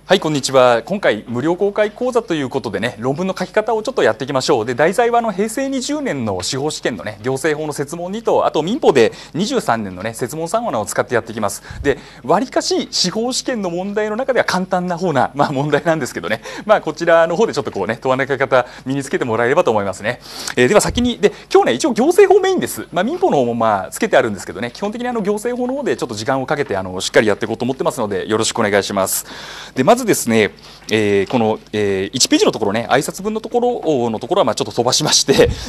はい、こんにちは。今回無料公開講座ということでね、論文の書き方をちょっとやっていきましょう。で、題材は平成20年の司法試験のね、行政法の設問2と、あと民法で23年のね、設問3話を使ってやっていきます。で、わりかし司法試験の問題の中では簡単な方な、問題なんですけどね、こちらの方でちょっとこうね、問わな書き方身につけてもらえればと思いますね。では先に、今日ね、一応行政法メインです。民法の方もつけてあるんですけどね、基本的に行政法の方でちょっと時間をかけてしっかりやっていこうと思ってますので、よろしくお願いします。で、まずですね、この、1ページのところね、挨拶文のところはちょっと飛ばしまして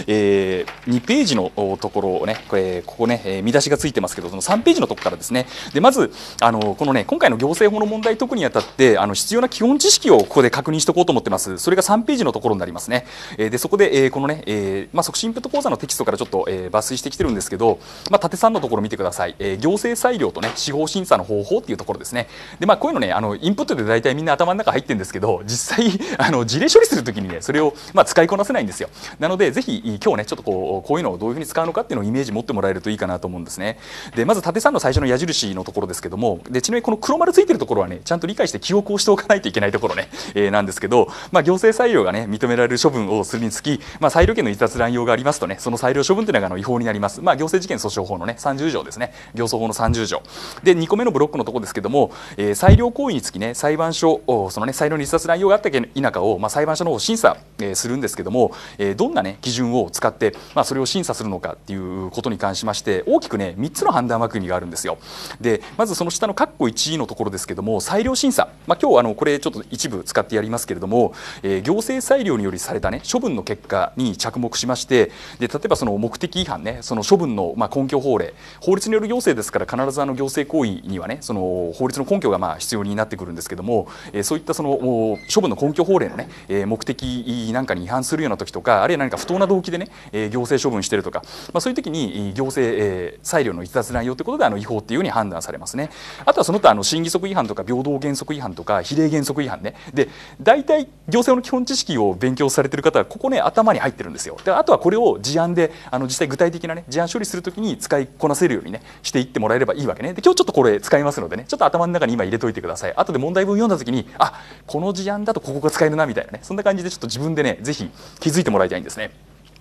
、2ページのところをね、ここね、見出しがついてますけど、その3ページのところからですね。で、まずこのね、今回の行政法の問題解くにあたって必要な基本知識をここで確認しておこうと思ってます。それが3ページのところになりますね。で、そこで、このね、促進インプット講座のテキストからちょっと、抜粋してきてるんですけど、縦3のところ見てください。行政裁量とね、司法審査の方法っていうところですね。で、こういうのね、インプットで大体みんな頭の中入ってるんですけど、実際事例処理するときにね、それを使いこなせないんですよ。なのでぜひ今日ね、ちょっとこういうのをどういうふうに使うのかっていうのをイメージ持ってもらえるといいかなと思うんですね。で、まず縦3の最初の矢印のところですけども、で、ちなみにこの黒丸ついてるところはね、ちゃんと理解して記憶をしておかないといけないところね、なんですけど、行政裁量がね、認められる処分をするにつき、裁量権の逸脱乱用がありますとね、その裁量処分というのが違法になります。行政事件訴訟法のね、30条ですね。行訴法の30条で、2個目のブロックのところですけども、裁量行為につきね、裁判所そのね、裁量の逸脱乱用があったか否かを、裁判所の方を審査、するんですけども、どんな、ね、基準を使って、それを審査するのかっていうことに関しまして大きくね3つの判断枠組みがあるんですよ。で、まずその下の括弧1のところですけども、裁量審査、今日これちょっと一部使ってやりますけれども、行政裁量によりされた、ね、処分の結果に着目しまして、で、例えばその目的違反ね、その処分の、根拠法令、法律による行政ですから必ず行政行為にはね、その法律の根拠が必要になってくるんですけども、そういったその処分の根拠法令のね、目的なんかに違反するような時とか、あるいは何か不当な動機でね、行政処分しているとか、そういう時に行政、裁量の逸脱乱用ということで違法というふうに判断されますね。あとはその他信義則違反とか平等原則違反とか比例原則違反ね。で、大体行政の基本知識を勉強されている方はここね頭に入ってるんですよ。で、あとはこれを事案で実際具体的なね事案処理するときに使いこなせるようにねしていってもらえればいいわけね。で、今日ちょっとこれ使いますのでね、ちょっと頭の中に今入れといてください。後で問題文読んだときに、この事案だとここが使えるなみたいなね、そんな感じでちょっと自分でねぜひ気づいてもらいたいんですね。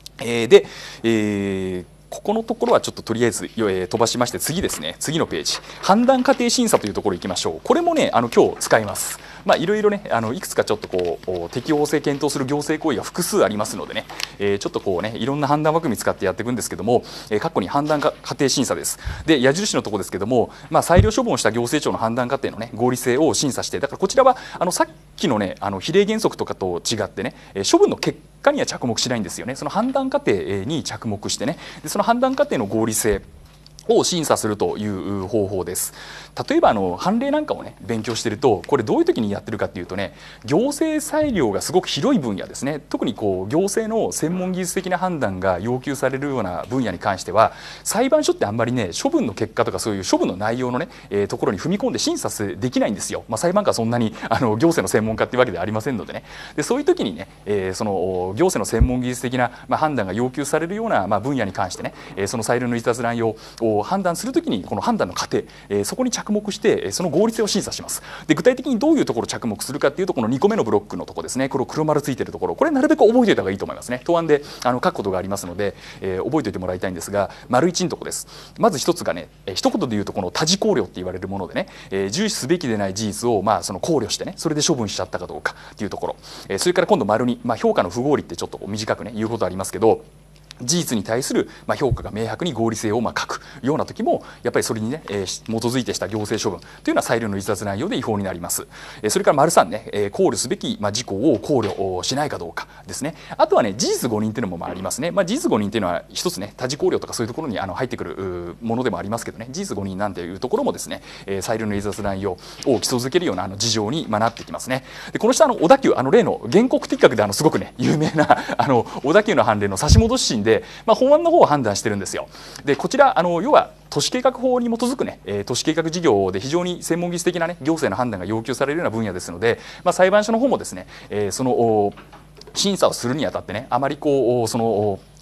で、ここのところはちょっととりあえず、飛ばしまして、次ですね、次のページ、判断過程審査というところ行きましょう。これもね今日使います。いろいろねいくつかちょっとこう適法性検討する行政行為が複数ありますのでね、ちょっとこうねいろんな判断枠組み使ってやっていくんですけども、過去に判断過程審査です。で、矢印のところですけども、裁量処分をした行政庁の判断過程のね合理性を審査して、だからこちらはさっきのね比例原則とかと違ってね、処分の結果には着目しないんですよね。その判断過程に着目してね、でその判断過程の合理性を審査するという方法です。例えば判例なんかをね勉強していると、これどういう時にやってるかっていうとね、行政裁量がすごく広い分野ですね、特にこう行政の専門技術的な判断が要求されるような分野に関しては、裁判所ってあんまりね処分の結果とかそういう処分の内容のね、ところに踏み込んで審査できないんですよ。裁判官はそんなに行政の専門家っていうわけではありませんのでね。で、そういう時にね、その行政の専門技術的な判断が要求されるような分野に関してね、その裁量の逸脱乱用を判断するときにこの判断の過程、そこに着目してその合理性を審査します。で、具体的にどういうところ着目するかっていうと、この2個目のブロックのところですね、これ黒丸ついてるところ、これなるべく覚えておいた方がいいと思いますね。答案で書くことがありますので、覚えておいてもらいたいんですが、丸1のところです。まず一つがね、一言で言うとこの多事考慮って言われるものでね、重視すべきでない事実をその考慮してね、それで処分しちゃったかどうかっていうところ、それから今度丸2、評価の不合理ってちょっと短くね言うことありますけど、事実に対する評価が明白に合理性を書くような時も、やっぱりそれにね、基づいてした行政処分というのは裁量の逸脱内容で違法になります。それから丸3ね、考慮すべき事項を考慮しないかどうかですね。あとはね、事実誤認というのもありますね。事実誤認というのは一つね、多事考慮とかそういうところに入ってくるものでもありますけどね、事実誤認なんていうところもですね、裁量の逸脱内容を基礎づけるような事情になってきますね。で、この下小田急例の原告適格ですごくね有名な小田急の判例の差し戻し審で法案の方を判断してるんですよ。で、こちら要は都市計画法に基づくね、都市計画事業で非常に専門技術的なね行政の判断が要求されるような分野ですので、裁判所の方もですね、その審査をするにあたってね、あまりその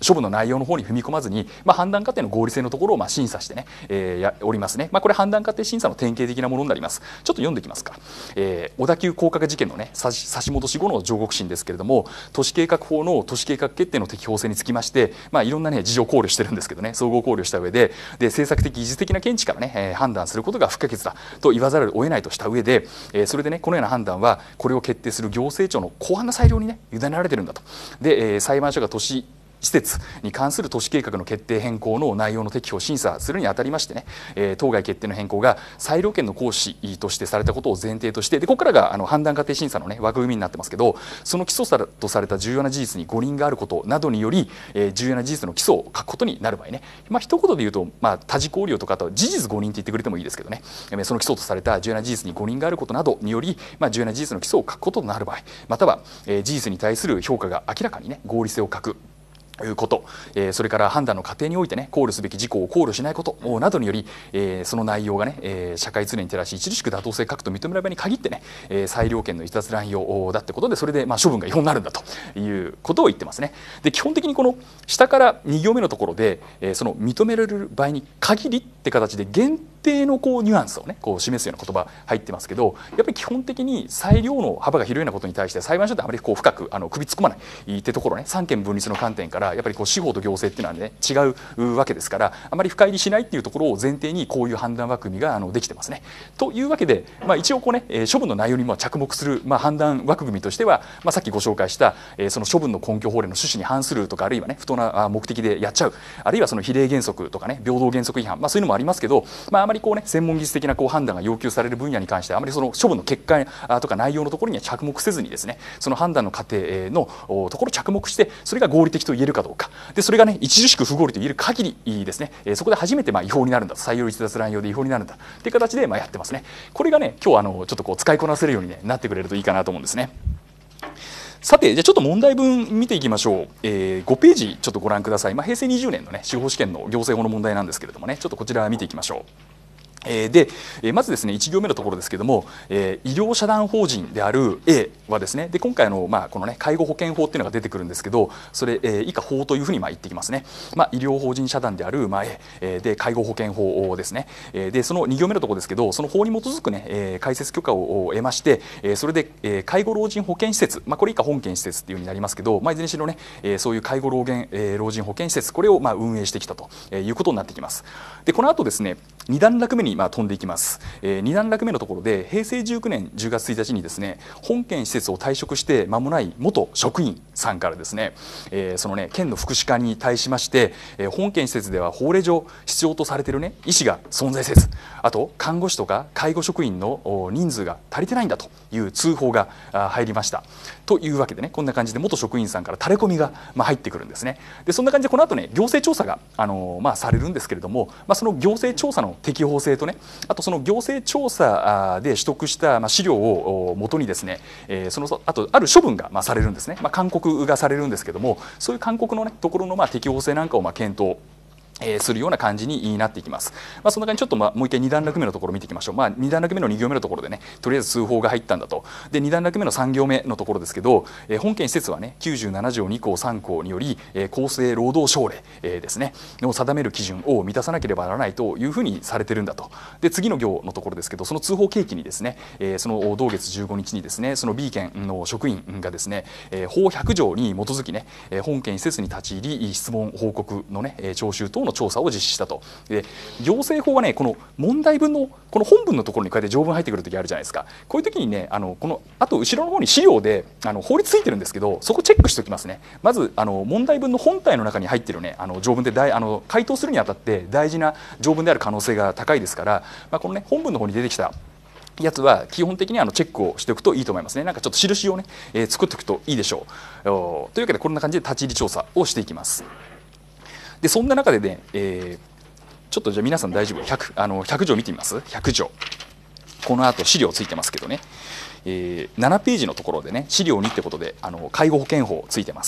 処分の内容の方に踏み込まずに、判断過程の合理性のところを審査してね、おりますね。これ判断過程審査の典型的なものになります。ちょっと読んでいきますか。小田急降格事件のね差し戻し後の上告審ですけれども、都市計画法の都市計画決定の適法性につきまして、いろんなね事情を考慮してるんですけどね、総合考慮した上で政策的技術的な見地からね、判断することが不可欠だと言わざるを得ないとした上で、それでねこのような判断はこれを決定する行政庁の広範な裁量にね委ねられてるんだと。で、裁判所が都市施設に関する都市計画の決定変更の内容の適否を審査するにあたりましてね、当該決定の変更が裁量権の行使としてされたことを前提として、でここからが判断過程審査の、ね、枠組みになってますけど、その起訴とされた重要な事実に誤認があることなどにより、重要な事実の起訴を書くことになる場合ね、一言で言うと、多事項量とか、あと事実誤認って言ってくれてもいいですけどね、その起訴とされた重要な事実に誤認があることなどにより、重要な事実の起訴を書くこととなる場合、または、事実に対する評価が明らかに、ね、合理性を欠くいうこと、それから判断の過程においてね考慮すべき事項を考慮しないことなどにより、その内容がね、社会常に照らし著しく妥当性欠くと認められる場合に限ってね、裁量権の逸脱乱用だってことで、それで処分が違法になるんだということを言ってますね。で基本的にこの下から2行目のところで、その認められる場合に限りって形で限定のニュアンスをね示すような言葉入ってますけど、やっぱり基本的に裁量の幅が広いようなことに対して裁判所ってあまり深く首突っ込まないってところね、三権分立の観点からやっぱり司法と行政っていうのはね違うわけですから、あまり深入りしないっていうところを前提にこういう判断枠組みができてますね。というわけで、一応処分の内容にも着目する、判断枠組みとしては、さっきご紹介した、その処分の根拠法令の趣旨に反するとか、あるいはね不当な目的でやっちゃう、あるいはその比例原則とかね平等原則違反、そういうのもありますけど、あまり専門技術的な判断が要求される分野に関してはあまりその処分の結果とか内容のところには着目せずにですね、その判断の過程のところ着目して、それが合理的と言えるかどうかで、それがね著しく不合理と言える限りですね、そこで初めて違法になるんだと、裁量逸脱乱用で違法になるんだという形でやってますね。これがね今日ちょっと使いこなせるように、なってくれるといいかなと思うんですね。さて、じゃあちょっと問題文見ていきましょう。5ページちょっとご覧ください。平成20年のね司法試験の行政法の問題なんですけれどもね、ちょっとこちら見ていきましょう。でまずですね1行目のところですけども、医療社団法人である A はですね、で今回このね介護保険法っていうのが出てくるんですけど、それ、以下法というふうに言ってきますね。医療法人社団である、A で介護保険法ですね。でその2行目のところですけど、その法に基づくね、開設許可を得まして、それで、介護老人保健施設、これ以下本件施設っていうふうになりますけど、いずれにしろね、そういう介護老人保健施設、これを運営してきたということになってきます。でこの後ですね2段落目に飛んでいきます。2段落目のところで平成19年10月1日にですね本県施設を退職して間もない元職員さんからですね、そのね県の福祉課に対しまして、本県施設では法令上必要とされているね医師が存在せず、あと看護師とか介護職員の人数が足りてないんだという通報が入りました。というわけでね、こんな感じで元職員さんからタレコミが入ってくるんですね。でそんな感じでこの後ね行政調査がされるんですけれども、その行政調査の適法性とね、あとその行政調査で取得した資料をもとにですね、その後ある処分がされるんですね。勧告がされるんですけども、そういう勧告のねところの適法性なんかを検討するような感じになっていきます。そんな感じ、ちょっともう一回2段落目のところを見ていきましょう。2段落目の2行目のところでね、とりあえず通報が入ったんだと。で2段落目の3行目のところですけど、本件施設はね97条2項3項により厚生労働省令ですねを定める基準を満たさなければならないというふうにされてるんだと。で次の行のところですけど、その通報契機にですね、その同月15日にですねその B 県の職員がですね、法100条に基づきね本件施設に立ち入り質問報告のね徴収等の調査を実施したと。で行政法はねこの問題文のこの本文のところにこうやって条文入ってくる時あるじゃないですか。こういう時にねこのあと後ろの方に資料で法律ついてるんですけど、そこチェックしておきますね。まず問題文の本体の中に入ってるね条文で回答するにあたって大事な条文である可能性が高いですから、このね本文の方に出てきたやつは基本的にチェックをしておくといいと思いますね。なんかちょっと印をね、作っておくといいでしょう。というわけでこんな感じで立ち入り調査をしていきます。でそんな中でね、ちょっとじゃあ皆さん大丈夫 100条見てみます。100条この後資料ついてますけどね、7ページのところでね資料2ってことで介護保険法ついてます。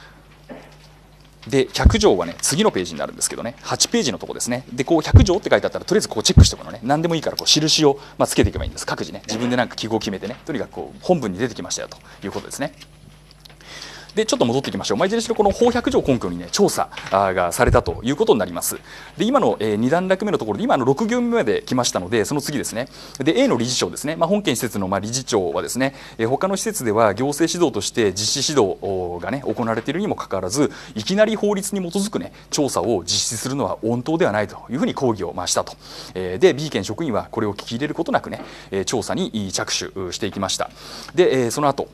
で100条はね次のページになるんですけどね、8ページのところですね。でこう100条って書いてあったらとりあえずこうチェックしておくのね。何でもいいからこう印をつけていけばいいんです。各自ね自分でなんか記号を決めてね、とにかくこう本文に出てきましたよということですね。 でちょっと戻ってきましょう。いずれにしろこの法100条根拠にね調査がされたということになります。で今の2段落目のところで今の6行目まで来ましたので、その次ですね。で A の理事長ですね、本件施設の理事長はですね、他の施設では行政指導として実施指導がね行われているにもかかわらず、いきなり法律に基づくね調査を実施するのは穏当ではないというふうに抗議をしたと。で B 県職員はこれを聞き入れることなくね調査に着手していきました。でその後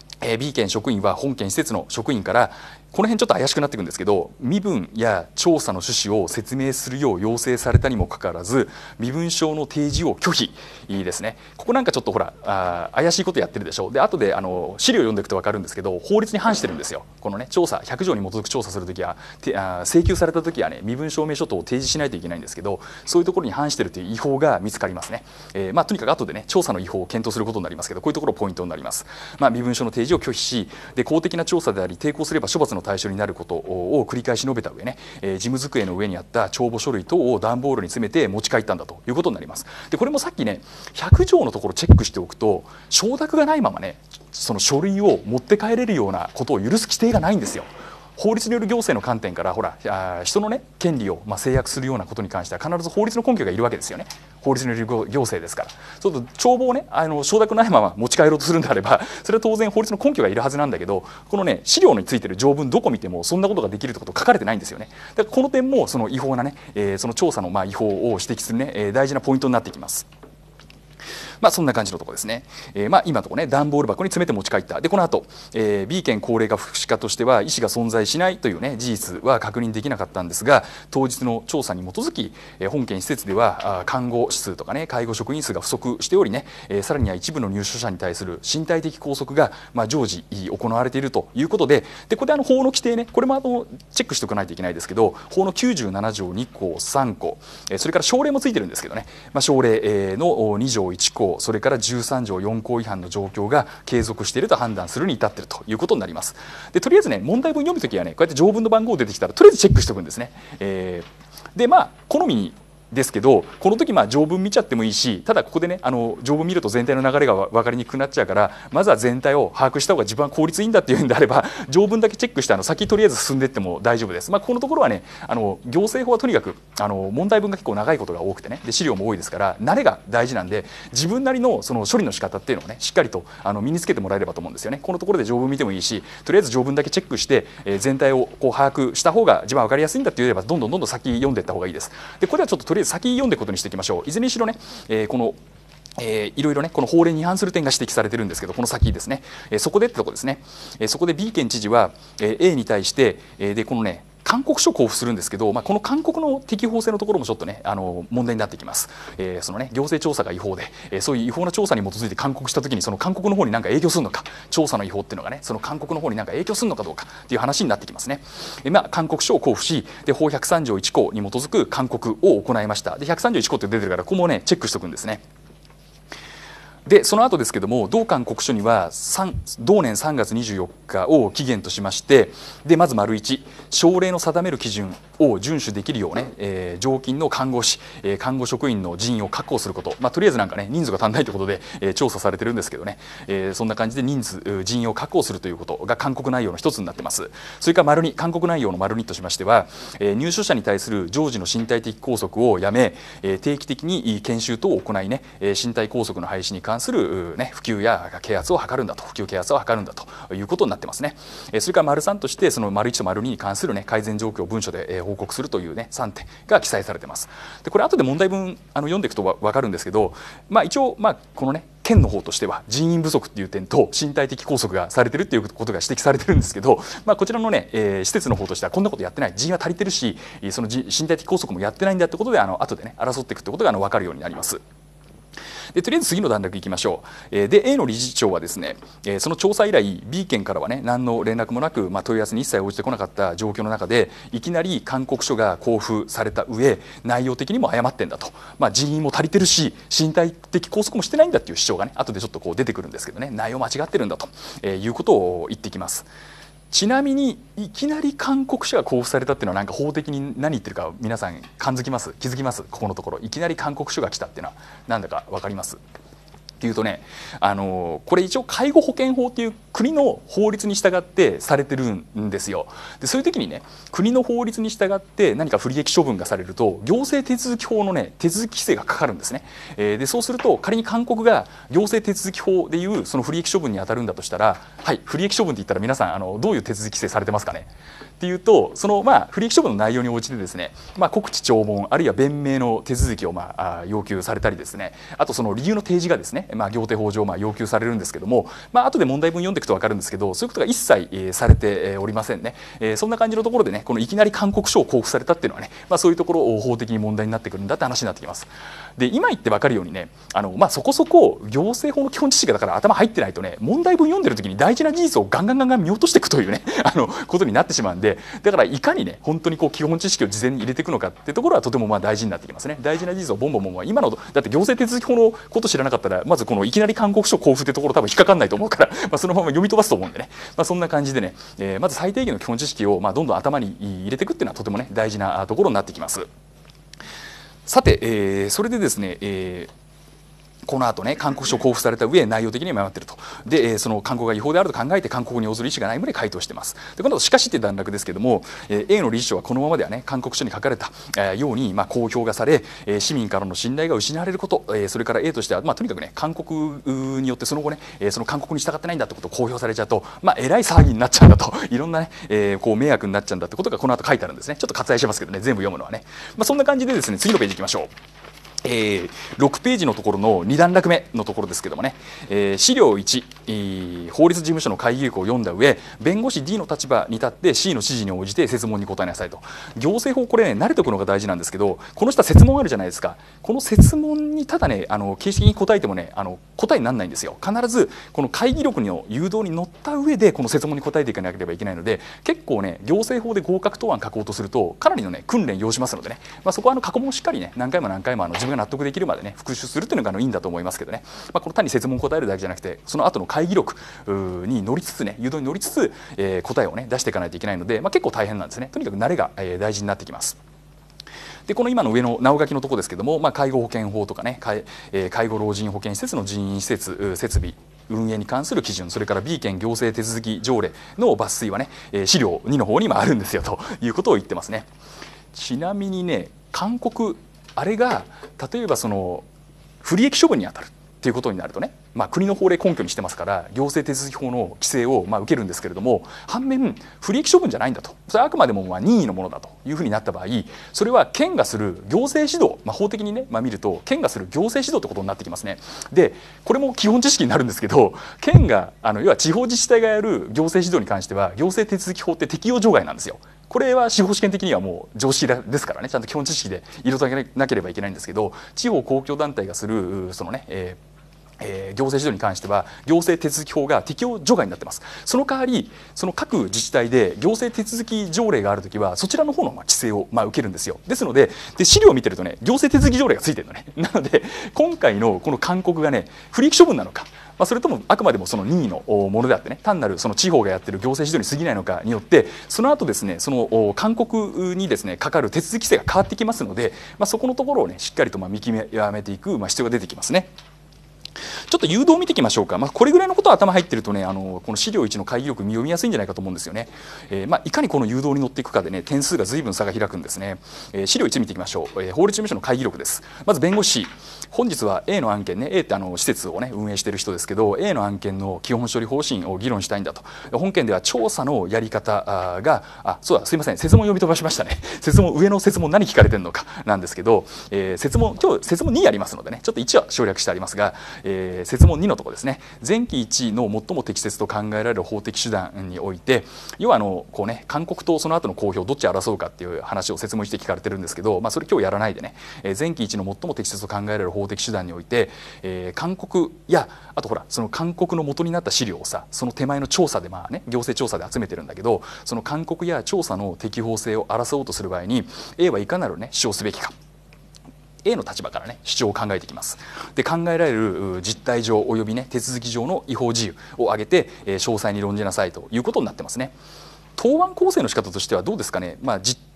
B 県職員は本件施設の職員からこの辺ちょっと怪しくなっていくんですけど、身分や調査の趣旨を説明するよう要請されたにもかかわらず身分証の提示を拒否ですね。ここなんかちょっとほら怪しいことやってるでしょ。で後で資料を読んでいくと分かるんですけど、法律に反してるんですよ。このね調査100条に基づく調査するときは請求されたときはね身分証明書等を提示しないといけないんですけど、そういうところに反しているという違法が見つかりますね。とにかく後でね調査の違法を検討することになりますけど、こういうところポイントになります。身分証の提示を拒否し、で公的な調査であり抵抗すれば処罰の対象になることを繰り返し述べた上ね、事務机の上にあった帳簿書類等を段ボールに詰めて持ち帰ったんだということになります。でこれもさっきね100条のところチェックしておくと、承諾がないままねその書類を持って帰れるようなことを許す規定がないんですよ。法律による行政の観点からほら人のね権利を制約するようなことに関しては必ず法律の根拠がいるわけですよね。法律による行政ですから。そうすると帳簿をね承諾ないまま持ち帰ろうとするんであれば、それは当然法律の根拠がいるはずなんだけど、このね資料についてる条文どこ見てもそんなことができるってこと書かれてないんですよね。だからこの点もその違法なねその調査の違法を指摘するね大事なポイントになってきます。そんな感じのところですね。今のところね段ボール箱に詰めて持ち帰った。でこの後、B 県高齢化福祉課としては医師が存在しないというね事実は確認できなかったんですが、当日の調査に基づき本件施設では看護師数とかね介護職員数が不足しておりね、さらには一部の入所者に対する身体的拘束が常時行われているということで、これ法の規定ねこれもチェックしておかないといけないですけど、法の97条2項3項、それから省令もついてるんですけどね、省令の2条1項、それから13条4項違反の状況が継続していると判断するに至っているということになります。でとりあえずね問題文読むときはねこうやって条文の番号出てきたらとりあえずチェックしておくんですね。で好みにですけど、この時条文見ちゃってもいいし、ただここでね条文見ると全体の流れが分かりにくくなっちゃうから、まずは全体を把握した方が自分は効率いいんだっていうんであれば条文だけチェックして先とりあえず進んでいっても大丈夫です。ここのところはね行政法はとにかく問題文が結構長いことが多くてね、で資料も多いですから慣れが大事なんで、自分なりのその処理の仕方っていうのをねしっかりと身につけてもらえればと思うんですよね。このところで条文見てもいいし、とりあえず条文だけチェックして、全体を把握した方が自分は分かりやすいんだって言えばどんどん先読んでいった方がいいです。でこれはちょっととりあえず先読んでいくことにしていきましょう。いずれにしろね、このいろいろねこの法令に違反する点が指摘されてるんですけど、この先ですね、そこでってとこですね。そこで B 県知事は A に対してでこのね勧告書を交付するんですけど、この勧告の適法性のところもちょっとね問題になってきます。そのね行政調査が違法で、そういう違法な調査に基づいて勧告したときにその勧告の方に何か影響するのか、調査の違法っていうのがねその勧告の方に何か影響するのかどうかっていう話になってきますね。勧告書を交付し、で法103条1項に基づく勧告を行いました。で103条1項って出てるからここもねチェックしておくんですね。でその後ですけども、同勧告書には同年3月24日を期限としまして、でまず丸1、省令の定める基準を遵守できるようね、常勤の看護師、看護職員の人員を確保すること、とりあえずなんかね人数が足んないということで、調査されてるんですけどね、そんな感じで人員を確保するということが勧告内容の一つになってます。それから丸2、勧告内容の丸2としましては、入所者に対する常時の身体的拘束をやめ、定期的に研修等を行いね、身体拘束の廃止に関する、普及や啓発を図るんだと、普及啓発を図るんだということになってますね。それから丸3としてその丸1と丸2に関する、ね、改善状況を文書で報告するという、ね、3点が記載されてます。でこれ後で問題文読んでいくと分かるんですけど、一応このね県の方としては人員不足っていう点と身体的拘束がされてるっていうことが指摘されてるんですけど、こちらのね、施設の方としてはこんなことやってない、人員は足りてるしその身体的拘束もやってないんだってことで後でね争っていくってことが分かるようになります。でとりあえず次の段落いきましょう。で A の理事長はですね、その調査以来 B 県からはね何の連絡もなく、問い合わせに一切応じてこなかった状況の中で、いきなり勧告書が交付された上内容的にも誤ってんだと、人員も足りてるし身体的拘束もしてないんだっていう主張がね後でちょっと出てくるんですけどね、内容間違ってるんだと、いうことを言ってきます。ちなみにいきなり勧告書が交付されたっていうのはなんか法的に何言ってるか皆さん気づきます？ここのところいきなり勧告書が来たっていうのはなんだか分かります？っていうとね、これ一応介護保険法っていう国の法律に従ってされてるんですよ。でそういう時にね、国の法律に従って何か不利益処分がされると行政手続法のね手続き規制がかかるんですね。でそうすると仮に勧告が行政手続法でいうその不利益処分に当たるんだとしたら、はい、不利益処分って言ったら皆さんどういう手続き規制されてますかねっていうと、その不利益処分の内容に応じてですね、告知聴聞あるいは弁明の手続きを要求されたりですね、あとその理由の提示がですね、行政法上要求されるんですけども、後で問題文読んでいくと分かるんですけど、そういうことが一切されておりませんね。そんな感じのところでね、このいきなり勧告書を交付されたっていうのはね、そういうところ法的に問題になってくるんだって話になってきます。で今言って分かるようにね、そこそこ行政法の基本知識がだから頭入ってないとね、問題文読んでる時に大事な事実をガンガン見落としていくというねことになってしまうんで、だからいかにね本当に基本知識を事前に入れていくのかっていうところはとても大事になってきますね。大事な事実をボンボン今のだって行政手続き法のこと知らなかったらまずこのいきなり勧告書交付ってところ多分引っかかんないと思うからそのまま読み飛ばすと思うんでね、そんな感じでね、まず最低限の基本知識をどんどん頭に入れていくっていうのはとてもね大事なところになってきます。さて、それでですね、この後ね勧告書を交付された上内容的に迷っていると。で、その勧告が違法であると考えて勧告に応ずる意思がない旨で回答しています。でこの後しかしって段落ですけども、A の理事長はこのままではね勧告書に書かれたように公表がされ、市民からの信頼が失われること、それから A としてはとにかくね勧告によってその後ねその勧告に従ってないんだってことを公表されちゃうとえらい騒ぎになっちゃうんだと、いろんなね迷惑になっちゃうんだってことがこの後書いてあるんですね。ちょっと割愛しますけどね、全部読むのはね、そんな感じでですね次のページいきましょう。6ページのところの2段落目のところですけどもね、資料1、法律事務所の会議録を読んだ上、弁護士 D の立場に立って C の指示に応じて設問に答えなさいと。行政法これね慣れておくのが大事なんですけど、この下設問あるじゃないですか。この設問にただね形式に答えてもね答えにならないんですよ。必ずこの会議録の誘導に乗った上でこの設問に答えていかなければいけないので、結構ね行政法で合格答案書こうとするとかなりのね訓練要しますのでね、そこは過去問をしっかりね何回も自分が納得できるまでね復習するっていうのがいいんだと思いますけどね、この単に設問答えるだけじゃなくてその後の会議録に乗りつつね誘導に乗りつつ、答えをね出していかないといけないので、結構大変なんですね。とにかく慣れが、大事になってきます。でこの今の上の直書きのところですけども、介護保険法とかね介護老人保健施設の人員施設設備運営に関する基準、それから B 県行政手続き条例の抜粋はね資料2の方にもあるんですよということを言ってますね。ちなみにね勧告あれが例えばその不利益処分に当たるっていうことになるとね、国の法令根拠にしてますから行政手続き法の規制を受けるんですけれども、反面不利益処分じゃないんだと、それはあくまでも任意のものだというふうになった場合、それは県がする行政指導、法的にね、見ると県がする行政指導ってことになってきますね。でこれも基本知識になるんですけど、県が要は地方自治体がやる行政指導に関しては行政手続き法って適用除外なんですよ。これは司法試験的にはもう常識ですからね、ちゃんと基本知識で彩らなければいけないんですけど、地方公共団体がするそのね、行政指導に関しては行政手続き法が適用除外になってます。その代わりその各自治体で行政手続き条例があるときはそちらの方の規制を受けるんですよ。ですので資料を見てるとね行政手続き条例がついてるのね。なので今回のこの勧告がね不利益処分なのか、それともあくまでもその任意のものであってね、単なるその地方がやってる行政指導に過ぎないのかによってその後ですねその勧告にですねかかる手続き規制が変わってきますので、そこのところをねしっかりと見極めていく必要が出てきますね。ちょっと誘導を見ていきましょうか。これぐらいのことは頭入ってるとねこの資料1の会議録読みやすいんじゃないかと思うんですよね。いかにこの誘導に乗っていくかでね点数が随分差が開くんですね。資料1見ていきましょう。法律事務所の会議録です。まず弁護士、本日は A の案件ね、 A って施設をね運営している人ですけど A の案件の基本処理方針を議論したいんだと。本件では調査のやり方がそうだすいません設問読み飛ばしましたね。設問上の設問何聞かれてるのかなんですけど、設問今日設問2ありますのでねちょっと1は省略してありますが、設問2のところですね。前期1の最も適切と考えられる法的手段において、要はこうね勧告とその後の公表どっちを争うかっていう話を設問して聞かれてるんですけど、それ今日やらないでね前期1の最も適切と考えられる法的手段において、勧告やあとほらその勧告の元になった資料をさその手前の調査で行政調査で集めてるんだけど、その勧告や調査の適法性を争おうとする場合に A はいかなるね主張すべきか。A の立場からね主張を考えていきます。で考えられる実態上およびね手続き上の違法事由を挙げて、詳細に論じなさいということになってますね。答案構成の仕方としてはどうですかね。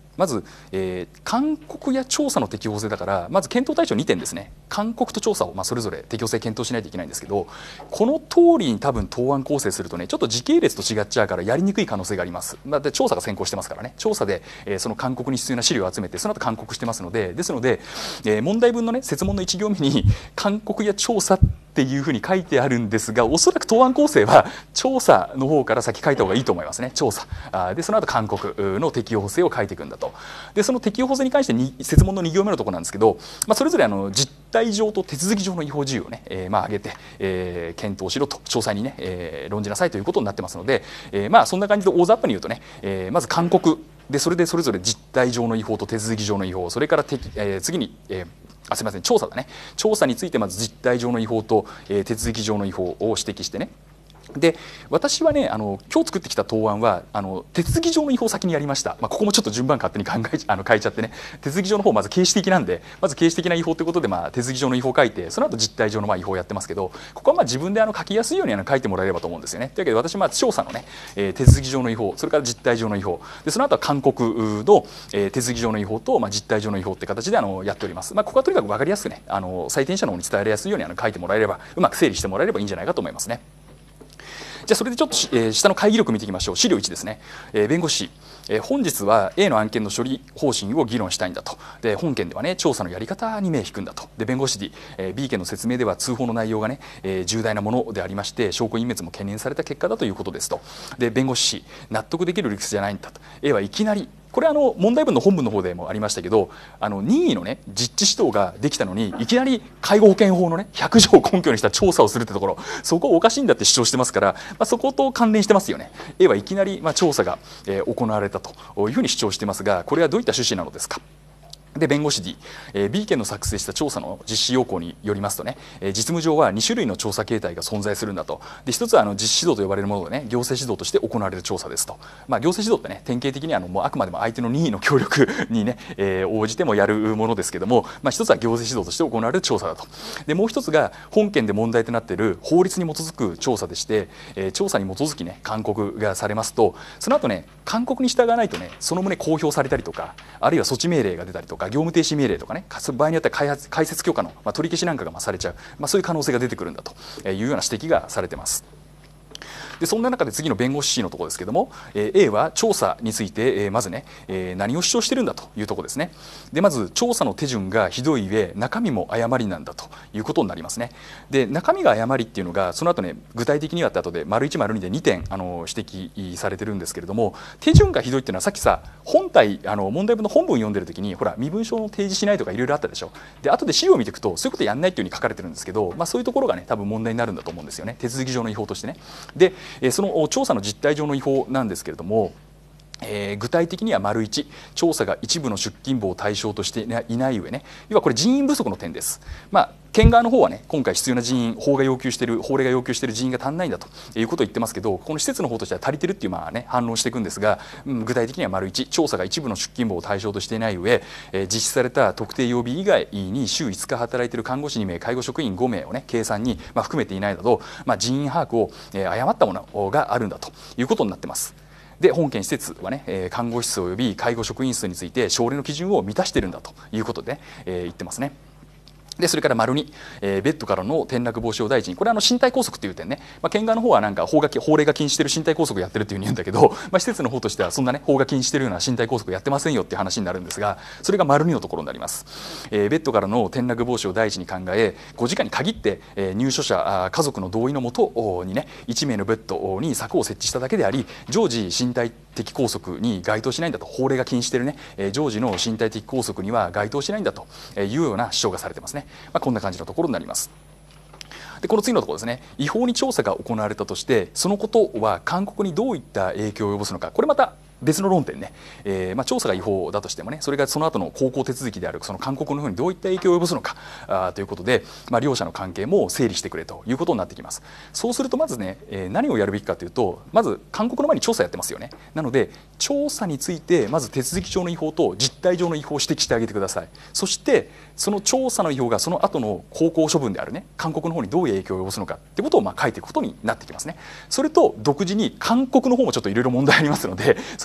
まず、勧告や調査の適法性だから、まず検討対象2点ですね。勧告と調査を、それぞれ適法性検討しないといけないんですけど、この通りに多分答案構成するとね、ちょっと時系列と違っちゃうからやりにくい可能性があります。で調査が先行してますからね。調査で、その勧告に必要な資料を集めて、その後勧告してますので、ですので、問題文のね、設問の1行目に勧告や調査っていうふうに書いてあるんですが、おそらく答案構成は調査の方から先書いた方がいいと思いますね。調査で、その後勧告の適用性を書いていくんだと。でその適用性に関して設問の2行目のところなんですけど、それぞれ実態上と手続き上の違法事由をね、挙げて、検討しろと、詳細にね、論じなさいということになってますので、そんな感じで大雑把に言うとね、まず勧告で、それでそれぞれ実態上の違法と手続き上の違法、それから次に、すみません、調査だね。調査についてまず実態上の違法と、手続き上の違法を指摘してね。で私はね、今日作ってきた答案は手続き上の違法を先にやりました。ここもちょっと順番勝手に変えちゃってね、手続き上の方まず形式的なんで、まず形式的な違法ということで、手続き上の違法を書いて、その後実態上の違法をやってますけど、ここは自分で書きやすいように書いてもらえればと思うんですよね。というわけで私は調査のね、手続き上の違法、それから実態上の違法で、その後は勧告の、手続き上の違法と、実態上の違法って形でやっております。ここはとにかく分かりやすくね、採点者の方に伝えられやすいように書いてもらえれば、うまく整理してもらえればいいんじゃないかと思いますね。じゃあそれでちょっと、下の会議録見ていきましょう。資料1ですね。弁護士、本日は A の案件の処理方針を議論したいんだと。で本件ではね、調査のやり方に目を引くんだと。で弁護士 D、B 件の説明では通報の内容がね、重大なものでありまして、証拠隠滅も懸念された結果だということですと。で弁護士 C、納得できる理屈じゃないんだと。A はいきなり、これ問題文の本文の方でもありましたけど、任意のね実地指導ができたのに、いきなり介護保険法のね100条を根拠にした調査をするってところ、そこおかしいんだって主張してますから、そこと関連してますよね。A はいきなり調査が行われたというふうに主張してますが、これはどういった趣旨なのですか。で弁護士 D、B 件の作成した調査の実施要項によりますとね、実務上は2種類の調査形態が存在するんだと。で一つは実施指導と呼ばれるものでね、行政指導として行われる調査ですと。行政指導ってね、典型的にもうあくまでも相手の任意の協力にね、応じてもやるものですけども、一つは行政指導として行われる調査だと。でもう一つが本件で問題となっている法律に基づく調査でして、調査に基づきね勧告がされますと、その後ね勧告に従わないとね、その旨公表されたりとか、あるいは措置命令が出たりとか、業務停止命令とかね、場合によっては開設許可の取り消しなんかがされちゃう、そういう可能性が出てくるんだというような指摘がされています。でそんな中で次の弁護士 C のところですけども、A は調査について、まずね、何を主張してるんだというところですね。でまず調査の手順がひどい上、中身も誤りなんだということになりますね。で中身が誤りっていうのが、その後ね具体的にはって後で丸1丸2で2点指摘されてるんですけれども、手順がひどいっていうのはさっきさ、本体問題文の本文読んでる時にほら身分証の提示しないとかいろいろあったでしょ。で後で資料を見ていくと、そういうことやんないっていうふうに書かれてるんですけど、そういうところがね多分問題になるんだと思うんですよね、手続き上の違法としてね。でその調査の実態上の違法なんですけれども、具体的には丸1、調査が一部の出勤簿を対象としていない上ね、要はこれ人員不足の点です。県側の方はね、今回必要な人員、法令が要求している人員が足んないんだということを言ってますけど、この施設の方としては足りてるっていう反論していくんですが、具体的には丸1、調査が一部の出勤簿を対象としていない上、実施された特定曜日以外に週5日働いている看護師2名、介護職員5名をね計算に含めていないなど、人員把握を誤ったものがあるんだということになってます。で本件施設はね、看護師数及び介護職員数について省令の基準を満たしているんだということで、言ってますね。でそれから丸2、ベッドからの転落防止を第一に、これは身体拘束という点ね、県側の方はなんか法令が禁止している身体拘束をやってるというふうに言うんだけど、施設の方としてはそんなね法が禁止しているような身体拘束やってませんよっていう話になるんですが、それが丸2のところになります。ベッドからの転落防止を第一に考え、5時間に限って入所者家族の同意のもとにね1名のベッドに柵を設置しただけであり、常時身体的拘束に該当しないんだと、法令が禁止しているね常時の身体的拘束には該当しないんだというような主張がされてますね。こんな感じのところになります。でこの次のところですね、違法に調査が行われたとして、そのことは勧告にどういった影響を及ぼすのか、これまた別の論点ね、調査が違法だとしてもね、それがその後の航行手続きであるその勧告の方にどういった影響を及ぼすのかということで、両者の関係も整理してくれということになってきます。そうするとまずね、何をやるべきかというと、まず勧告の前に調査やってますよね。なので調査についてまず手続き上の違法と実態上の違法を指摘してあげてください。そしてその調査の違法がその後の航行処分であるね勧告の方にどういう影響を及ぼすのかってことを書いていくことになってきますね。それと独自に勧告の方もちょっといろいろ問題ありますので、その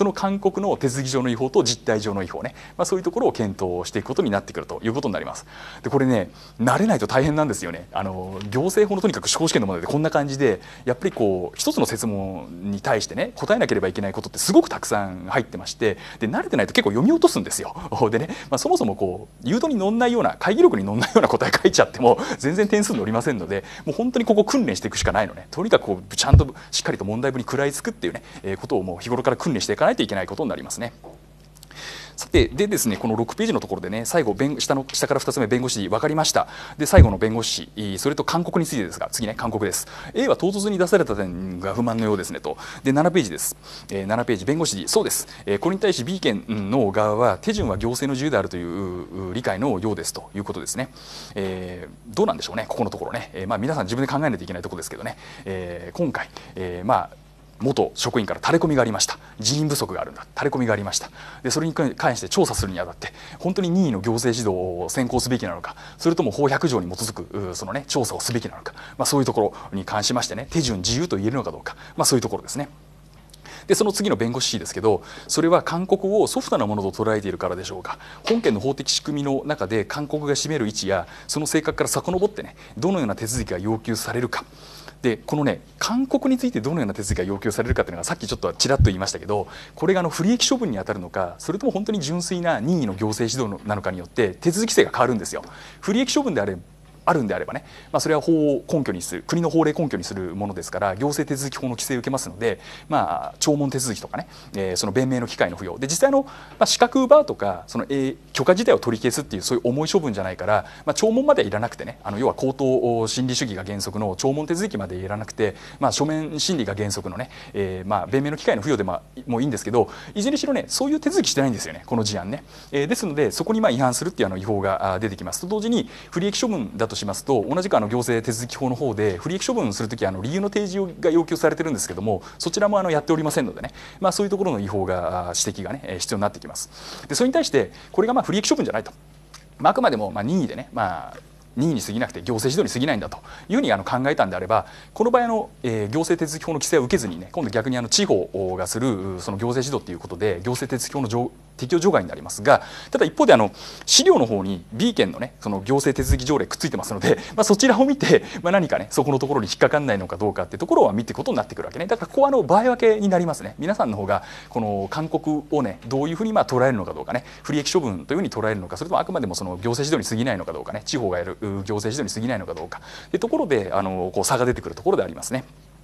の勧告の手続き上の違法と実態上の違法ね、そういうところを検討していくことになってくるということになります。でこれね慣れないと大変なんですよね。行政法のとにかく司法試験の問題でこんな感じで、やっぱりこう一つの設問に対してね答えなければいけないことってすごくたくさん入ってまして、で慣れてないと結構読み落とすんですよ。でね、そもそもこう誘導に乗んないような、会議録に乗んないような答え書いちゃっても全然点数乗りませんので、もう本当にここ訓練していくしかないのね。とにかくこうちゃんとしっかりと問題文に食らいつくっていうね、ことをもう日頃から訓練していかないといけないことになりますね。さてでですね、この6ページのところでね、最後下から2つ目弁護士分かりました。で最後の弁護士、それと勧告についてですが、次ね勧告です。 A は唐突に出された点が不満のようですねと。で7ページです。7ページ弁護士 D、 そうです、これに対し B 県の側は手順は行政の自由であるという理解のようですということですね。どうなんでしょうね、ここのところね、皆さん自分で考えないといけないところですけどね、今回、元職員からタレコミがありました。人員不足があるんだ、タレコミがありました。でそれに関して調査するにあたって本当に任意の行政指導を先行すべきなのか、それとも法100条に基づくその、ね、調査をすべきなのか、そういうところに関しましてね、手順自由と言えるのかどうか、そういうところですね。でその次の弁護士 C ですけど、それは勧告をソフトなものと捉えているからでしょうか。本件の法的仕組みの中で勧告が占める位置やその性格から遡ってね、どのような手続きが要求されるか。でこのね勧告についてどのような手続きが要求されるかというのがさっきちょっとちらっと言いましたけど、これが不利益処分に当たるのか、それとも本当に純粋な任意の行政指導なのかによって手続き性が変わるんですよ。不利益処分であるんであればね、それは法を根拠にする、国の法令根拠にするものですから、行政手続き法の規制を受けますので、聴聞手続きとかね、その弁明の機会の付与で、実際資格奪うとかその、許可自体を取り消すっていうそういう重い処分じゃないから、聴聞まではいらなくてね、要は口頭審理主義が原則の聴聞手続きまでいらなくて、書面審理が原則のね、弁明の機会の付与でもいいんですけど、いずれにしろねそういう手続きしてないんですよね、この事案ね。ですのでそこに違反するっていう違法が出てきますと同時に、不利益処分だとしますと、同じく行政手続き法の方で不利益処分するとき理由の提示が要求されてるんですけども、そちらもやっておりませんのでね、そういうところの違法が指摘がね必要になってきます。でそれに対してこれが不利益処分じゃないと、あくまでも任意でね、任意に過ぎなくて行政指導に過ぎないんだというふうに考えたんであれば、この場合行政手続き法の規制を受けずにね、今度逆に地方がするその行政指導ということで行政手続き法の適用除外になりますが、ただ一方で資料の方に B 県のねその行政手続き条例くっついてますので、そちらを見て、何かねそこのところに引っかかんないのかどうかっていうところは見ていくことになってくるわけね。だからここは場合分けになりますね。皆さんの方がこの勧告をねどういうふうに捉えるのかどうかね、不利益処分というふうに捉えるのか、それともあくまでもその行政指導に過ぎないのかどうかね、地方がやる行政指導に過ぎないのかどうかというところで差が出てくるところでありますね。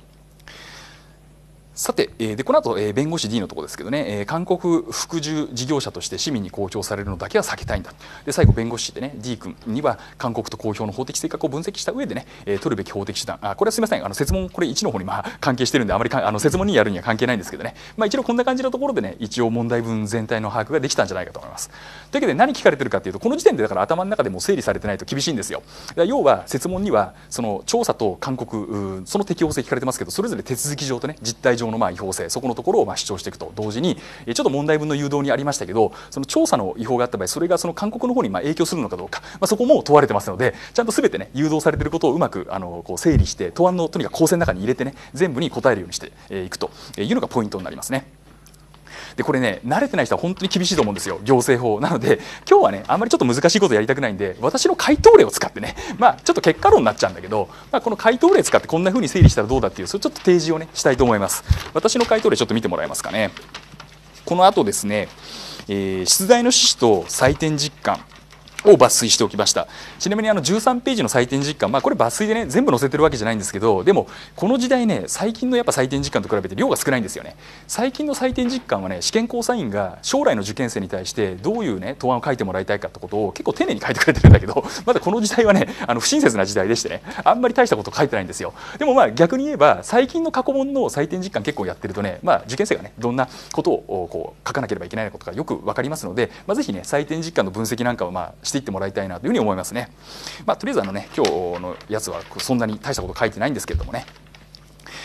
さて、でこの後、弁護士 D のところですけどね、勧告服従事業者として市民に公表されるのだけは避けたいんだ。で最後弁護士でね D 君には勧告と公表の法的性格を分析した上でね、取るべき法的手段、これはすみません、設問これ1の方に関係してるんであまり設問にやるには関係ないんですけどね、一応こんな感じのところでね一応問題文全体の把握ができたんじゃないかと思います。というわけで何聞かれてるかというと、この時点でだから頭の中でも整理されてないと厳しいんですよ。要は設問にはその調査と勧告その適法性聞かれてますけど、それぞれ手続き上とね実態上の違法性、そこのところを主張していくと同時に、ちょっと問題文の誘導にありましたけど、その調査の違法があった場合、それがその勧告の方に影響するのかどうか、そこも問われてますので、ちゃんと全てね誘導されていることをうまく整理して答案のとにかく構成の中に入れてね全部に答えるようにしていくというのがポイントになりますね。でこれね慣れてない人は本当に厳しいと思うんですよ、行政法なので。今日はねあんまりちょっと難しいことやりたくないんで、私の回答例を使ってね、ちょっと結果論になっちゃうんだけど、この回答例使ってこんな風に整理したらどうだっていう、それちょっと提示をねしたいと思います。私の回答例ちょっと見てもらえますかね。この後ですね、出題の趣旨と採点実感を抜粋しておきました。ちなみに13ページの採点実感、これ抜粋でね全部載せてるわけじゃないんですけど、でもこの時代ね最近のやっぱ採点実感と比べて量が少ないんですよね。最近の採点実感はね試験交際員が将来の受験生に対してどういうね答案を書いてもらいたいかってことを結構丁寧に書いてくれてるんだけど、まだこの時代はね不親切な時代でしてね、あんまり大したこと書いてないんですよ。でも逆に言えば最近の過去問の採点実感結構やってるとね、受験生がねどんなことを書かなければいけないことがよく分かりますので、ぜひね採点実感の分析なんかをしていってもらいたいなというふうに思いますね。とりあえず今日のやつはそんなに大したこと書いてないんですけれどもね。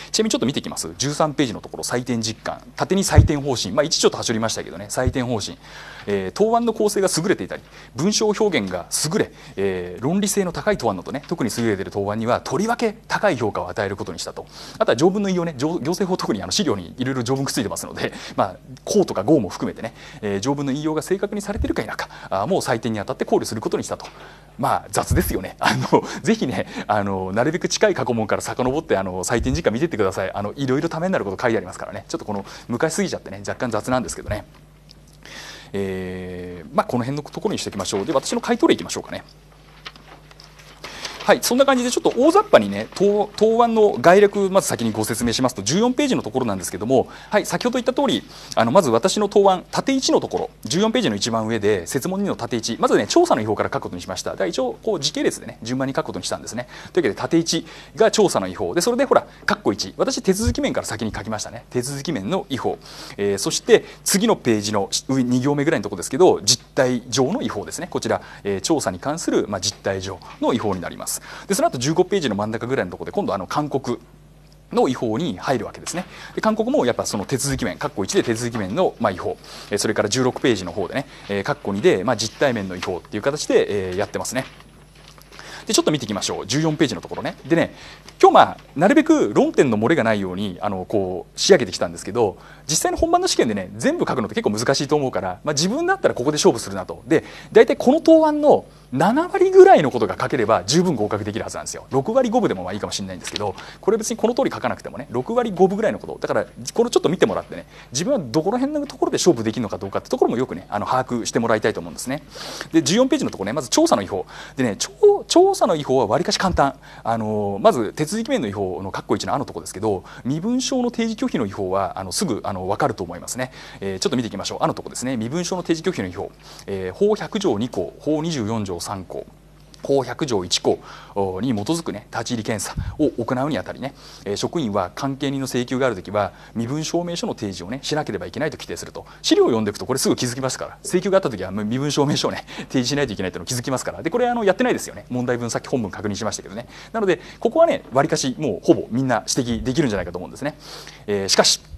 ちなみにちょっと見ていきます。13ページのところ、採点実感、縦に採点方針、1ちょっとはしょりましたけどね、採点方針、答案の構成が優れていたり、文章表現が優れ、論理性の高い答案のとね、特に優れている答案にはとりわけ高い評価を与えることにしたと。あとは条文の引用ね、行政法特に資料にいろいろ条文くっついてますので、項とか号も含めてね、条文の引用が正確にされているか否か、もう採点にあたって考慮することにしたと。雑ですよね。ぜひね、なるべく近い過去問から遡って採点時間見てってください。いろいろためになること書いてありますからね。ちょっとこの昔すぎちゃってね、若干雑なんですけどね。この辺のところにしておきましょう。で、私の回答例いきましょうかね。はい、そんな感じでちょっと大雑把にね、答案の概略まず先にご説明しますと、14ページのところなんですけども、はい、先ほど言った通り、まず私の答案縦1のところ、14ページの一番上で設問2の縦1、まずね調査の違法から書くことにしました。だから一応こう時系列でね順番に書くことにしたんですね。というわけで縦1が調査の違法で、それでほら括弧1、私手続き面から先に書きましたね。手続き面の違法、そして次のページの2行目ぐらいのところですけど、実態上の違法ですね。こちら、調査に関する実態上の違法になります。でその後15ページの真ん中ぐらいのところで今度勧告の違法に入るわけですね。で勧告もやっぱその手続き面括弧1で手続き面の違法、それから16ページの方でね括弧2で実態面の違法っていう形でやってますね。でちょっと見ていきましょう。14ページのところね。でね、今日なるべく論点の漏れがないようにこう仕上げてきたんですけど、実際の本番の試験でね全部書くのって結構難しいと思うから、自分だったらここで勝負するなと。で大体この答案の7割ぐらいのことが書ければ十分合格できるはずなんですよ。6割5分でもいいかもしれないんですけど、これ別にこの通り書かなくてもね6割5分ぐらいのことだから、これちょっと見てもらってね、自分はどこら辺のところで勝負できるのかどうかってところもよくね把握してもらいたいと思うんですね。で14ページのところね、まず調査の違法でね、調査の違法はわりかし簡単。まず手続き面の違法の括弧1のところですけど、身分証の提示拒否の違法はすぐ分かると思いますね。ちょっと見ていきましょう。ところですね、身分証の提示拒否の違法、法100条2項、法24条3項、法100条1項に基づく、ね、立ち入り検査を行うにあたりね、職員は関係人の請求があるときは身分証明書の提示を、ね、しなければいけないと規定すると。資料を読んでいくとこれすぐ気づきますから、請求があったときは身分証明書を、ね、提示しないといけないというのを気づきますから。でこれやってないですよね。問題文さっき本文確認しましたけどね。なのでここはねわりかしもうほぼみんな指摘できるんじゃないかと思うんですね。しかし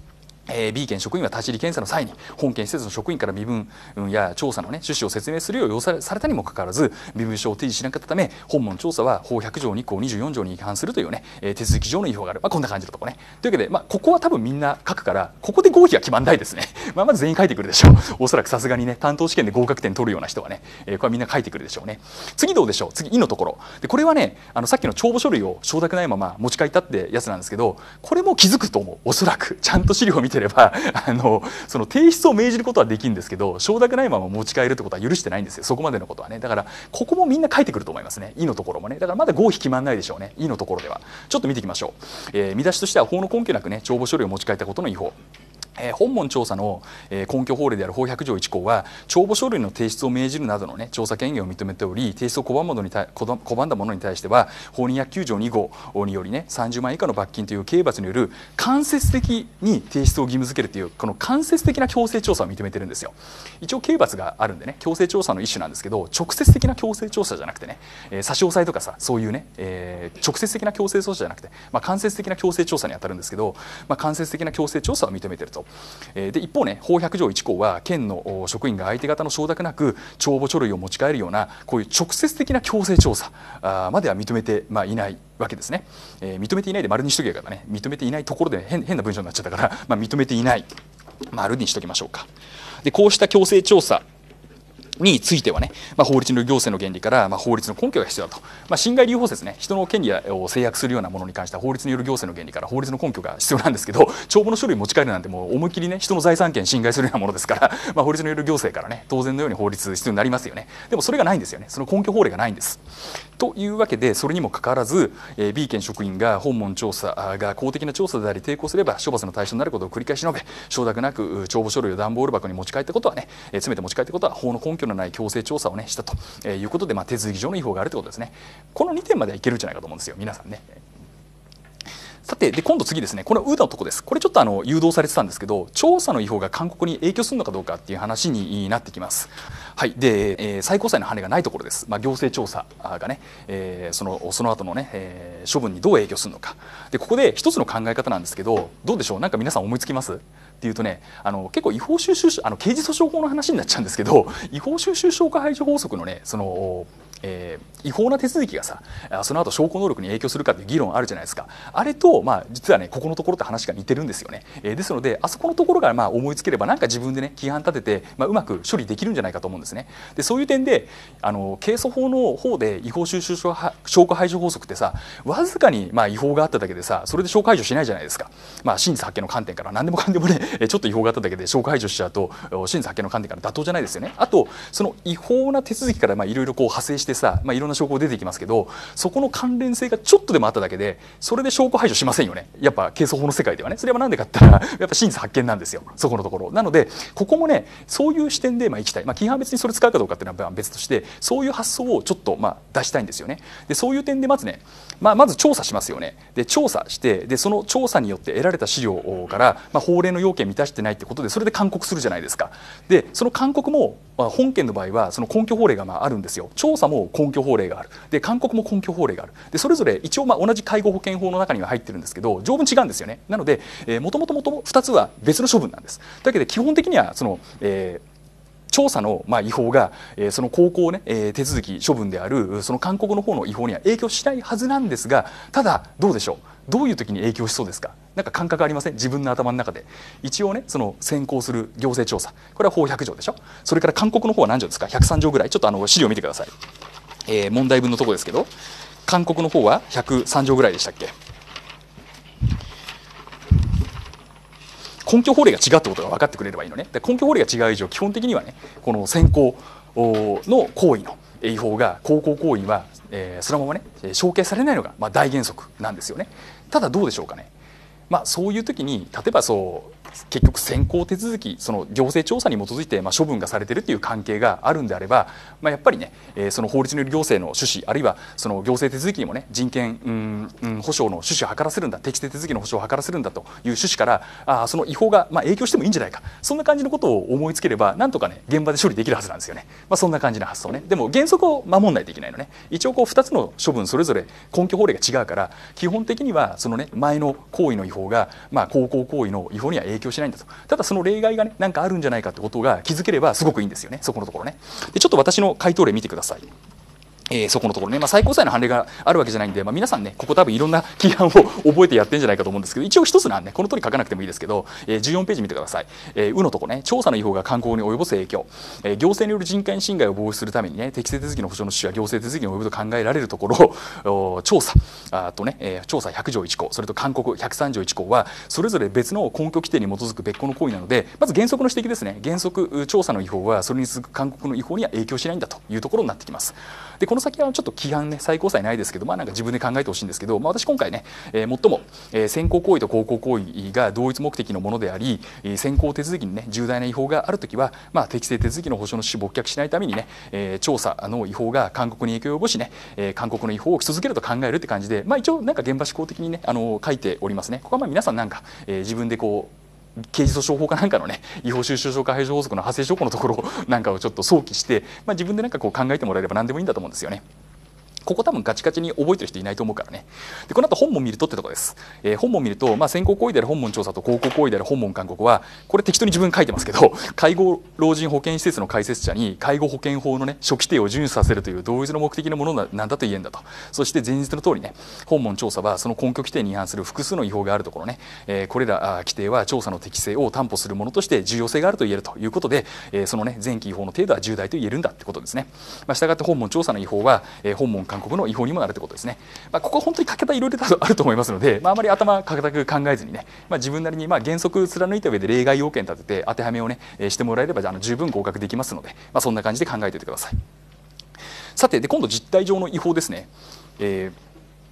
B 県職員は立ち入り検査の際に本県施設の職員から身分や調査の、趣旨を説明するよう要されたにもかかわらず身分証を提示しなかったため、本文調査は法100条2項24条に違反するという、ね、手続き上の違法がある、こんな感じのところね。というわけで、ここは多分みんな書くからここで合否は決まんないですね。まず全員書いてくるでしょう。おそらくさすがにね担当試験で合格点取るような人はね、これはみんな書いてくるでしょうね。次どうでしょう。次「い」のところで、これはねさっきの帳簿書類を承諾ないまま持ち帰ったってやつなんですけど、これも気づくと思う。おそらくちゃんと資料を見てればその提出を命じることはできるんですけど、承諾ないまま持ち帰るってことは許してないんですよ。そこまでのことはね。だからここもみんな書いてくると思いますね。「い」のところもね。だからまだ合否決まんないでしょうね。「い」のところではちょっと見ていきましょう。見出しとしては法の根拠なくね帳簿書類を持ち帰ったことの違法。本文調査の根拠法令である法100条1項は帳簿書類の提出を命じるなどの、ね、調査権限を認めており、提出を拒んだ者に対しては法209条2号により、ね、30万円以下の罰金という刑罰による間接的に提出を義務付けるという、この間接的な強制調査を認めてるんですよ。一応刑罰があるんでね、強制調査の一種なんですけど、直接的な強制調査じゃなくてね、差し押さえとかさ、そういうね、直接的な強制捜査じゃなくて、間接的な強制調査に当たるんですけど、間接的な強制調査を認めていると。で一方ね、法100条1項は県の職員が相手方の承諾なく帳簿書類を持ち帰るようなこういう直接的な強制調査までは認めていないわけですね。認めていないで丸にしとけばよかったね。認めていないところで変な文章になっちゃったから、認めていない丸にしときましょうか。でこうした強制調査についてはね、法律の行政の原理から、法律の根拠が必要だと。侵害理由法説ね、人の権利を制約するようなものに関しては法律による行政の原理から法律の根拠が必要なんですけど、帳簿の書類持ち帰るなんてもう思いっきりね人の財産権侵害するようなものですから、法律による行政からね当然のように法律必要になりますよね。でもそれがないんですよね。その根拠法令がないんです。というわけでそれにもかかわらず B 県職員が本文調査が公的な調査であり抵抗すれば処罰の対象になることを繰り返し述べ、承諾なく帳簿書類を段ボール箱に持ち帰ったことはね、詰めて持ち帰ったことは法の根拠のない強制調査をねしたということで、手続き上の違法があるということですね。この2点まではいけるんじゃないかと思うんですよ、皆さんね。 さてで今度次ですね、この「う」のとこです。これちょっと誘導されてたんですけど、調査の違法が勧告に影響するのかどうかっていう話になってきます。はい、で、最高裁の判例がないところです。行政調査がね、その後のね、処分にどう影響するのか。でここで一つの考え方なんですけど、どうでしょう、なんか皆さん思いつきますっていうとね、結構違法収集刑事訴訟法の話になっちゃうんですけど、違法収集消化排除法則のね、違法な手続きがさ、その後証拠能力に影響するかという議論あるじゃないですか。あれと、実はねここのところって話が似てるんですよね。ですのであそこのところが思いつければなんか自分でね規範立てて、うまく処理できるんじゃないかと思うんですね。でそういう点で刑訴法の方で違法収集消化排除法則ってさ、わずかに違法があっただけでさ、それで消化排除しないじゃないですか。真実発見の観点から何でもかんでもねちょっと違法があっただけで消化排除しちゃうと真実発見の観点から妥当じゃないですよね。あとその違法な手続きからいろいろ派生してさ、いろんな証拠が出てきますけど、そこの関連性がちょっとでもあっただけでそれで証拠排除しませんよね。やっぱ刑訴法の世界ではね。それはなんでかって言ったらやっぱ真実発見なんですよ、そこのところ。なのでここもねそういう視点でいきたい。規範は別にそれ使うかどうかっていうのは別として、そういう発想をちょっと出したいんですよね。でそういう点でまずね、まず調査しますよね。で調査してでその調査によって得られた資料から、法令の要件満たしてないってことでそれで勧告するじゃないですか。でその勧告も、本件の場合はその根拠法令があるんですよ。調査も根拠法令がある。で勧告も根拠法令がある。でそれぞれ一応同じ介護保険法の中には入ってるんですけど条文違うんですよね。なのでもともと2つは別の処分なんです。だけど基本的にはその、調査の違法がその高校ね手続き処分であるその勧告の方の違法には影響しないはずなんですが、ただどうでしょう、どういう時に影響しそうですか。なんか感覚ありません？自分の頭の中で一応ねその先行する行政調査、これは法100条でしょ。それから勧告の方は何条ですか。103条ぐらい。ちょっと資料見てください。問題文のところですけど、勧告の方は103条ぐらいでしたっけ。根拠法令が違うってことが分かってくれればいいのね。で根拠法令が違う以上基本的にはねこの先行の行為の違法が高校行為は、そのままね承継されないのが大原則なんですよね。ただどうでしょうかね。そういう時に例えば結局先行手続き、その行政調査に基づいて処分がされているという関係があるんであれば、やっぱりねその法律による行政の趣旨、あるいはその行政手続きにもね人権保障の趣旨を図らせるんだ、適正手続きの保障を図らせるんだという趣旨からその違法が影響してもいいんじゃないか、そんな感じのことを思いつければなんとかね現場で処理できるはずなんですよね。そんな感じの発想ね。でも原則を守らないといけないのね。一応2つの処分それぞれ根拠法令が違うから、基本的にはそのね前の行為の違法が高校行為の違法には影響しないんだと。ただその例外がねなんかあるんじゃないかってことが気づければすごくいいんですよね、そこのところね。でちょっと私の回答例見てください。そこのところね、最高裁の判例があるわけじゃないんで、皆さんねここ多分いろんな規範を覚えてやってるんじゃないかと思うんですけど、一応一つなんでこの通り書かなくてもいいですけど、14ページ見てください。うのとこね、調査の違法が勧告に及ぼす影響、行政による人権侵害を防止するためにね適正手続きの保障の趣旨は行政手続きに及ぶと考えられるところ、調査とね、調査100条1項、それと勧告103条1項はそれぞれ別の根拠規定に基づく別個の行為なので、まず原則の指摘ですね。原則調査の違法はそれに続く勧告の違法には影響しないんだというところになってきます。でこの先はちょっと規範ね最高裁ないですけど、なんか自分で考えてほしいんですけど、私今回ね、最も、先行行為と後行行為が同一目的のものであり、先行手続きにね重大な違法があるときは、適正手続きの保障の趣旨を没却しないためにね、調査の違法が勧告に影響を及ぼしね、勧告の違法を起き続けると考えるって感じで、一応なんか現場施行的にね書いておりますね。ここは皆さんなんか、自分で刑事訴訟法かなんかのね違法収集消化排除法則の派生証拠のところなんかをちょっと想起して、自分でなんか考えてもらえれば何でもいいんだと思うんですよね。ここ多分ガチガチに覚えてる人いないと思うからね。でこの後本文見るとってとこです。本文見ると、先行行為である本文調査と後行行為である本文勧告はこれ適当に自分書いてますけど、介護老人保健施設の開設者に介護保険法のね諸規定を遵守させるという同一の目的のものなんだと言えんだと。そして前日の通りね本文調査はその根拠規定に違反する複数の違法があるところね、これら規定は調査の適正を担保するものとして重要性があると言えるということで、そのね前期違法の程度は重大と言えるんだってことですね。したがって本文調査の違法は、本文勧告の違法にもなるということですね。ここは本当に書き方いろいろあると思いますので、あまり頭固く考えずにね、自分なりに原則貫いた上で例外要件立てて当てはめをねしてもらえれば十分合格できますので、そんな感じで考えておいてください。さてで今度実態上の違法ですね。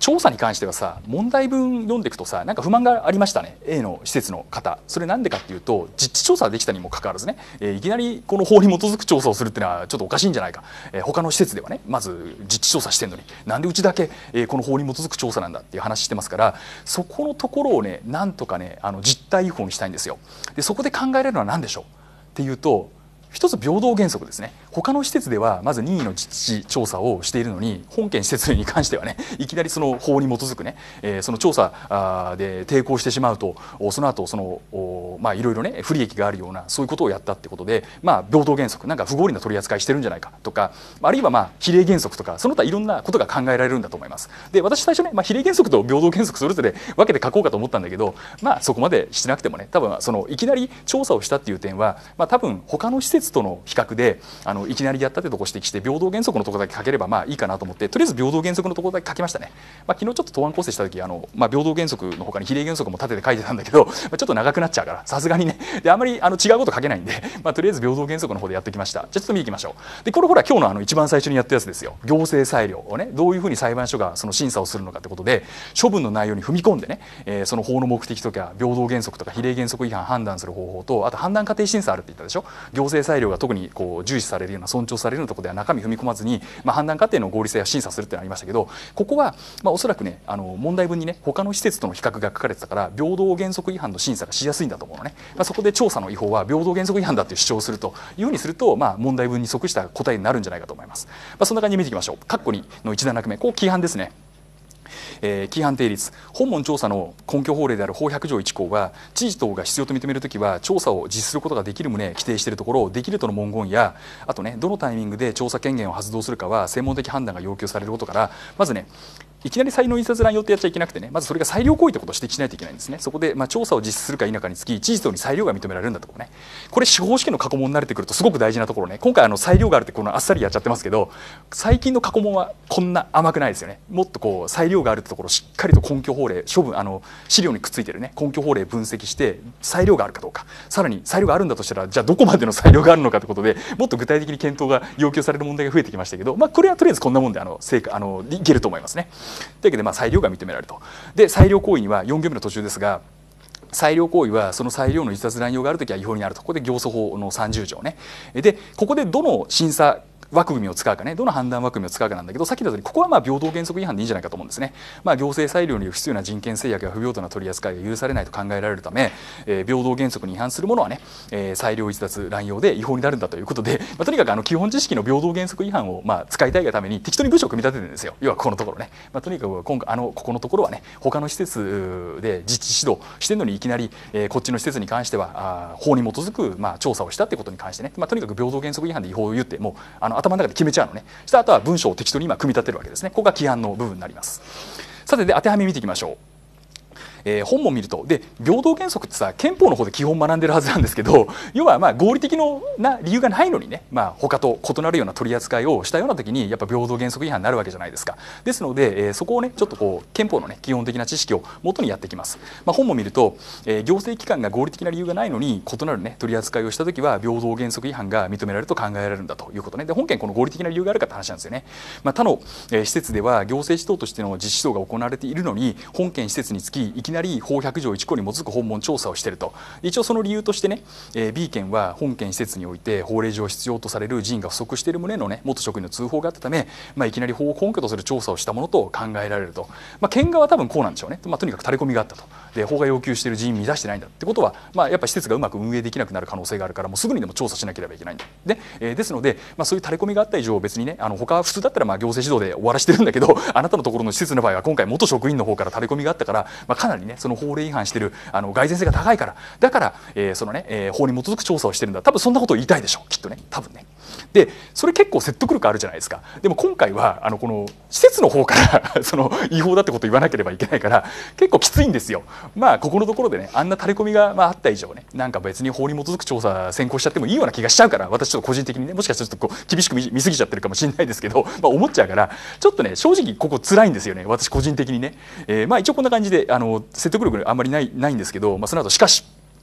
調査に関してはさ、問題文読んでいくとさ、なんか不満がありましたね、 A の施設の方。それなんでかっていうと、実地調査ができたにもかかわらずね、いきなりこの法に基づく調査をするっていうのはちょっとおかしいんじゃないか、他の施設ではねまず実地調査してんのになんでうちだけ、この法に基づく調査なんだっていう話してますから、そこのところをねなんとかね実態違法にしたいんですよ。でそこで考えられるのは何でしょうっていうと、一つ平等原則ですね。他の施設ではまず任意の実地調査をしているのに、本件施設に関してはねいきなりその法に基づくね、その調査で抵抗してしまうと、その後そのいろいろね不利益があるようなそういうことをやったってことで、平等原則なんか不合理な取り扱いしてるんじゃないかとか、あるいは比例原則とかその他いろんなことが考えられるんだと思います。で私最初ね、比例原則と平等原則それぞれ分けて書こうかと思ったんだけど、そこまでしてなくてもね、多分そのいきなり調査をしたっていう点は、多分他の施設との比較でいきなりやったってとこ指摘して平等原則のところだけ書ければいいかなと思って、とりあえず平等原則のところだけ書きましたね。昨日ちょっと答案構成した時平等原則の他に比例原則も立てて書いてたんだけど、ちょっと長くなっちゃうからさすがにね、であまり違うこと書けないんで、とりあえず平等原則の方でやってきました。じゃあちょっと見ていきましょう。でこれほら今日の一番最初にやったやつですよ。行政裁量をねどういうふうに裁判所がその審査をするのかってことで、処分の内容に踏み込んでね、その法の目的とか平等原則とか比例原則違反判断する方法と、あと判断過程審査あるって言ったでしょ。行政裁量が特に重視されるような尊重されるようなところでは中身踏み込まずに、判断過程の合理性を審査するっていうのがありましたけど、ここはおそらくね問題文にね他の施設との比較が書かれてたから平等原則違反の審査がしやすいんだと思うのね。そこで調査の違法は平等原則違反だっていう主張をするというふうにすると、問題文に即した答えになるんじゃないかと思います。そんな感じで見ていきましょう。括弧2の1段落目、こう規範ですね。規範定律、本問調査の根拠法令である法100条1項は、知事等が必要と認めるときは調査を実施することができる旨規定しているところ、できるとの文言や、あとねどのタイミングで調査権限を発動するかは専門的判断が要求されることから、まずねいきなり裁量印刷乱用ってやっちゃいけなくてね、まずそれが裁量行為ということを指摘しないといけないんですね。そこで調査を実施するか否かにつき知事等に裁量が認められるんだところね。これ司法試験の過去問に慣れてくるとすごく大事なところね。今回裁量があるってあっさりやっちゃってますけど、最近の過去問はこんな甘くないですよね。もっと裁量があるってところをしっかりと根拠法令処分資料にくっついてるね根拠法令分析して裁量があるかどうか、さらに裁量があるんだとしたらじゃあどこまでの裁量があるのかということで、もっと具体的に検討が要求される問題が増えてきましたけど、これはとりあえずこんなもんでいけると思いますね。というわけで裁量が認められると。で裁量行為には4行目の途中ですが、裁量行為はその裁量の逸脱乱用があるときは違法になると。ここで行訴法の30条ね。でここでどの審査枠組みを使うかね、どの判断枠組みを使うかなんだけど、さっき言ったようにここは平等原則違反でいいんじゃないかと思うんですね。行政裁量による不必要な人権制約や不平等な取り扱いが許されないと考えられるため、平等原則に違反するものはね、裁量逸脱乱用で違法になるんだということで、とにかく基本知識の平等原則違反を使いたいがために適当に文章を組み立ててるんですよ。要はここのところね。とにかく今回ここのところはね、他の施設で実地指導してるのにいきなり、こっちの施設に関しては法に基づく調査をしたってことに関してね、とにかく平等原則違反で違法を言ってもう頭の中で決めちゃうのね。したあとは文章を適当に組み立てるわけですね。ここが規範の部分になります。さてで当てはめ見ていきましょう。本も見るとで平等原則ってさ憲法の方で基本学んでるはずなんですけど、要は合理的な理由がないのにね、他と異なるような取り扱いをしたような時にやっぱ平等原則違反になるわけじゃないですか。ですので、そこをねちょっと憲法のね基本的な知識を元にやってきます。本も見ると、行政機関が合理的な理由がないのに異なるね取り扱いをした時は平等原則違反が認められると考えられるんだということね。で本件この合理的な理由があるかって話なんですよね。他の施設では行政指導としての実施指導が行われているのに、本件施設につきいきなり法100条1項に基づく本問調査をしていると。一応その理由としてね、B 件は本件施設において法令上必要とされる人員が不足している旨のね元職員の通報があったため、いきなり法を根拠とする調査をしたものと考えられると。県側は多分こうなんでしょうね。とにかく垂れ込みがあったと。で法が要求している人員満たしてないんだってことは、やっぱ施設がうまく運営できなくなる可能性があるから、もうすぐにでも調査しなければいけないんだ。ですので、そういう垂れ込みがあった以上別にね他は普通だったら行政指導で終わらしてるんだけど、あなたのところの施設の場合は今回元職員の方から垂れ込みがあったから、かなりねその法令違反してる蓋然性が高いから、だから、そのね、法に基づく調査をしてるんだ、多分そんなことを言いたいでしょうきっとね、多分ね。でそれ結構説得力あるじゃないですか。でも今回はこの施設の方からその違法だってことを言わなければいけないから結構きついんですよ。ここのところでねあんな垂れ込みがあった以上ね、なんか別に法に基づく調査先行しちゃってもいいような気がしちゃうから、私ちょっと個人的にねもしかしたらちょっと厳しく見過ぎちゃってるかもしれないですけど、思っちゃうからちょっとね正直ここ辛いんですよね、私個人的にね。一応こんな感じで説得力あんまりないんですけど、その後しかし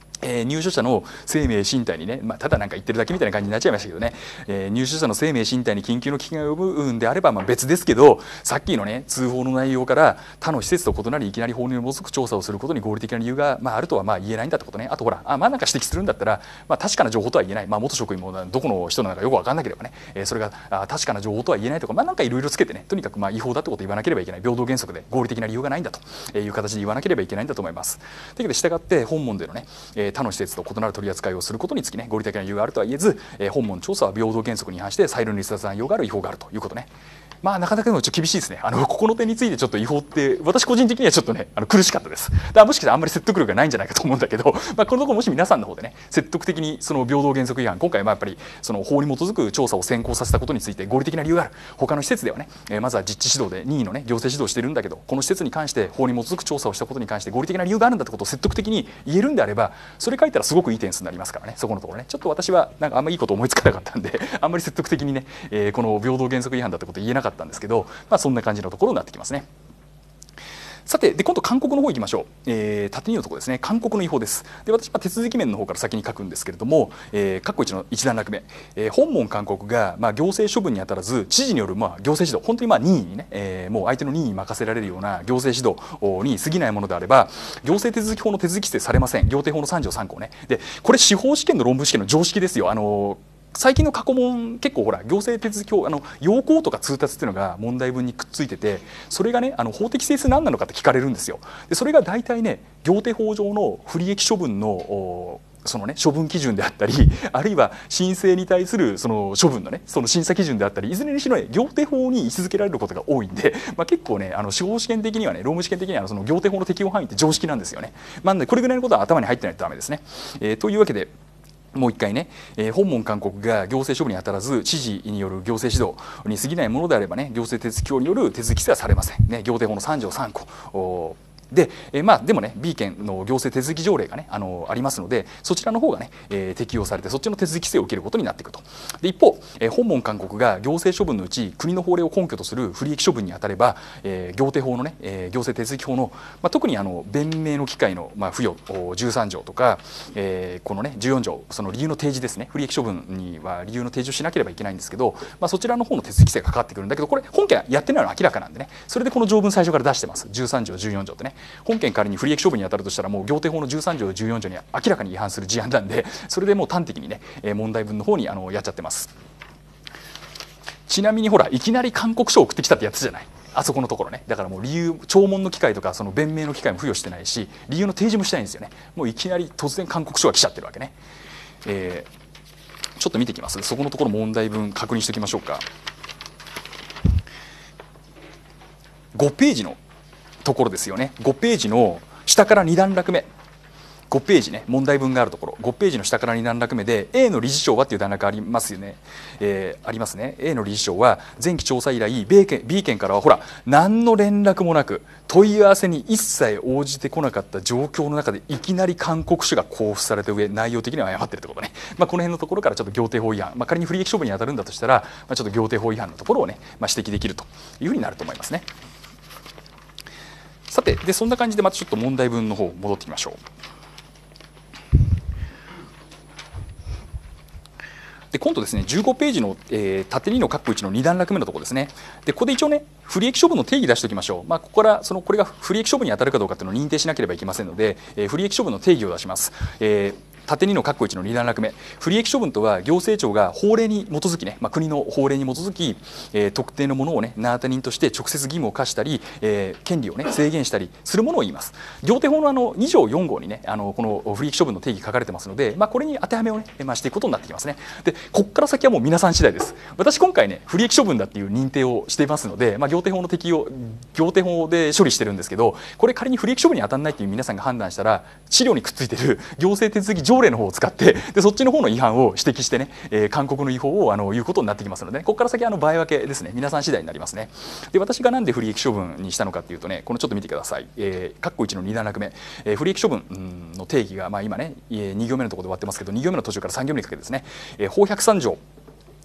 入所者の生命身体にね、ただなんか言ってるだけみたいな感じになっちゃいましたけどね、入所者の生命身体に緊急の危険が及ぶんであれば別ですけど、さっきのね通報の内容から他の施設と異なりいきなり法に基づく調査をすることに合理的な理由があるとは言えないんだってことね。あとほらなんか指摘するんだったら、確かな情報とは言えない、元職員もどこの人なのかよく分かんなければね、それが確かな情報とは言えないとか、なんかいろいろつけてね、とにかく違法だってことを言わなければいけない、平等原則で合理的な理由がないんだという形で言わなければいけないんだと思います。というわけで従って本問でのね、他の施設と異なる取り扱いをすることにつきね、合理的な理由があるとは言えず、本問調査は平等原則に違反して裁量に逸脱内容がある、違法があるということね。なかなかでもちょっと厳しいですね。ここの点についてちょっと違法って私個人的にはちょっとね苦しかったです。だからもしかしたらあんまり説得力がないんじゃないかと思うんだけど、このところもし皆さんの方でね説得的にその平等原則違反、今回やっぱりその法に基づく調査を先行させたことについて合理的な理由がある、他の施設ではね、まずは実地指導で任意のね行政指導をしているんだけど、この施設に関して法に基づく調査をしたことに関して合理的な理由があるんだってことを説得的に言えるんであれば、それ書いたらすごくいい点数になりますからね。そこのところねちょっと私はなんかあんまりいいこと思いつかなかったんであんまり説得的にね、この平等原則違反だってこと言えなかったんですけど、そんな感じのところになってきますね。さて今度勧告の方行きましょう。縦2のところですね、勧告の違法です。で私は手続き面の方から先に書くんですけれども、括弧1の1段落目、本問勧告が行政処分に当たらず知事による行政指導、本当に任意にね、もう相手の任意に任せられるような行政指導に過ぎないものであれば行政手続き法の手続き規定されません。行政法の3条3項ね。でこれ司法試験の論文試験の常識ですよ。最近の過去問結構ほら行政手続き法要項とか通達っていうのが問題文にくっついてて、それがね法的性質何なのかって聞かれるんですよ。でそれが大体ね行政法上の不利益処分のそのね処分基準であったり、あるいは申請に対するその処分のねその審査基準であったり、いずれにしろね行政法に位置づけられることが多いんで、結構ね司法試験的にはね論文試験的にはその行政法の適用範囲って常識なんですよね。なのでこれぐらいのことは頭に入ってないとダメですね。というわけでもう一回ね、本問勧告が行政処分に当たらず知事による行政指導に過ぎないものであればね行政手続き法による手続き規制はされませんね。行政法の3条3項で、でもね B 県の行政手続き条例がねありますので、そちらの方がね、適用されてそっちの手続き規制を受けることになっていくと。で一方、本問勧告が行政処分のうち国の法令を根拠とする不利益処分に当たれば、行政法のね、行政手続き法の、特に弁明の機会の、付与13条とか、このね14条その理由の提示ですね。不利益処分には理由の提示をしなければいけないんですけど、そちらの方の手続き規制がかかってくるんだけど、これ本件はやってないのは明らかなんでね、それでこの条文最初から出してます。13条14条ってね、本件仮に不利益処分に当たるとしたらもう行政法の13条14条に明らかに違反する事案なんで、それでもう端的にね問題文の方にやっちゃってます。ちなみにほらいきなり勧告書を送ってきたってやつじゃない、あそこのところね。だからもう理由聴聞の機会とかその弁明の機会も付与してないし、理由の提示もしてないんですよね。もういきなり突然勧告書が来ちゃってるわけね。ちょっと見てきます。そこのところ問題文確認しておきましょうか。5ページのところですよね。5ページの下から2段落目、5ページね問題文があるところ、5ページの下から2段落目で A の理事長はっていう段落ありますよね。ありますね。 A の理事長は前期調査以来 B 県からはほら何の連絡もなく問い合わせに一切応じてこなかった状況の中でいきなり勧告書が交付された上内容的には誤ってるってことね。この辺のところからちょっと行政法違反、仮に不利益処分に当たるんだとしたら、ちょっと行政法違反のところをね、指摘できるというふうになると思いますね。さてでそんな感じでまたちょっと問題文の方戻ってきましょう。で今度ですね15ページの、縦2の括弧1の2段落目のところですね。でここで一応ね不利益処分の定義出しておきましょう。ここからこれが不利益処分に当たるかどうかというのを認定しなければいけませんので、不利益処分の定義を出します。縦2の括弧1の2段落目、不利益処分とは行政庁が法令に基づきね、国の法令に基づき、特定のものをね名当たり人として直接義務を課したり、権利をね制限したりするものを言います。行政法の2条4号にねこの不利益処分の定義書かれてますので、これに当てはめをねしていくことになってきますね。でここから先はもう皆さん次第です。私今回ね不利益処分だっていう認定をしていますので、行政法の適用行政法で処理してるんですけど、これ仮に不利益処分に当たらないっていう皆さんが判断したら資料にくっついてる行政手続き条例の方を使ってでそっちの方の違反を指摘してね、勧告の違法を言うことになってきますので、ここから先は場合分けですね。皆さん次第になりますね。で私がなんで不利益処分にしたのかっていうとね、このちょっと見てください。括弧1の2段落目、不利益処分の定義が今ね2行目のところで終わってますけど、2行目の途中から3行目にかけてですね、法103条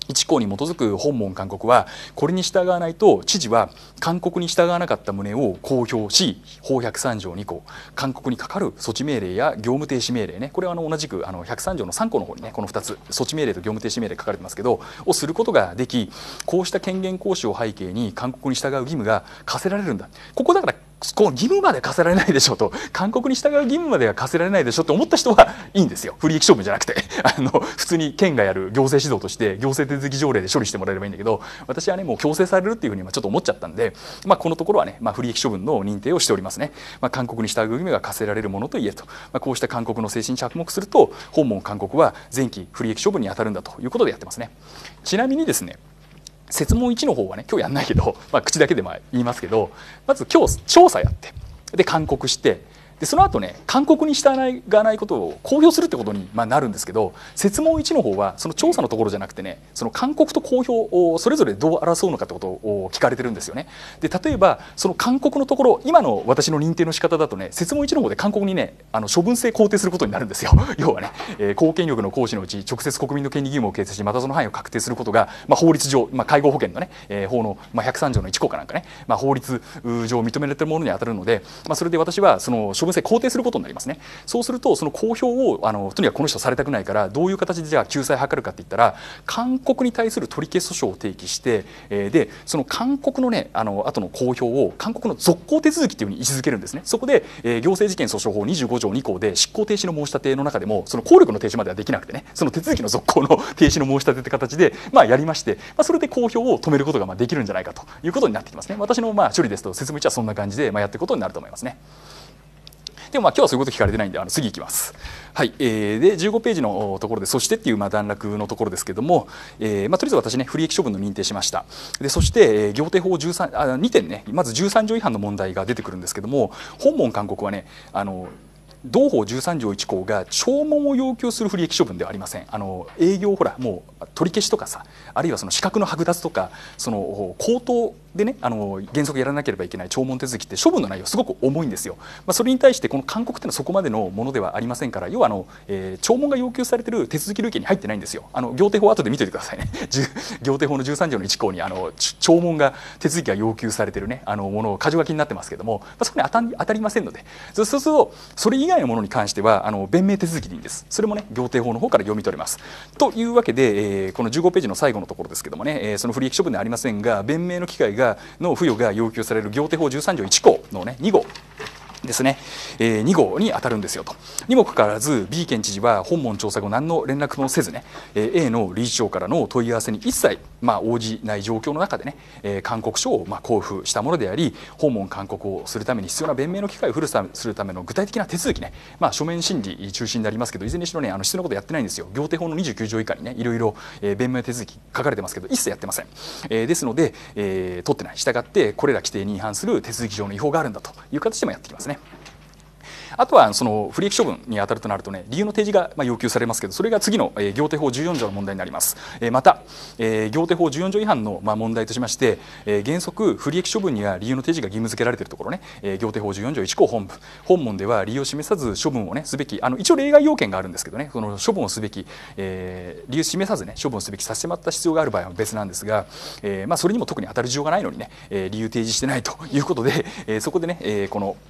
1項に基づく本文勧告はこれに従わないと知事は勧告に従わなかった旨を公表し、法103条2項勧告に係る措置命令や業務停止命令ね、これは同じく103条の3項の方にねこの2つ措置命令と業務停止命令書かれてますけどをすることができ、こうした権限行使を背景に勧告に従う義務が課せられるんだ。ここだからこう義務まで課せられないでしょうと、勧告に従う義務までは課せられないでしょうと思った人はいいんですよ。不利益処分じゃなくて普通に県がやる行政指導として行政手続き条例で処理してもらえればいいんだけど、私はねもう強制されるっていうふうにちょっと思っちゃったんで、このところはね、不利益処分の認定をしておりますね。勧告に従う義務が課せられるものといえると、こうした勧告の精神に着目すると本文勧告は前期不利益処分に当たるんだということでやってますね。ちなみにですね、設問1の方はね今日やんないけど、口だけで言いますけど、まず今日調査やってで勧告して、でその後ね勧告に従わないことを公表するってことになるんですけど、設問1の方はその調査のところじゃなくてね、その勧告と公表をそれぞれどう争うのかってことを聞かれてるんですよね。で例えばその勧告のところ、今の私の認定の仕方だとね、設問1の方で勧告にね処分性肯定することになるんですよ。要はね、公権力の行使のうち直接国民の権利義務を形成し、またその範囲を確定することが、法律上、介護保険のね、法の、103条の1項かなんかね、法律上認められているものに当たるので、それで私はその処分性肯定することになりますね。そうするとその公表をとにかくこの人されたくないから、どういう形でじゃあ救済を図るかっていったら、勧告に対する取り消し訴訟を提起して、でその勧告のね後の公表を勧告の続行手続きというふうに位置づけるんですね。そこで、行政事件訴訟法25条2項で執行停止の申し立ての中でもその効力の停止まではできなくてね、その手続きの続行の停止の申し立てって形でやりまして、それで公表を止めることができるんじゃないかということになってきますね。私の処理ですと説明はそんな感じでやっていくことになると思いますね。でも今日はそういうこと聞かれてないんで次いきます。はい、で15ページのところでそしてっていう段落のところですけども、とりあえず私ね不利益処分の認定しました。でそして、行政法2点ね、まず13条違反の問題が出てくるんですけども、本文勧告はね同法13条1項が聴聞を要求する不利益処分ではありません。営業もう取り消しとかさ、あるいはその資格の剥奪とか、その口頭でね原則やらなければいけない聴聞手続きって処分の内容すごく重いんですよ。それに対してこの勧告っていうのはそこまでのものではありませんから、要は聴聞が要求されている手続き類型に入ってないんですよ。行政法後で見ておいてくださいね。行政法の13条の1項に聴聞が手続きが要求されているねものを箇条書きになってますけども、そこに当たりませんので、そうするとそれ以外のものに関しては弁明手続きでいいんです。それもね行政法の方から読み取れます。というわけで、この15ページの最後のところですけどもね、その不利益処分ではありませんが、弁明の機会の付与が要求される行政法13条1項のね2号ですね、2号に当たるんですよと。にもかかわらず B 県知事は本文調査後何の連絡もせずね、A の理事長からの問い合わせに一切応じない状況の中でね、勧告書を交付したものであり、本文勧告をするために必要な弁明の機会を付与するための具体的な手続きね、書面審理中心でありますけど、いずれにしろね必要なことやってないんですよ。行政法の29条以下にねいろいろ弁明手続き書かれてますけど一切やってません。ですので、取ってない。従ってこれら規定に違反する手続き上の違法があるんだという形でもやってきますね。あとはその不利益処分に当たるとなるとね、理由の提示が要求されますけど、それが次の行政法14条の問題になります。また行政法14条違反の問題としまして、原則不利益処分には理由の提示が義務付けられているところね、行政法14条1項本文では理由を示さず処分をねすべき、一応例外要件があるんですけどね、その処分をすべき、理由示さずね処分をすべき差し迫った必要がある場合は別なんですが、それにも特に当たる事情がないのにね、理由提示してないということで、そこでね、この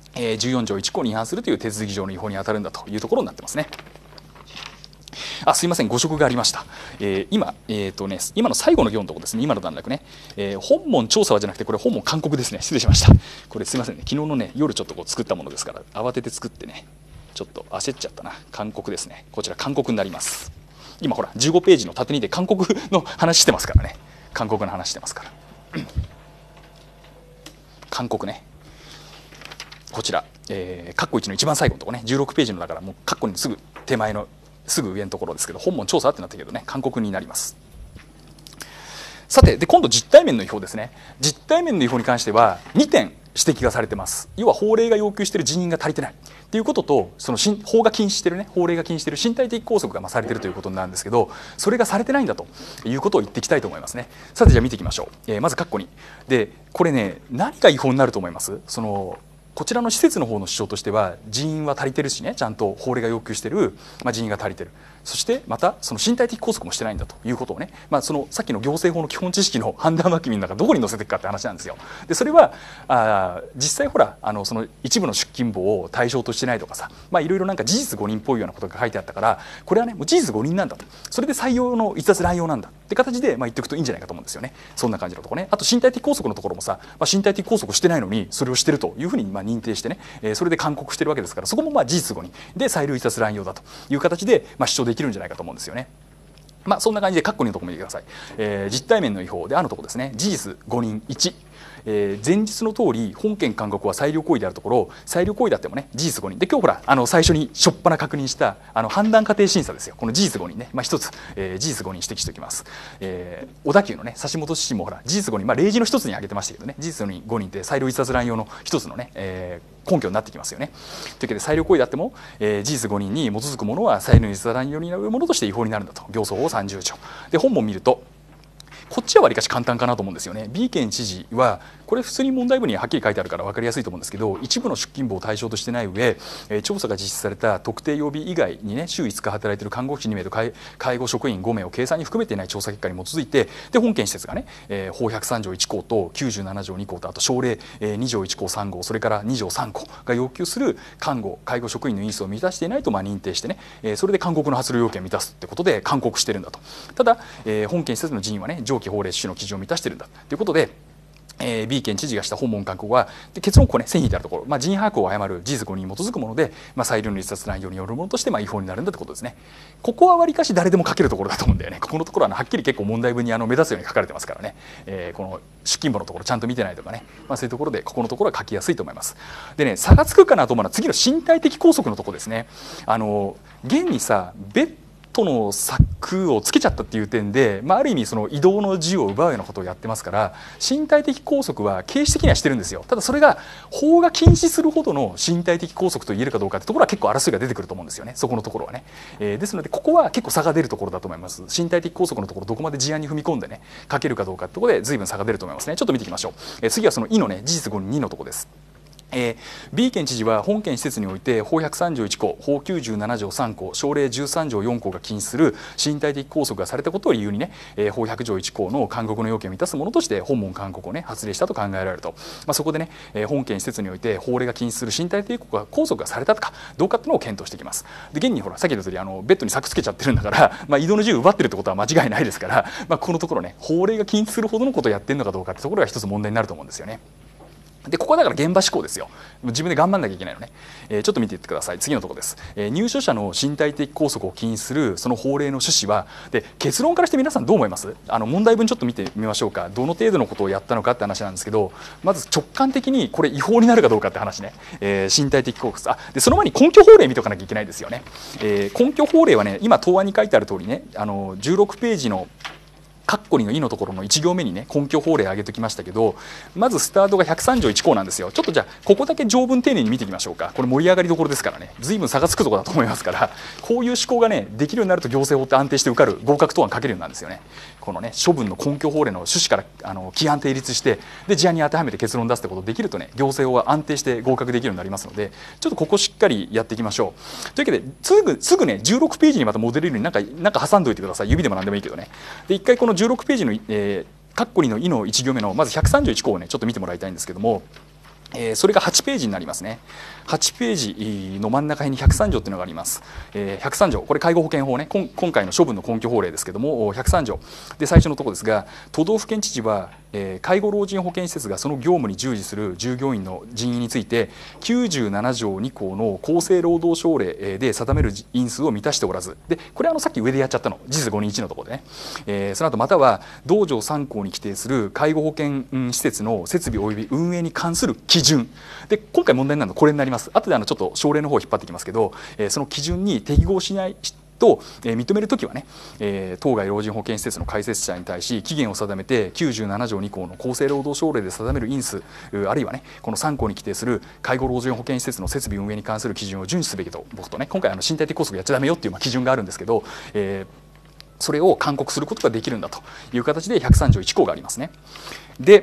14条1項に違反するという手続き上の違法に当たるんだというところになってますね。すいません、誤植がありました。今の最後の行のところですね、今の段落ね、本文調査はじゃなくてこれ本文勧告ですね。失礼しました。これすいませんね、昨日のね夜ちょっと作ったものですから慌てて作ってねちょっと焦っちゃったな。勧告ですね。こちら勧告になります。今ほら15ページの縦にで勧告の話してますからね。勧告の話してますから勧告ね、こちら、括弧1の一番最後のところね、16ページのだからもう括弧にすぐ手前のすぐ上のところですけど、本文調査ってなったけどね、勧告になります。さて、で今度実態面の違法ですね。実態面の違法に関しては2点指摘がされてます。要は法令が要求している人員が足りてないっていうことと、その法が禁止しているね、法令が禁止している身体的拘束がされているということなんですけど、それがされてないんだということを言っていきたいと思いますね。さてじゃあ見ていきましょう。まず括弧にでこれね何が違法になると思います？ こちらの施設の方の主張としては人員は足りてるしね、ちゃんと法令が要求している、人員が足りてる、そしてまたその身体的拘束もしてないんだということをね、そのさっきの行政法の基本知識の判断枠組みの中どこに載せていくかって話なんですよ。でそれは実際ほらその一部の出勤簿を対象としてないとかさ、いろいろなんか事実誤認っぽいようなことが書いてあったから、これはねもう事実誤認なんだと、それで採用の逸脱乱用なんだって形で言っておくといいんじゃないかと思うんですよね。そんな感じのところね。あと身体的拘束のところもさ、身体的拘束してないのにそれをしてるというふうに認定してね、それで勧告してるわけですから、そこも事実誤認で裁量逸脱乱用だという形で主張できるんじゃないかと思うんですよね。そんな感じで括弧2のところ見てください。実態面の違法であるところですね。事実誤認1、前日の通り本件勧告は裁量行為であるところ、裁量行為であってもね事実誤認で、今日ほら最初に初っ端確認した判断過程審査ですよ。この事実誤認ね、一つ、事実誤認指摘しておきます。小田急のね差し戻しもほら事実誤認、例示の一つに挙げてましたけどね、事実誤認って裁量逸脱乱用の一つのね、根拠になってきますよね。というわけで裁量行為であっても、事実誤認に基づくものは裁量逸脱乱用になるものとして違法になるんだと、行訴法30条で、本文見るとこっちはわりかし簡単かなと思うんですよね。B 県知事はこれ普通に問題文にはっきり書いてあるから分かりやすいと思うんですけど、一部の出勤簿を対象としてない上、調査が実施された特定曜日以外にね週5日働いている看護師2名と介護職員5名を計算に含めていない調査結果に基づいて、で本件施設がね、法103条1項と97条2項とあと省令2条1項3号それから2条3項が要求する看護介護職員の因数を満たしていないと認定してね、それで勧告の発令要件を満たすってことで勧告してるんだと。ただ、本件施設の人員はね上記法令趣旨の基準を満たしてるんだということで、B 県知事がした訪問勧告は結論ここね線引いてあるところ、人員把握を誤る事実誤認に基づくもので、裁量の逸脱乱用によるものとして違法になるんだってことですね。ここはわりかし誰でも書けるところだと思うんだよね。ここのところははっきり結構問題文に目立つように書かれてますからね、この出勤簿のところちゃんと見てないとかね、そういうところでここのところは書きやすいと思います。でね、差がつくかなと思うのは次の身体的拘束のところですね。現にさベッドの柵をつけちゃったっていう点で、ある意味その移動の自由を奪うようなことをやってますから、身体的拘束は形式的にはしてるんですよ。ただそれが法が禁止するほどの身体的拘束と言えるかどうかってところは結構争いが出てくると思うんですよね。そこのところはね、ですのでここは結構差が出るところだと思います。身体的拘束のところどこまで事案に踏み込んでね書けるかどうかってところで随分差が出ると思いますね。ちょっと見ていきましょう。次はその「い」のね事実誤認2のところです。B 県知事は本件施設において法103条1項法97条3項省令13条4項が禁止する身体的拘束がされたことを理由にね、法100条1項の勧告の要件を満たすものとして本文勧告をね発令したと考えられると、そこでね、本件施設において法令が禁止する身体的拘束がされたかどうかっていうのを検討していきます。で現にほらさっき言った通りベッドに柵つけちゃってるんだから、移動の自由を奪ってるってことは間違いないですから、このところね法令が禁止するほどのことをやってるのかどうかってところが一つ問題になると思うんですよね。でここはだから現場思考ですよ。自分で頑張んなきゃいけないのね。ちょっと見ていってください。次のところです。入所者の身体的拘束を禁止するその法令の趣旨はで、結論からして皆さんどう思います？問題文ちょっと見てみましょうか。どの程度のことをやったのかって話なんですけど、まず直感的にこれ違法になるかどうかって話ね。身体的拘束でその前に根拠法令見とかなきゃいけないですよね。根拠法令はね今答案に書いてある通りね16ページの括弧2の「い」のところの1行目にね根拠法令挙げておきましたけど、まずスタートが103条1項なんですよ。ちょっとじゃあここだけ条文丁寧に見ていきましょうか。これ盛り上がりどころですからね、随分差がつくところだと思いますから、こういう思考がねできるようになると行政法って安定して受かる合格答案書けるようになるんですよね。このね処分の根拠法令の趣旨から規範定立してで事案に当てはめて結論出すってことできるとね行政法は安定して合格できるようになりますので、ちょっとここしっかりやっていきましょう。というわけですぐね16ページにまた戻れるようになんか挟んどいてください。指でも何でもいいけどね。で一回この16ページの括弧2の「い」の1行目のまず103条1項をねちょっと見てもらいたいんですけども、それが8ページになりますね。8ページの真ん中辺に103条というのがあります。103条これ介護保険法ね、今回の処分の根拠法令ですけども103条で最初のところですが、都道府県知事は介護老人保健施設がその業務に従事する従業員の人員について97条2項の厚生労働省令で定める因数を満たしておらず、でこれさっき上でやっちゃったの事実5日のところでね、その後または同条3項に規定する介護保険施設の設備及び運営に関する基準で、今回問題になるのはこれになります。後でちょっと省令の方を引っ張ってきますけど、その基準に適合しないと認めるときはね、当該老人保健施設の開設者に対し期限を定めて97条2項の厚生労働省令で定める因数あるいはねこの3項に規定する介護老人保健施設の設備運営に関する基準を遵守すべきと僕とね今回身体的拘束やっちゃダメよっていう基準があるんですけど、それを勧告することができるんだという形で103条1項がありますね。で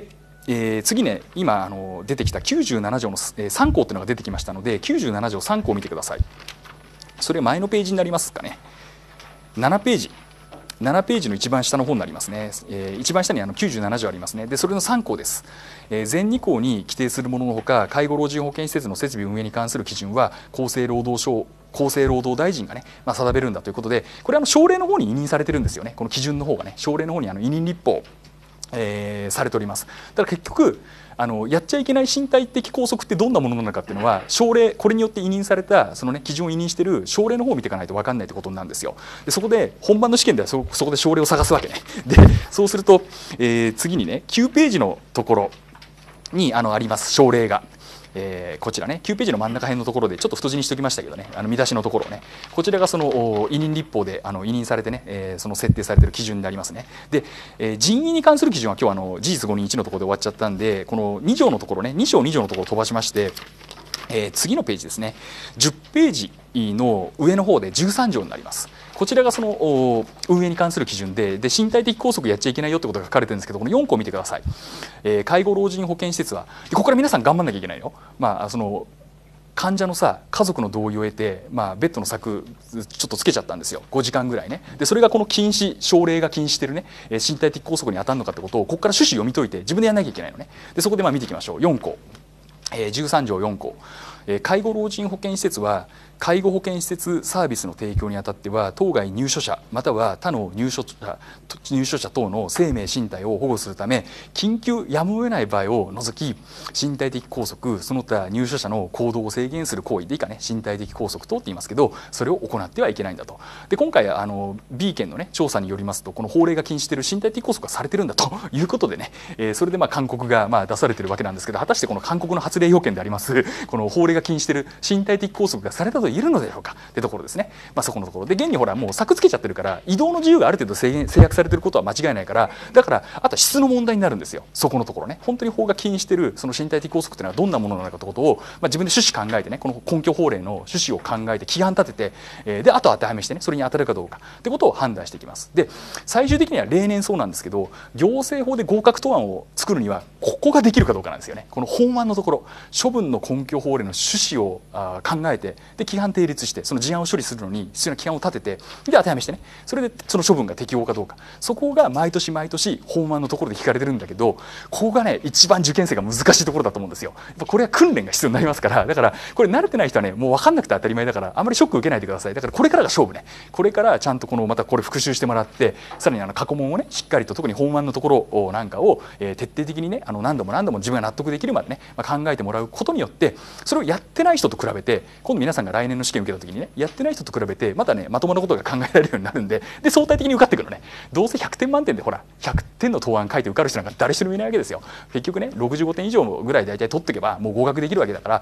次ね、今出てきた97条の3項というのが出てきましたので、97条3項を見てください。それ前のページになりますかね。7ページの一番下の方になりますね。一番下に97条ありますね。でそれの3項です。前2項に規定するもののほか、介護老人保健施設の設備運営に関する基準は厚生労働大臣がね、定めるんだということで、これは省令の方に委任されてるんですよね。この基準の方がね、省令の方に委任立法されております。だから結局やっちゃいけない身体的拘束ってどんなものなのかっていうのは、省令、これによって委任されたその、ね、基準を委任している省令の方を見ていかないと分かんないってことなんですよ。でそこで本番の試験ではそこで省令を探すわけね。でそうすると、次にね9ページのところにあります省令が。こちらね9ページの真ん中辺のところでちょっと太字にしておきましたけどね、見出しのところね、こちらがその委任立法で委任されてね、その設定されている基準になりますね。で、人員に関する基準は今日事実誤認1のところで終わっちゃったんで、この2条のところね、2章2条のところを飛ばしまして、次のページですね、10ページの上の方で13条になります。こちらがその運営に関する基準で身体的拘束やっちゃいけないよってことが書かれてるんですけど、この4項を見てください。介護老人保健施設はここから皆さん頑張んなきゃいけないよ。その患者の家族の同意を得て、ベッドの柵ちょっとつけちゃったんですよ、5時間ぐらいね。でそれがこの省令が禁止してるね身体的拘束に当たるのかってことをここから趣旨読み解いて自分でやらなきゃいけないのね。でそこで見ていきましょう。4項、13条4項、介護老人保健施設は介護保健施設サービスの提供にあたっては当該入所者または他の入所者等の生命身体を保護するため緊急やむを得ない場合を除き身体的拘束その他入所者の行動を制限する行為で以下ね身体的拘束等って言いますけど、それを行ってはいけないんだと。で今回B 県のね調査によりますと、この法令が禁止している身体的拘束がされてるんだということでね、それで勧告が出されているわけなんですけど、果たしてこの勧告の発令要件でありますこの法令が禁止している身体的拘束がされたと言えるのでしょうかってところですね。そこのところで現にほらもう柵つけちゃってるから移動の自由がある程度制約されていることは間違いないから、だからあとは質の問題になるんですよ。そこのところね、本当に法が禁止しているその身体的拘束というのはどんなものなのかということを、自分で趣旨考えてね、この根拠法令の趣旨を考えて規範立てて、であとは当てはめしてね、それに当たるかどうかってことを判断していきます。で最終的には例年そうなんですけど、行政法で合格答案を作るにはここができるかどうかなんですよね。この本案のところ、処分の根拠法令の趣旨を考えて、で規範定立してその事案を処理するのに必要な規範を立てて、で当てはめしてね、それでその処分が適用かどうか、そこが毎年毎年本案のところで聞かれてるんだけど、ここがね一番受験生が難しいところだと思うんですよ。やっぱこれは訓練が必要になりますから、だからこれ慣れてない人はねもう分かんなくて当たり前だから、あんまりショック受けないでください。だからこれからが勝負ね。これからちゃんとまたこれ復習してもらって、さらに過去問をねしっかりと特に本案のところなんかを徹底的にね何度も何度も自分が納得できるまでね、考えてもらうことによって、それをやってない人と比べて、今度皆さんが来年の試験を受けた時にねやってない人と比べてまたねまともなことが考えられるようになるんで、相対的に受かってくるのね。どうせ100点満点でほら100点の答案書いて受かる人なんか誰一人もいないわけですよ。結局ね65点以上ぐらい大体取っていけばもう合格できるわけだから、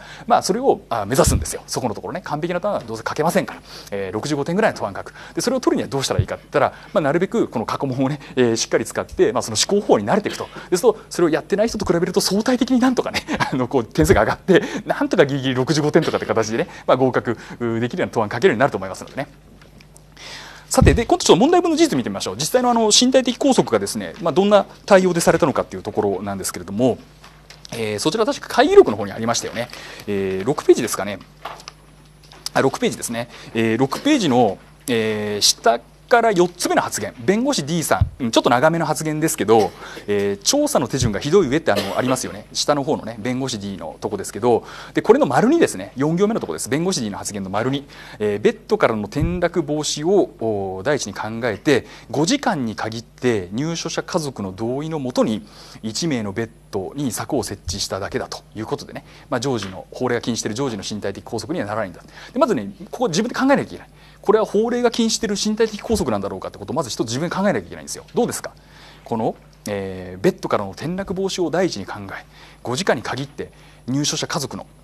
それを目指すんですよ。そこのところね、完璧な答案はどうせ書けませんから、65点ぐらいの答案書く。でそれを取るにはどうしたらいいかって言ったら、なるべくこの過去問をね、しっかり使って、その思考法に慣れていくと。ですとそれをやってない人と比べると相対的になんとかね点数が上がって、なんとかギリギリ65点とかって形でね、合格できるような答案書けるようになると思いますのでね。さて、で今度ちょっと問題文の事実見てみましょう。実際の身体的拘束がですね、どんな対応でされたのかっていうところなんですけれども、そちら確か会議録の方にありましたよね。6ページですかね。6ページですね。6ページの、下から4つ目の発言、弁護士 D さん、ちょっと長めの発言ですけど、調査の手順がひどい上ってありますよね。下の方のね弁護士 D のとこですけど、でこれの丸2ですね、4行目のとこです。弁護士 D の発言の丸2、ベッドからの転落防止を第一に考えて5時間に限って入所者家族の同意のもとに1名のベッドに柵を設置しただけだということでね、常時の法令が禁止している常時の身体的拘束にはならないんだ。でまずねここ自分で考えなきゃいけない。これは法令が禁止している身体的拘束なんだろうかってことをまず一つ自分で考えなきゃいけないんですよ。どうですか、この、ベッドからの転落防止を第一に考え5時間に限って入所者家族の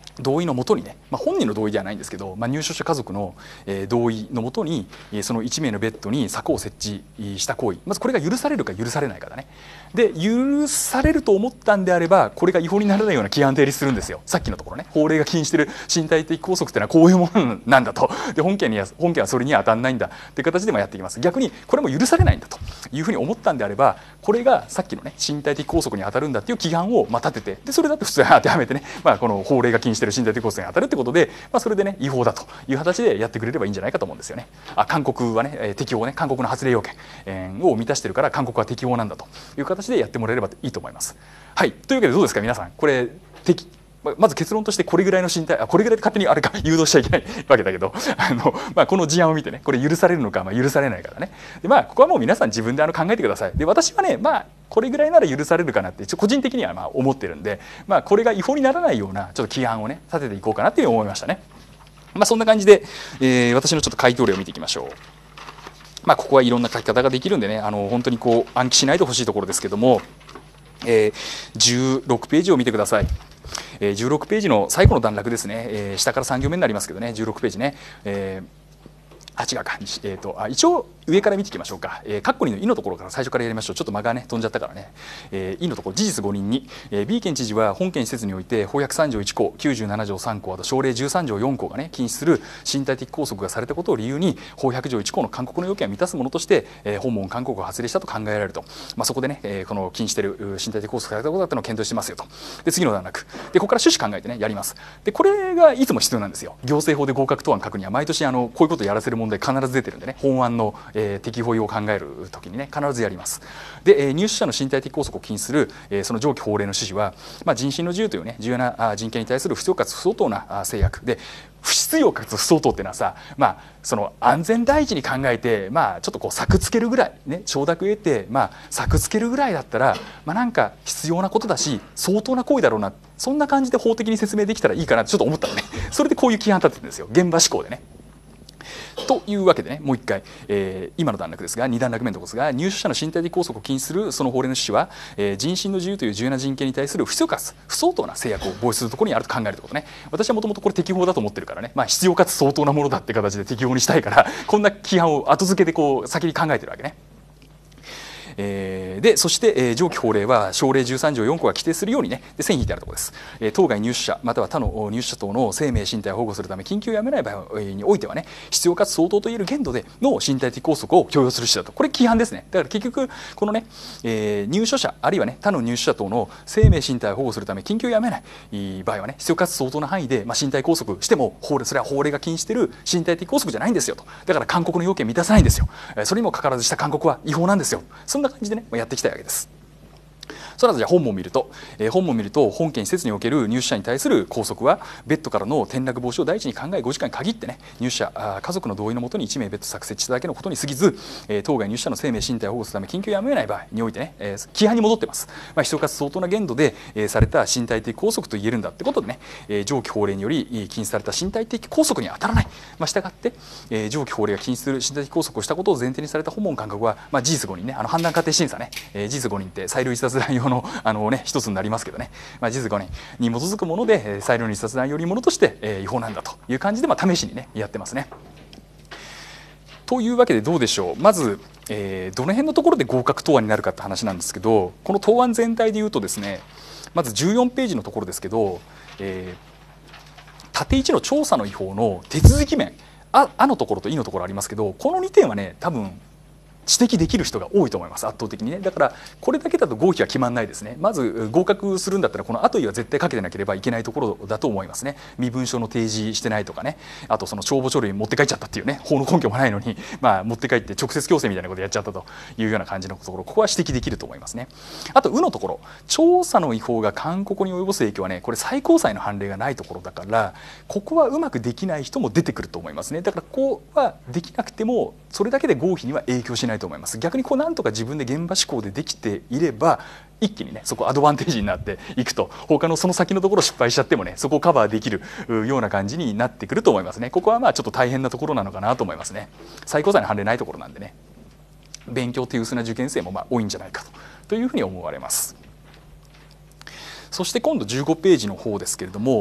同意のもとにね、本人の同意ではないんですけど、入所者家族の同意のもとにその1名のベッドに柵を設置した行為、まずこれが許されるか許されないかだね。で許されると思ったんであればこれが違法にならないような規範成立するんですよ。さっきのところね、法令が禁止している身体的拘束っていうのはこういうものなんだと、で本件はそれには当たらないんだっていう形でもやっていきます。逆にこれも許されないんだというふうに思ったんであればこれがさっきのね身体的拘束に当たるんだっていう規範を立てて、でそれだって普通に当てはめてね、この法令が禁止している身体的拘束に当たるってことで、それでね違法だという形でやってくれればいいんじゃないかと思うんですよね。韓国はね適用ね、韓国の発令要件を満たしているから韓国は適用なんだという形でやってもらえればいいと思います。はい、というわけでどうですか皆さん、これまず結論としてこれぐらいの身体これぐらいで勝手にあれか誘導しちゃいけないわけだけどこの事案を見てねこれ許されるのか、許されないからね、でここはもう皆さん自分で考えてください。で私はねこれぐらいなら許されるかなって個人的には思ってるんで、これが違法にならないようなちょっと規範をね立てていこうかなっていう思いましたね。そんな感じで、私のちょっと回答例を見ていきましょう。ここはいろんな書き方ができるんでね本当に暗記しないでほしいところですけども、16ページを見てください。16ページの最後の段落ですね、下から3行目になりますけどね、16ページね、違うか、一応上から見ていきましょうか。カッコ2の「い」のところから最初からやりましょう。ちょっと間がね飛んじゃったからね。「い」のところ事実誤認に、B 県知事は本県施設において法約3条1項97条3項あと省令13条4項がね禁止する身体的拘束がされたことを理由に法100条1項の勧告の要件を満たすものとして、本文勧告を発令したと考えられると、そこでね、この禁止している身体的拘束されたことだったのを検討してますよと。で次の段落でここから趣旨考えてねやります。でこれがいつも必要なんですよ。行政法で合格答案書くには毎年こういうことをやらせる問題必ず出てるんでね、本案の、適法用を考えるときにね必ずやります。で、入所者の身体的拘束を禁止する、その上記法令の趣旨は、人身の自由というね重要な人権に対する不必要かつ不相当な制約で、不必要かつ不相当っていうのはさ、その安全第一に考えて、ちょっと策つけるぐらいね、承諾得て、策つけるぐらいだったら、なんか必要なことだし相当な行為だろうな、そんな感じで法的に説明できたらいいかなってちょっと思ったのね。それでこういう規範立ててるんですよ、現場思考でね。というわけでね、もう一回、今の段落ですが2段落目のところですが、入所者の身体的拘束を禁止するその法令の趣旨は、人身の自由という重要な人権に対する不必要かつ不相当な制約を防止するところにあると考えるということね。私はもともとこれ適法だと思ってるからね、必要かつ相当なものだって形で適法にしたいからこんな規範を後付けで先に考えてるわけね。でそして、上記法令は省令13条4項が規定するようにねで線引いてあるところです。当該入所者または他の入所者等の生命身体を保護するため緊急をやめない場合においてはね必要かつ相当といえる限度での身体的拘束を許容する趣旨だと、これ規範ですね。だから結局このね、入所者あるいはね他の入所者等の生命身体を保護するため緊急をやめない場合はね必要かつ相当な範囲で、身体拘束してもそれは法令が禁止している身体的拘束じゃないんですよと、だから勧告の要件満たさないんですよ、それにもかかわらずした勧告は違法なんですよ、そんな感じでねやっていきたいわけです。その後じゃあ本文を見ると、本件施設における入所者に対する拘束はベッドからの転落防止を第一に考え5時間に限ってね入所者家族の同意のもとに1名ベッド作設しただけのことに過ぎず、当該入所者の生命身体を保護するため緊急をやめない場合においてね、規範に戻ってます。必要かつ相当な限度で、された身体的拘束と言えるんだってことでね、上記法令により禁止された身体的拘束には当たらない、従って、上記法令が禁止する身体的拘束をしたことを前提にされた本文勧告は、事実誤認ね判断過程審査ね、事実誤認って裁量一殺乱用の一つになりますけどね、事実誤認に基づくもので裁量の一殺乱用にものとして違法なんだという感じで試しにねやってますね。というわけでどうでしょう。まず、どの辺のところで合格答案になるかって話なんですけど、この答案全体でいうとですね、まず14ページのところですけど、縦1の調査の違法の手続き面あのところといのところありますけど、この2点はね多分指摘できる人が多いと思います、圧倒的にね。だからこれだけだと合否は決まらないですね。まず合格するんだったらこの後には絶対かけてなければいけないところだと思いますね。身分証の提示してないとかね、あとその帳簿書類持って帰っちゃったっていうね、法の根拠もないのに、持って帰って直接強制みたいなことやっちゃったというような感じのところ、ここは指摘できると思いますね。あと「う」のところ、調査の違法が勧告に及ぼす影響はね、これ最高裁の判例がないところだから、ここはうまくできない人も出てくると思いますね。だからここはできなくてもそれだけで合否には影響しないと思います。逆になんとか自分で現場思考でできていれば一気にねそこアドバンテージになっていくと、他のその先のところ失敗しちゃってもねそこをカバーできるような感じになってくると思いますね。ここはちょっと大変なところなのかなと思いますね。最高裁の判例ないところなんでね、勉強手薄な受験生も多いんじゃないかというふうに思われます。そして今度15ページの方ですけれども、実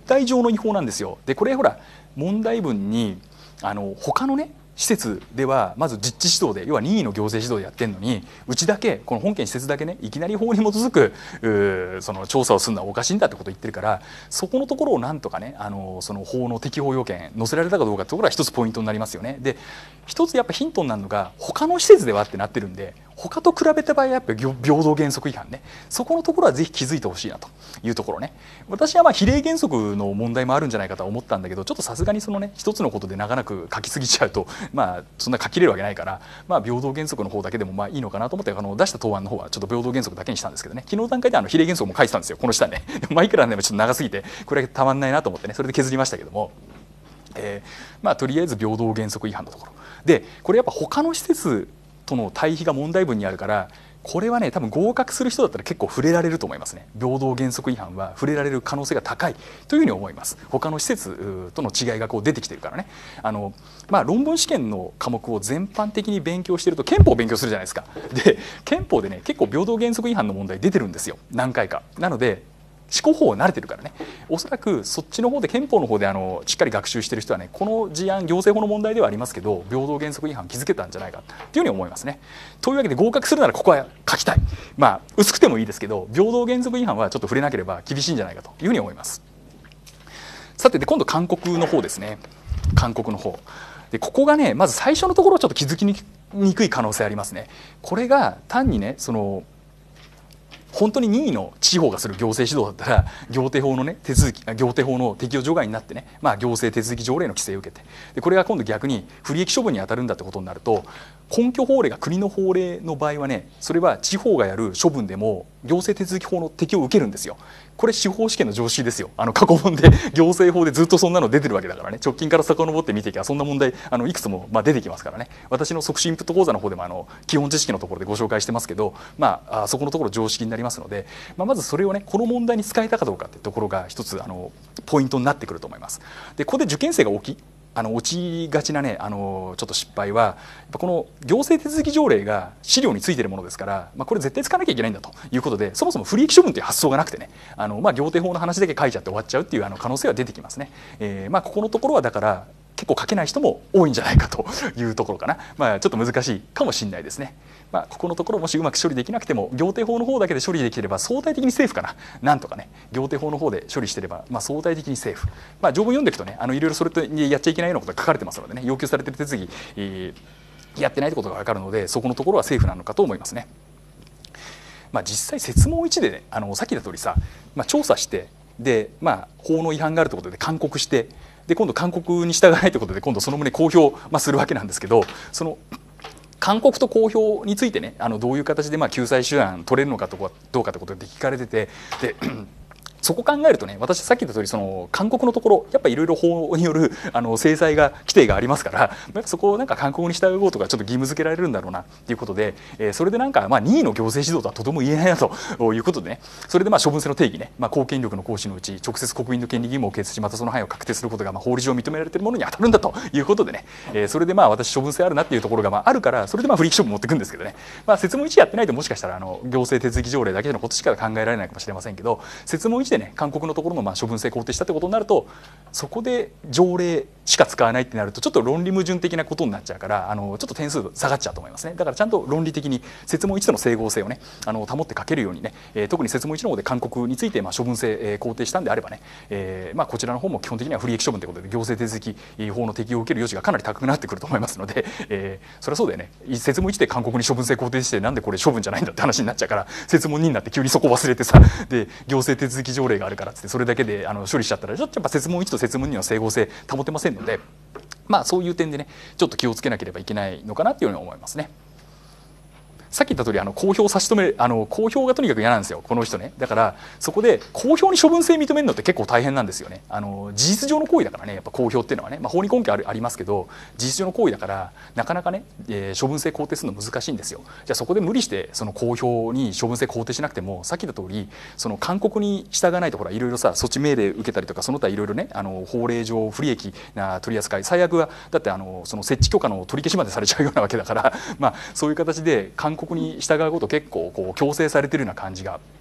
態上の違法なんですよ。でこれほら問題文に他のね施設ではまず実地指導で、要は任意の行政指導でやってるのに、うちだけこの本件施設だけねいきなり法に基づくその調査をするのはおかしいんだってことを言ってるから、そこのところをなんとかねその法の適法要件載せられたかどうかってところが一つポイントになりますよね。で一つやっぱヒントになるのが他の施設ではってなってるんで、他と比べた場合はやっぱり平等原則違反ね、そこのところはぜひ気づいてほしいなというところね。私はまあ比例原則の問題もあるんじゃないかと思ったんだけど、ちょっとさすがにそのね一つのことで長く書きすぎちゃうとまあそんな書き切れるわけないから、まあ平等原則の方だけでもまあいいのかなと思って出した答案の方はちょっと平等原則だけにしたんですけどね、昨日段階で比例原則も書いてたんですよこの下ね。まあいくらでもちょっと長すぎてこれたまんないなと思ってね、それで削りましたけども、まあとりあえず平等原則違反のところで、これやっぱ他の施設との対比が問題文にあるから、これはね多分合格する人だったら結構触れられると思いますね。平等原則違反は触れられる可能性が高いというふうに思います。他の施設との違いがこう出てきてるからね。まあ、論文試験の科目を全般的に勉強してると憲法を勉強するじゃないですか。で憲法でね結構平等原則違反の問題出てるんですよ、何回か。なので思考法は慣れてるからね、おそらくそっちの方で憲法の方でしっかり学習してる人はね、この事案行政法の問題ではありますけど平等原則違反気づけたんじゃないかというふうに思いますね。というわけで合格するならここは書きたい、まあ薄くてもいいですけど平等原則違反はちょっと触れなければ厳しいんじゃないかというふうに思います。さてで今度勧告の方ですね。勧告の方でここがねまず最初のところちょっと気づきにくい可能性ありますね。これが単にね本当に任意の地方がする行政指導だったら行政法のね手続き、行政法の適用除外になってね、まあ、行政手続き条例の規制を受けて、でこれが今度逆に不利益処分に当たるんだってことになると、根拠法令が国の法令の場合はねそれは地方がやる処分でも行政手続き法の適用を受けるんですよ。これ司法試験の常識ですよ。過去問で行政法でずっとそんなの出てるわけだからね、直近から遡って見ていけばそんな問題いくつも出てきますからね。私の即身インプット講座の方でも基本知識のところでご紹介してますけど、まあそこのところ常識になりますので、まずそれをねこの問題に使えたかどうかっていうところが一つポイントになってくると思います。でここで受験生が落ちがちなねちょっと失敗はやっぱこの行政手続き条例が資料についてるものですから、まあ、これ絶対使わなきゃいけないんだということで、そもそも不利益処分という発想がなくてねまあ、行政法の話だけ書いちゃって終わっちゃうっていう可能性は出てきますね。まあ、ここのところはだから結構書けない人も多いんじゃないかというところかな。まあ、ちょっと難しいかもしれないですね。まあ、ここのところもしうまく処理できなくても行政法の方だけで処理できれば相対的にセーフかな。なんとかね行政法の方で処理してれば、まあ、相対的にセーフ。まあ、条文読んでいくとねいろいろそれとやっちゃいけないようなことが書かれてますのでね、要求されてる手続き、やってないってことが分かるので、そこのところはセーフなのかと思いますね。まあ、実際設問1でねさっき言った通りさ、まあ、調査してで、まあ、法の違反があるということで勧告して、で今度勧告に従わないということで今度その旨公表、するわけなんですけど、その勧告と公表についてねどういう形で救済手段取れるのかとかどうかということで聞かれてて、でそこ考えるとね、私さっき言った通りその勧告のところやっぱりいろいろ法による制裁が規定がありますから、やっぱそこをなんか勧告に従うことがちょっと義務付けられるんだろうなということで、それでなんか任意の行政指導とはとても言えないなということでね、それで処分性の定義ね、公権力の行使のうち直接国民の権利義務を決しまたその範囲を確定することが法律上認められているものに当たるんだということでね、それで私処分性あるなっていうところがあるから、それで不利益処分持っていくんですけどね、設問1やってないともしかしたら行政手続き条例だけのことしか考えられないかもしれませんけど、設問1でね勧告のところの処分性肯定したってことになると、そこで条例しか使わないってなるとちょっと論理矛盾的なことになっちゃうからちょっと点数下がっちゃうと思いますね。だからちゃんと論理的に設問1との整合性をね保って書けるようにね、特に設問1の方で勧告について処分性肯定したんであればね、こちらの方も基本的には不利益処分ということで行政手続き法の適用を受ける余地がかなり高くなってくると思いますので、それはそうだよね、設問1で勧告に処分性肯定してなんでこれ処分じゃないんだって話になっちゃうから、設問2になって急にそこ忘れてさ、で行政手続き条例があるからっつってそれだけで処理しちゃったらちょっとやっぱ設問1と設問2の整合性保てませんので、そういう点でねちょっと気をつけなければいけないのかなっていうふうに思いますね。さっき言った通り公表を差し止める公表がとにかく嫌なんですよこの人ね。だからそこで公表に処分性認めるのって結構大変なんですよね。事実上の行為だからね、やっぱ公表っていうのはね、法に根拠ありますけど事実上の行為だからなかなかね、処分性肯定するの難しいんですよ。じゃあそこで無理してその公表に処分性肯定しなくても、さっき言った通りその勧告に従わないといろいろさ措置命令受けたりとかその他いろいろね法令上不利益な取り扱い、最悪はだってその設置許可の取り消しまでされちゃうようなわけだからそういう形で勧告に従うこと結構強制されてるような感じが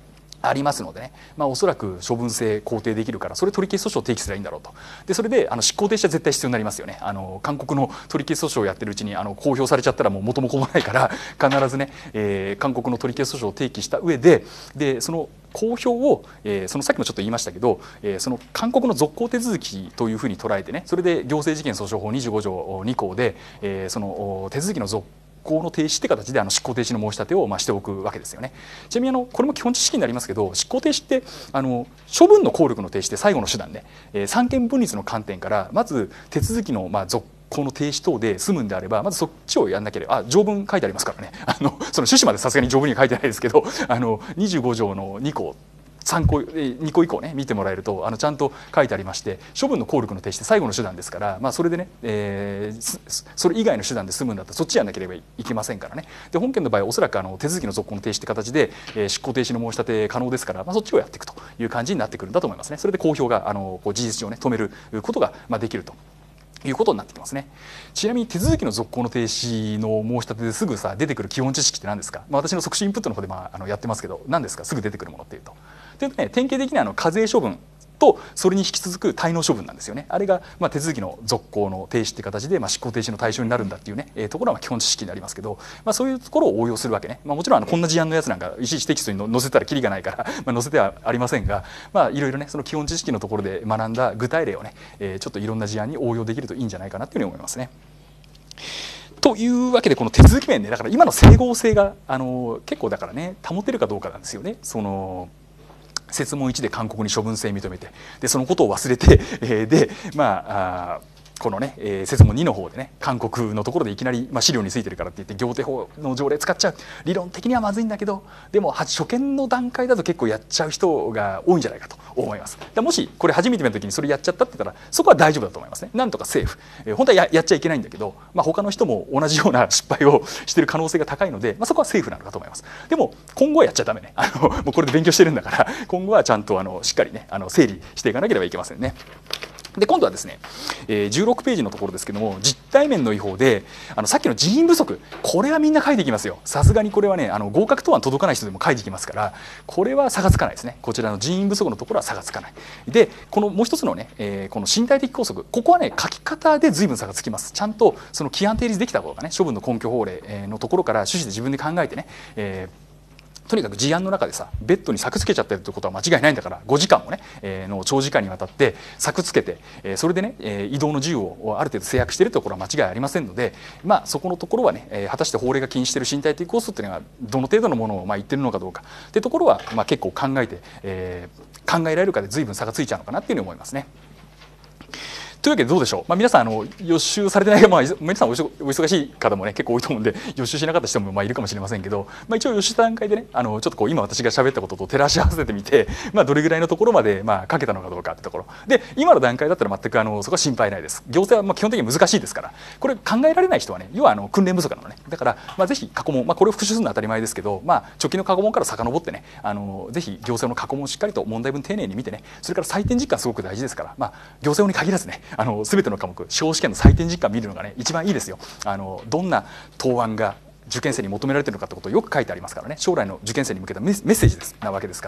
ありますのでね、おそらく処分性肯定できるから、それ取り消し訴訟を提起すればいいんだろうと。でそれで執行停止は絶対必要になりますよね。韓国の取り消し訴訟をやってるうちに公表されちゃったらもう元も子もないから必ずね、韓国の取り消し訴訟を提起した上で、その公表を、そのさっきもちょっと言いましたけど、その韓国の続行手続きというふうに捉えてね、それで行政事件訴訟法25条2項で、その手続きの続行の停止って形で執行停止の申し立てをしておくわけですよね。ちなみにこれも基本知識になりますけど、執行停止って処分の効力の停止って最後の手段で、三権分立の観点からまず手続きの続行の停止等で済むんであれば、まずそっちをやんなければ、条文書いてありますからね、その趣旨までさすがに条文には書いてないですけど、25条の2項3項2項以降ね見てもらえるとちゃんと書いてありまして、処分の効力の停止って最後の手段ですから、それでね、それ以外の手段で済むんだったらそっちやんなければいけませんからね。で本件の場合おそらく手続きの続行の停止って形で、執行停止の申し立て可能ですから、そっちをやっていくという感じになってくるんだと思いますね。それで公表が事実上ね止めることができるということになってきますね。ちなみに手続きの続行の停止の申し立てですぐ出てくる基本知識って何ですか。私の即死インプットの方でやってますけど、何ですかすぐ出てくるものっていうと。でね、典型的に課税処分とそれに引き続く滞納処分なんですよね。あれが手続きの続行の停止っていう形で執行停止の対象になるんだっていうね、ところは基本知識になりますけど、そういうところを応用するわけね。もちろんこんな事案のやつなんかいちいちテキストに載せたらキリがないから載せてはありませんが、いろいろねその基本知識のところで学んだ具体例をね、ちょっといろんな事案に応用できるといいんじゃないかなというふうに思いますね。というわけでこの手続き面ね、だから今の整合性が結構だからね保てるかどうかなんですよね。設問1で勧告に処分性認めて、でそのことを忘れて、でこのね、設問2の方でね勧告のところでいきなり、資料についてるからって言って行政法の条例使っちゃう。理論的にはまずいんだけど、でも初見の段階だと結構やっちゃう人が多いんじゃないかと思います。もしこれ初めて見た時にそれやっちゃったって言ったらそこは大丈夫だと思いますね。なんとかセーフ、本当はやっちゃいけないんだけど、他の人も同じような失敗をしている可能性が高いので、そこはセーフなのかと思います。でも今後はやっちゃダメね。もうこれで勉強してるんだから今後はちゃんとしっかりね整理していかなければいけませんね。で今度はですね、16ページのところですけども、実態面の違法でさっきの人員不足、これはみんな書いていきますよ。さすがにこれはね合格とは届かない人でも書いていきますから、これは差がつかないですね。こちらの人員不足のところは差がつかない。でこのもう一つのね、この身体的拘束、ここはね書き方で随分差がつきます。ちゃんとその規範定立できたことがね、処分の根拠法令のところから趣旨で自分で考えてね、とにかく事案の中でベッドに柵つけちゃってるということは間違いないんだから、5時間もね、の長時間にわたって柵つけて、それでね、移動の自由をある程度制約しているところは間違いありませんので、そこのところはね、果たして法令が禁止している身体的拘束というのがどの程度のものを言ってるのかどうかというところは、結構考えて、考えられるかで随分差がついちゃうのかなっていうふうに思いますね。というわけでどうでしょう。皆さん予習されてない、皆さんお忙しい方もね結構多いと思うんで予習しなかった人もいるかもしれませんけど、一応予習した段階でねちょっと今私が喋ったことと照らし合わせてみて、どれぐらいのところまで書けたのかどうかってところで、今の段階だったら全くそこは心配ないです。行政は基本的に難しいですから、これ考えられない人はね、要は訓練不足なのね。だからぜひ過去問、これを復習するのは当たり前ですけど、直近の過去問から遡ってねぜひ行政の過去問をしっかりと問題文丁寧に見てね、それから採点実感すごく大事ですから、行政法に限らずね全ての科目司法試験の採点実感見るのがね一番いいですよ。どんな答案が受験生に求められているのかってことをよく書いてありますからね、将来の受験生に向けたメッセージなわけですから、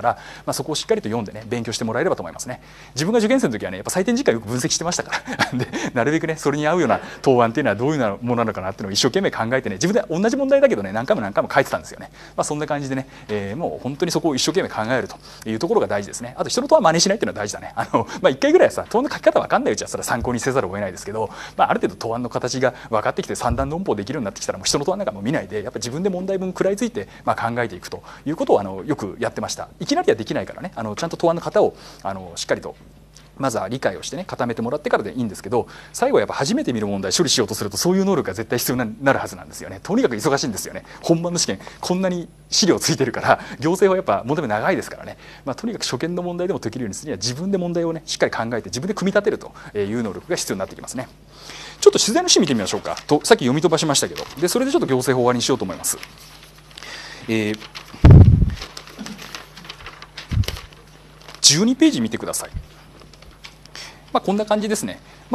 そこをしっかりと読んでね勉強してもらえればと思いますね。自分が受験生の時はねやっぱ採点実感よく分析してましたからでなるべくねそれに合うような答案っていうのはどういうものなのかなっていうのを一生懸命考えてね、自分で同じ問題だけどね何回も書いてたんですよね。そんな感じでね、もう本当にそこを一生懸命考えるというところが大事ですね。あと人の答案真似しないっていうのは大事だね。1回ぐらい答案の書き方分かんないうちはそれは参考にせざるを得ないですけど、ある程度答案の形が分かってきて三段論法できるようになってきたらもう人の答案なんかも見ないでやっぱ自分で問題文食らいついて考えていくということをよくやってました。いきなりはできないからね、ちゃんと答案の型をしっかりとまずは理解をしてね固めてもらってからでいいんですけど、最後はやっぱ初めて見る問題処理しようとするとそういう能力が絶対必要になるはずなんですよね。とにかく忙しいんですよね。本番の試験こんなに資料ついてるから行政はやっぱ問題長いですからね、とにかく初見の問題でも解けるようにするには自分で問題をねしっかり考えて自分で組み立てるという能力が必要になってきますね。ちょっと取材の詩見てみましょうか。さっき読み飛ばしましたけど、でそれでちょっと行政法終わりにしようと思います。12ページ見てください。こんな感じですね。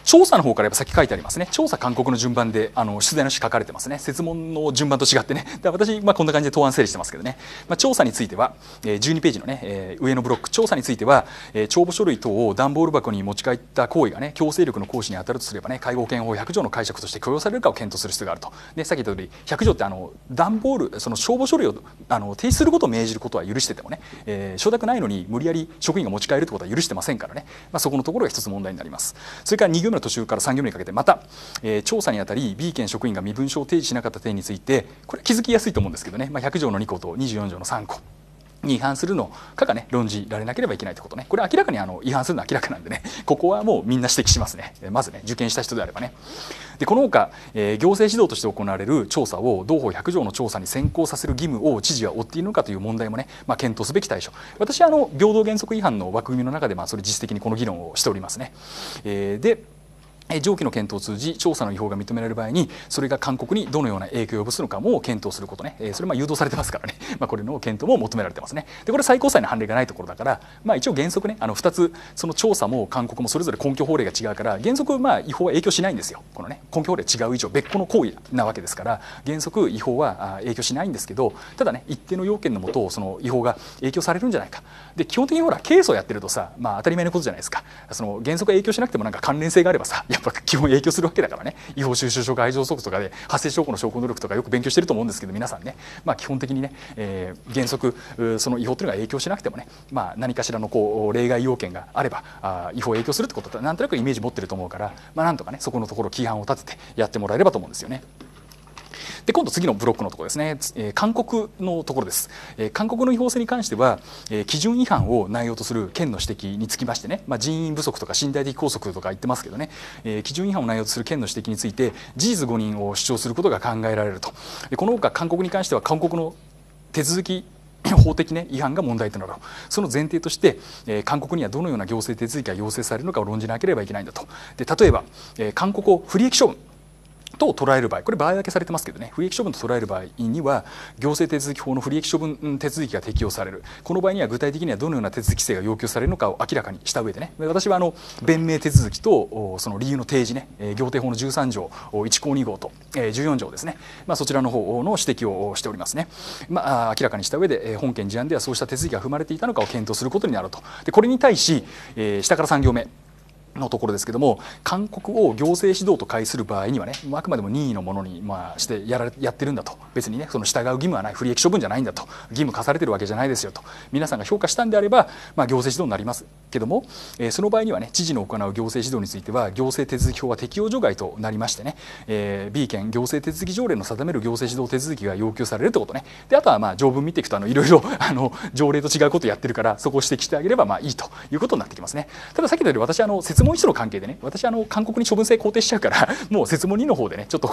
調査の方からやっぱ先書いてありますね。調査勧告の順番で出題の詩書かれてますね。設問の順番と違ってね。で私、こんな感じで答案整理してますけどね。調査については、12ページのね、上のブロック、調査については、帳簿書類等を段ボール箱に持ち帰った行為がね強制力の行使に当たるとすればね、介護保険法100条の解釈として許容されるかを検討する必要があると。でさっき言った通り100条って段ボールその帳簿書類を提出することを命じることは許しててもね、承諾ないのに無理やり職員が持ち帰るってことは許してませんからね、そこのところが一つ問題になります。それから2行目の途中から3行目にかけてまた、調査にあたり B 県職員が身分証を提示しなかった点について、これ気づきやすいと思うんですけどね、100条の2項と24条の3項に違反するのかがね論じられなければいけないということね。これ明らかに違反するのは明らかなんでね、ここはもうみんな指摘しますね。まずね受験した人であればね。でこのほか、行政指導として行われる調査を同法100条の調査に先行させる義務を知事は負っているのかという問題もね、検討すべき対象。私は平等原則違反の枠組みの中でそれ実質的にこの議論をしておりますね。で上記の検討を通じ調査の違法が認められる場合にそれが勧告にどのような影響を及ぼすのかも検討することね、それ誘導されてますからね、これの検討も求められてますね。でこれ最高裁の判例がないところだから、一応原則ね2つその調査も勧告もそれぞれ根拠法令が違うから原則違法は影響しないんですよ。このね根拠法令違う以上別個の行為なわけですから原則違法は影響しないんですけど、ただね一定の要件のもとその違法が影響されるんじゃないか。で基本的にほらケースをやってるとさ、当たり前のことじゃないですか。その原則が影響しなくても関連性があればさやっぱ基本影響するわけだからね。違法収集証拠愛情則とかで発生証拠の証拠能力とかよく勉強してると思うんですけど皆さんね、基本的にね、原則その違法というのが影響しなくてもね、何かしらの例外要件があれば違法影響するってことはなんとなくイメージ持ってると思うから、なんとかねそこのところ規範を立ててやってもらえればと思うんですよね。で今度次のブロックのところですね、勧告のところです。勧告の違法性に関しては、基準違反を内容とする県の指摘につきましてね、人員不足とか身体的拘束とか言ってますけどね、基準違反を内容とする県の指摘について事実誤認を主張することが考えられると。でこのほか勧告に関しては勧告の手続き法的、違反が問題となる。その前提として、勧告にはどのような行政手続きが要請されるのかを論じなければいけないんだと。で例えば、勧告を不利益処分と捉える場合、これ場合分けされてますけどね、不利益処分と捉える場合には行政手続き法の不利益処分手続きが適用される。この場合には具体的にはどのような手続き性が要求されるのかを明らかにした上でね、私は弁明手続きとその理由の提示ね、行政法の13条1項2号と14条ですね、そちらの方の指摘をしておりますね。明らかにした上で本件事案ではそうした手続きが踏まれていたのかを検討することになると。でこれに対し、下から3行目のところですけども、勧告を行政指導と解する場合にはね、あくまでも任意のものにしてやってるんだと。別にねその従う義務はない、不利益処分じゃないんだと、義務課されてるわけじゃないですよと皆さんが評価したんであれば、行政指導になりますけども、その場合にはね知事の行う行政指導については行政手続き法は適用除外となりましてね、B 県行政手続き条例の定める行政指導手続きが要求されるということね。であとは条文見ていくといろいろ条例と違うことをやってるからそこを指摘してあげればいいということになってきますね。たださっきのように私設問1の関係でね、私勧告に処分性肯定しちゃうからもう設問2の方でねちょっと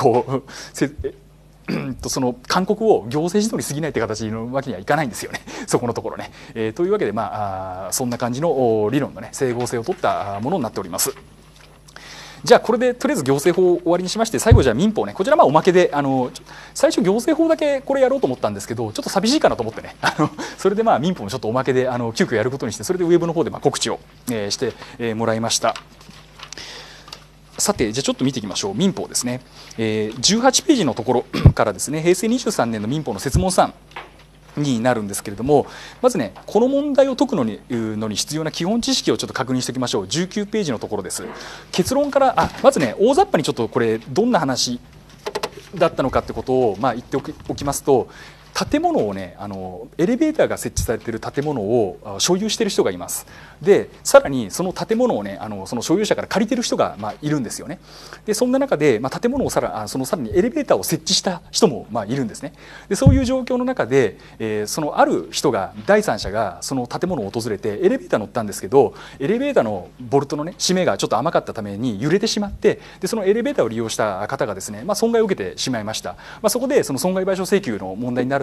その勧告を行政指導に過ぎないって形のわけにはいかないんですよねそこのところね。というわけでそんな感じの理論のね整合性を取ったものになっております。じゃあこれでとりあえず行政法を終わりにしまして、最後じゃあ民法ね、こちらおまけで最初行政法だけこれやろうと思ったんですけどちょっと寂しいかなと思ってねそれで民法もちょっとおまけで急遽やることにして、それでウェブの方で告知をしてもらいました。さてじゃあちょっと見ていきましょう。民法ですね、18ページのところからですね、平成23年の民法の設問3になるんですけれども、まずねこの問題を解くのに必要な基本知識をちょっと確認しておきましょう。19ページのところです。結論からまずね大雑把にちょっとこれどんな話だったのかってことを言っておきますと、建物をねエレベーターが設置されている建物を所有している人がいます。でさらにその建物をねその所有者から借りている人がいるんですよね。でそんな中で、建物をさらにエレベーターを設置した人もいるんですね。でそういう状況の中で、そのある人が第三者がその建物を訪れてエレベーター乗ったんですけど、エレベーターのボルトのね締めがちょっと甘かったために揺れてしまって、でそのエレベーターを利用した方がですね、損害を受けてしまいました。そこでその損害賠償請求の問題になるん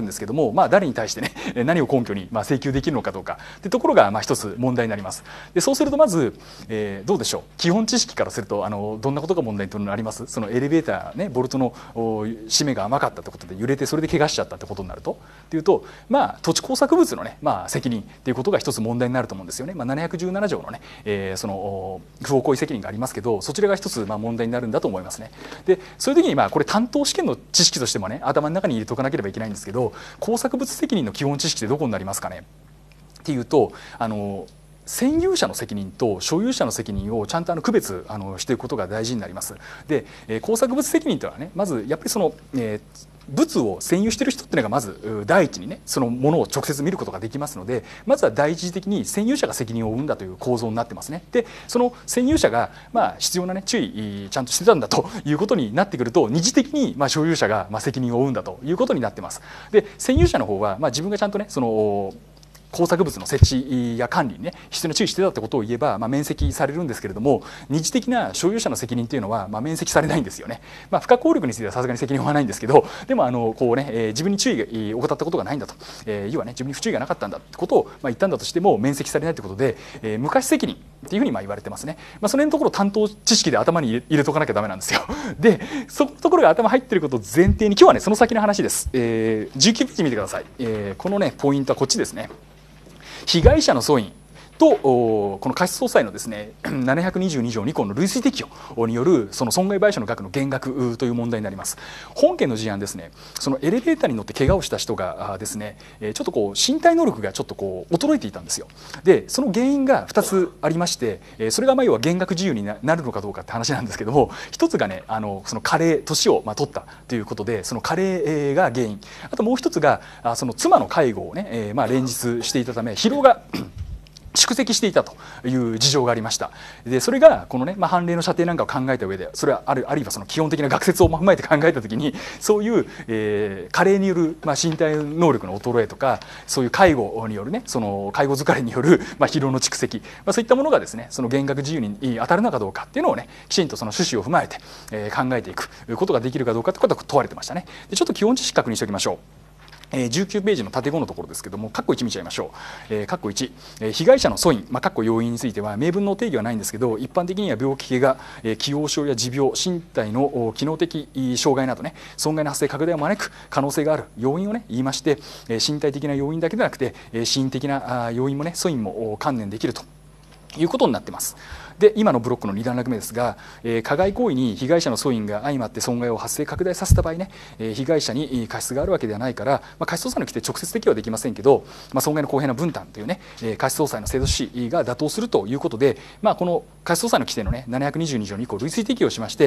んですけども、誰に対してね何を根拠に請求できるのかどうかってところが一つ問題になります。でそうするとまず、どうでしょう、基本知識からするとどんなことが問題となります？そのエレベーターね、ボルトの締めが甘かったってことで揺れてそれで怪我しちゃったってことになるとっていうと、土地工作物のね、責任っていうことが一つ問題になると思うんですよね。717条のね、その不法行為責任がありますけど、そちらが一つ問題になるんだと思いますね。でそういう時にこれ担当試験の知識としてもね頭の中に入れておかなければいけないんですけど、工作物責任の基本知識ってどこになりますかねっていうと、占有者の責任と所有者の責任をちゃんと区別していくことが大事になります。で、工作物責任というのはね、まずやっぱりその、物を占有している人っていうのがまず第一にねそのものを直接見ることができますので、まずは第一次的に占有者が責任を負うんだという構造になってますね。でその占有者が必要なね注意ちゃんとしてたんだということになってくると、二次的に所有者が責任を負うんだということになってます。で占有者の方は自分がちゃんとねその工作物の設置や管理にね必要な注意してたってことを言えば、免責されるんですけれども、二次的な所有者の責任というのは、免責されないんですよね。不可抗力についてはさすがに責任はないんですけど、でもこうね、自分に注意を怠ったことがないんだと、要はね自分に不注意がなかったんだってことを言ったんだとしても免責されないということで、無過失責任っていうふうに言われてますね。その辺のところ担当知識で頭に入れとかなきゃダメなんですよ。でそこのところが頭入っていることを前提に今日はねその先の話です。19ページ見てください。このねポイントはこっちですね。被害者の訴因とこの過失総裁のですね722条2項の類推適用によるその損害賠償の額の減額という問題になります。本件の事案ですね、そのエレベーターに乗って怪我をした人がですねちょっとこう身体能力がちょっとこう衰えていたんですよ。でその原因が2つありまして、それが要は減額自由になるのかどうかって話なんですけども、一つがねその加齢年を取ったということでその加齢が原因、あともう一つがその妻の介護をね、連日していたため疲労が蓄積していたという事情がありました。でそれがこのね、判例の射程なんかを考えた上で、それはあるいはその基本的な学説を踏まえて考えた時に、そういう、加齢による、身体能力の衰えとか、そういう介護によるねその介護疲れによる、疲労の蓄積、そういったものがですねその減額自由に当たるのかどうかっていうのをねきちんとその趣旨を踏まえて、考えていくことができるかどうかってことが問われてましたね。でちょっと基本知識確認しておきましょう。19ページの縦5のところですけども、括弧1見ちゃいましょう。括弧1、被害者の訴因、括弧要因については明文の定義はないんですけど、一般的には病気怪我、既往症や持病、身体の機能的障害などね損害の発生拡大を招く可能性がある要因をね言いまして、身体的な要因だけでなくて心理的な要因もね訴因も関連できるということになっています。で今のブロックの2段落目ですが、加害行為に被害者の訴因が相まって損害を発生拡大させた場合ね、被害者に過失があるわけではないから、過失総裁の規定直接適用はできませんけど、損害の公平な分担というね、過失総裁の制度趣旨が妥当するということで、この過失総裁の規定のね722条に以降類推適用しまして、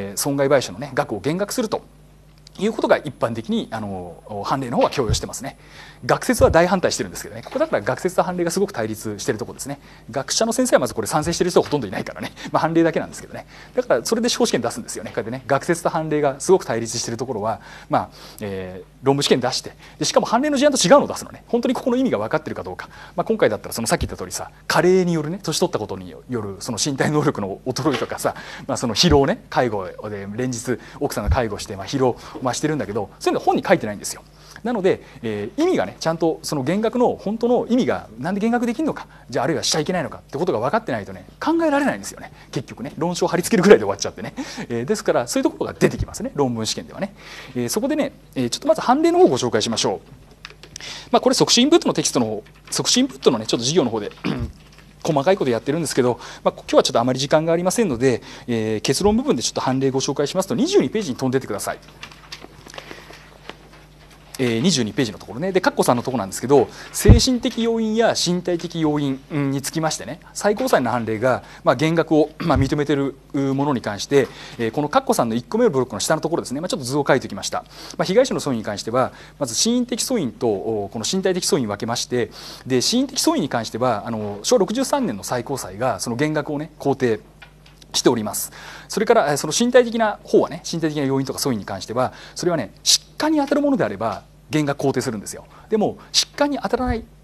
損害賠償のね額を減額するということが一般的に判例の方は強要してますね。学説は大反対してるんですけどね、ここだから学説と判例がすごく対立しているところですね。学者の先生はまずこれ賛成している人はほとんどいないからね、判例だけなんですけどね。だからそれで司法試験出すんですよね。こうやってね学説と判例がすごく対立しているところは、論文試験出して、でしかも判例の事案と違うのを出すのね。本当にここの意味が分かっているかどうか、今回だったらそのさっき言った通りさ、加齢によるね年取ったことによるその身体能力の衰えとかさ、その疲労ね、介護で連日奥さんが介護して疲労してるんだけど、そういうの本に書いてないんですよ。なので、意味がねちゃんとその減額の本当の意味がなんで減額できるのか、じゃああるいはしちゃいけないのかってことが分かってないとね考えられないんですよね。結局ね論証を貼り付けるぐらいで終わっちゃってね、ですからそういうところが出てきますね、論文試験ではね。そこでね、ちょっとまず判例の方をご紹介しましょう。これ即死インプットのテキストの即死インプットのねちょっと授業の方で細かいことやってるんですけど、今日はちょっとあまり時間がありませんので、結論部分でちょっと判例ご紹介しますと、22ページに飛んでってください。22ページのところねで、カッコ3のところなんですけど、精神的要因や身体的要因につきましてね、最高裁の判例が減額を認めているものに関して、このカッコ3の1個目のブロックの下のところですね、ちょっと図を書いておきました。被害者の訴因に関しては、まず心因的訴因とこの身体的訴因に分けまして、で心因的訴因に関しては昭和63年の最高裁がその減額をね肯定しております。それからその身体的な方はね、身体的な要因とか訴因に関しては、それはね疾患に当たるものであれば減額肯定するんですよ。でも疾患に当たらない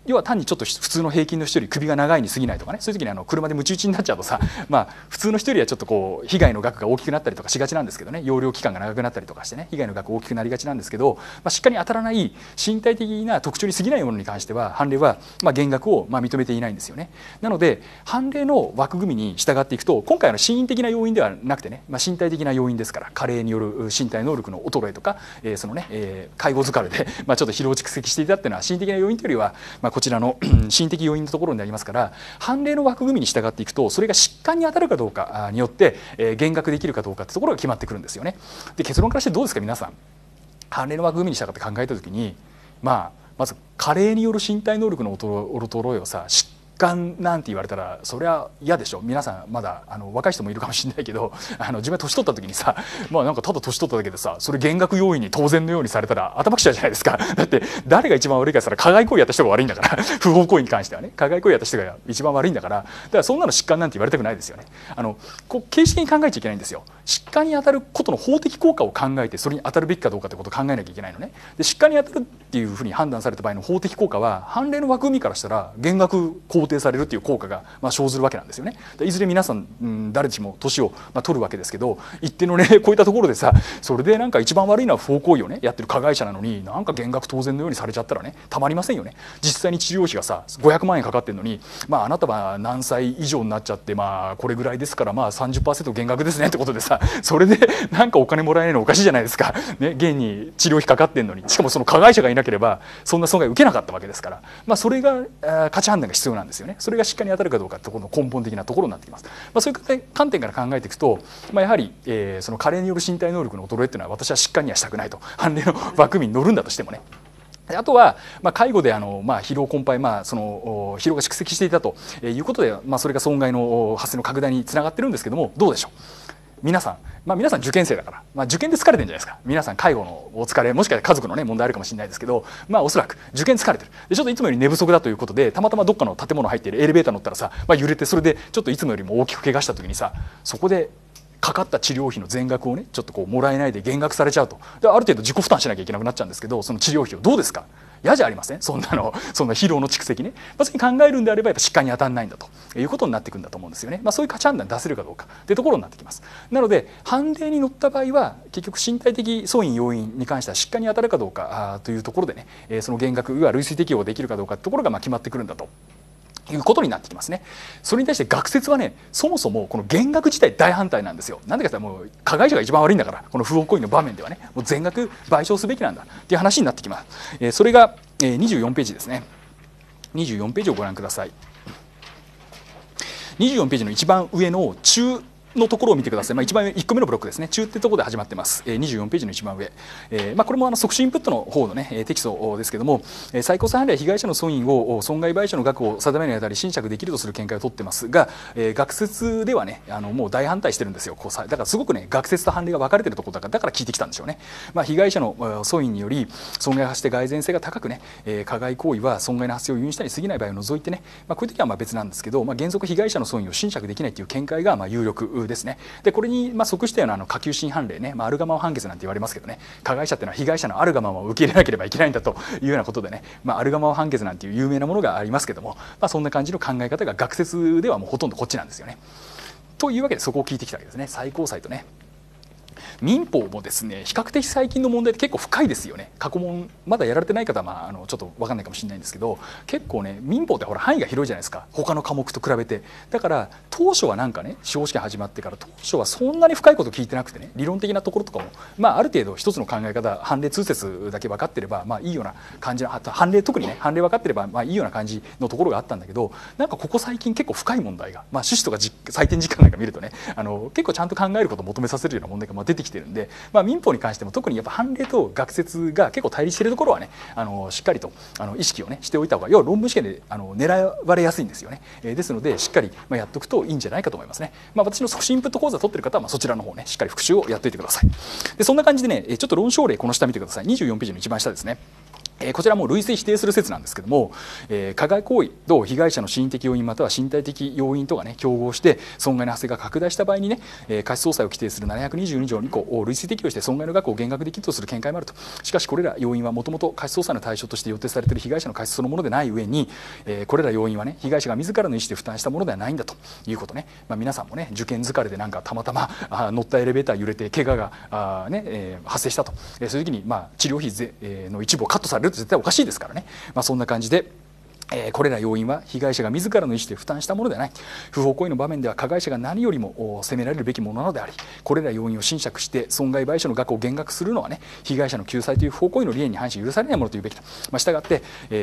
要は単にちょっと普通の平均の人より首が長いに過ぎないとかね、そういう時に車でムチ打ちになっちゃうとさ、普通の人よりはちょっとこう被害の額が大きくなったりとかしがちなんですけどね、容量期間が長くなったりとかしてね、被害の額大きくなりがちなんですけど、しっかり当たらない身体的な特徴に過ぎないものに関しては判例は減額を認めていないんですよね。なので判例の枠組みに従っていくと、今回は心因的な要因ではなくてね、身体的な要因ですから、加齢による身体能力の衰えとか、そのね、介護疲れでちょっと疲労蓄積していたっていうのは心的な要因というよりは、こちらの心的要因のところになりますから、判例の枠組みに従っていくと、それが疾患に当たるかどうかによって減額できるかどうかってところが決まってくるんですよね。で、結論からしてどうですか皆さん。判例の枠組みに従って考えたときに、まず加齢による身体能力の衰えをさ、疾患なんて言われたらそれは嫌でしょ。皆さんまだ若い人もいるかもしれないけど、自分が年取った時にさ、なんかただ年取っただけでさ、それ減額要因に当然のようにされたら頭きちゃうじゃないですか。だって誰が一番悪いかって言ったら加害行為やった人が悪いんだから不法行為に関してはね、加害行為やった人が一番悪いんだから、だからそんなの疾患なんて言われたくないですよね。形式的に考えちゃいけないんですよ。疾患に当たることの法的効果を考えて、それに当たるべきかどうかということを考えなきゃいけないのね。で、疾患に当たるっていうふうに判断された場合の法的効果は、判例の枠組みからしたら減額肯定されるっていう効果が生ずるわけなんですよね。いずれ皆さん、誰しも年を取るわけですけど、一定のねこういったところでさ、それでなんか一番悪いのは不法行為をねやってる加害者なのに、なんか減額当然のようにされちゃったらね、たまりませんよね。実際に治療費がさ500万円かかってるのに、あなたは何歳以上になっちゃって、これぐらいですから、30% 減額ですねってことでさ、それでなんかお金もらえないのおかしいじゃないですか、ね、現に治療費かかってんのに、しかもその加害者がいなければそんな損害を受けなかったわけですから、それが価値判断が必要なんですよね。それが疾患に当たるかどうかってところの根本的なところになってきます。そういう観点から考えていくと、やはり、その加齢による身体能力の衰えっていうのは私は疾患にはしたくないと、判例の枠組みに乗るんだとしてもね。あとは、介護で疲労困憊、その疲労が蓄積していたということで、それが損害の発生の拡大につながってるんですけども、どうでしょう皆さん。皆さん受験生だから、受験で疲れてるんじゃないですか。皆さん介護のお疲れ、もしかしたら家族のね問題あるかもしれないですけど、おそらく受験疲れてる。でちょっといつもより寝不足だということで、たまたまどっかの建物入っているエレベーター乗ったらさ、揺れて、それでちょっといつもよりも大きく怪我した時にさ、そこでかかった治療費の全額をねちょっとこうもらえないで減額されちゃうと。である程度自己負担しなきゃいけなくなっちゃうんですけど、その治療費をどうですか。嫌じゃありません。そんな疲労の蓄積ね。そういうふうに考えるんであればやっぱ疾患に当たらないんだということになっていくんだと思うんですよね。そういう価値判断出せるかどうかというところになってきます。なので判例に乗った場合は結局身体的損因要因に関しては疾患に当たるかどうかというところでね、その減額が類推適用できるかどうかというところが決まってくるんだということになってきますね。それに対して学説はね、そもそもこの減額自体大反対なんですよ。なんでかって言ったらもう加害者が一番悪いんだから、この不法行為の場面ではね、もう全額賠償すべきなんだっていう話になってきます。それが24ページですね。24ページをご覧ください。24ページの一番上の中のところを見てください。一番上1個目のブロックですね。中ってところで始まってます。24ページの一番上。これも即死インプットの方のねテキストですけども、最高裁判例は被害者の損因を損害賠償の額を定めるにあたり審釈できるとする見解を取ってますが、学説ではねもう大反対してるんですよ。だからすごくね学説と判例が分かれてるところだから聞いてきたんでしょうね。被害者の損因により損害が発して蓋然性が高くね、加害行為は損害の発生を誘引したに過ぎない場合を除いてね、こういう時は別なんですけど、原則被害者の損因を審釈できないという見解が有力ですね。でこれに即したような下級審判例ね、あるがまま判決なんて言われますけどね、加害者っていうのは被害者のあるがままを受け入れなければいけないんだというようなことでね、あるがまま判決なんていう有名なものがありますけども、そんな感じの考え方が学説ではもうほとんどこっちなんですよね。というわけでそこを聞いてきたわけですね。最高裁とね民法もですね比較的最近の問題って結構深いですよね。過去問まだやられてない方はちょっと分かんないかもしれないんですけど、結構ね民法ってほら範囲が広いじゃないですか、他の科目と比べて。だから当初はなんかね司法試験始まってから当初はそんなに深いこと聞いてなくてね、理論的なところとかもある程度一つの考え方、判例通説だけ分かってればいいような感じの、判例特にね判例分かってればいいような感じのところがあったんだけど、なんかここ最近結構深い問題が、趣旨とか採点時間なんか見るとね結構ちゃんと考えることを求めさせるような問題が出てきてるんで、民法に関しても特にやっぱ判例と学説が結構対立しているところはねしっかりと意識をねしておいた方が、要は論文試験で狙われやすいんですよね。ですのでしっかりやっておくといいんじゃないかと思いますね。私の即死インプット講座を取っている方はそちらの方ねしっかり復習をやっておいてください。でそんな感じでねちょっと論証例この下見てください。24ページの一番下ですね。 こちらも類似否定する説なんですけども、加害行為と被害者の心理的要因または身体的要因とがね競合して損害の発生が拡大した場合にね、過失総裁を規定する722条2項を類似適用して損害の額を減額できるとする見解もあると。しかしこれら要因はもともと過失総裁の対象として予定されている被害者の過失そのものでない上に、これら要因はね被害者が自らの意思で負担したものではないんだということね。皆さんもね受験疲れでなんかたまたま乗ったエレベーター揺れて怪我が発生したと、そういう時に治療費の一部をカットされると絶対おかしいですからね。そんな感じでこれら要因は被害者が自らの意思で負担したものではない。不法行為の場面では加害者が何よりも責められるべきものなのであり、これら要因を斟酌して損害賠償の額を減額するのはね被害者の救済という不法行為の理念に反し許されないものというべきだ。したがって、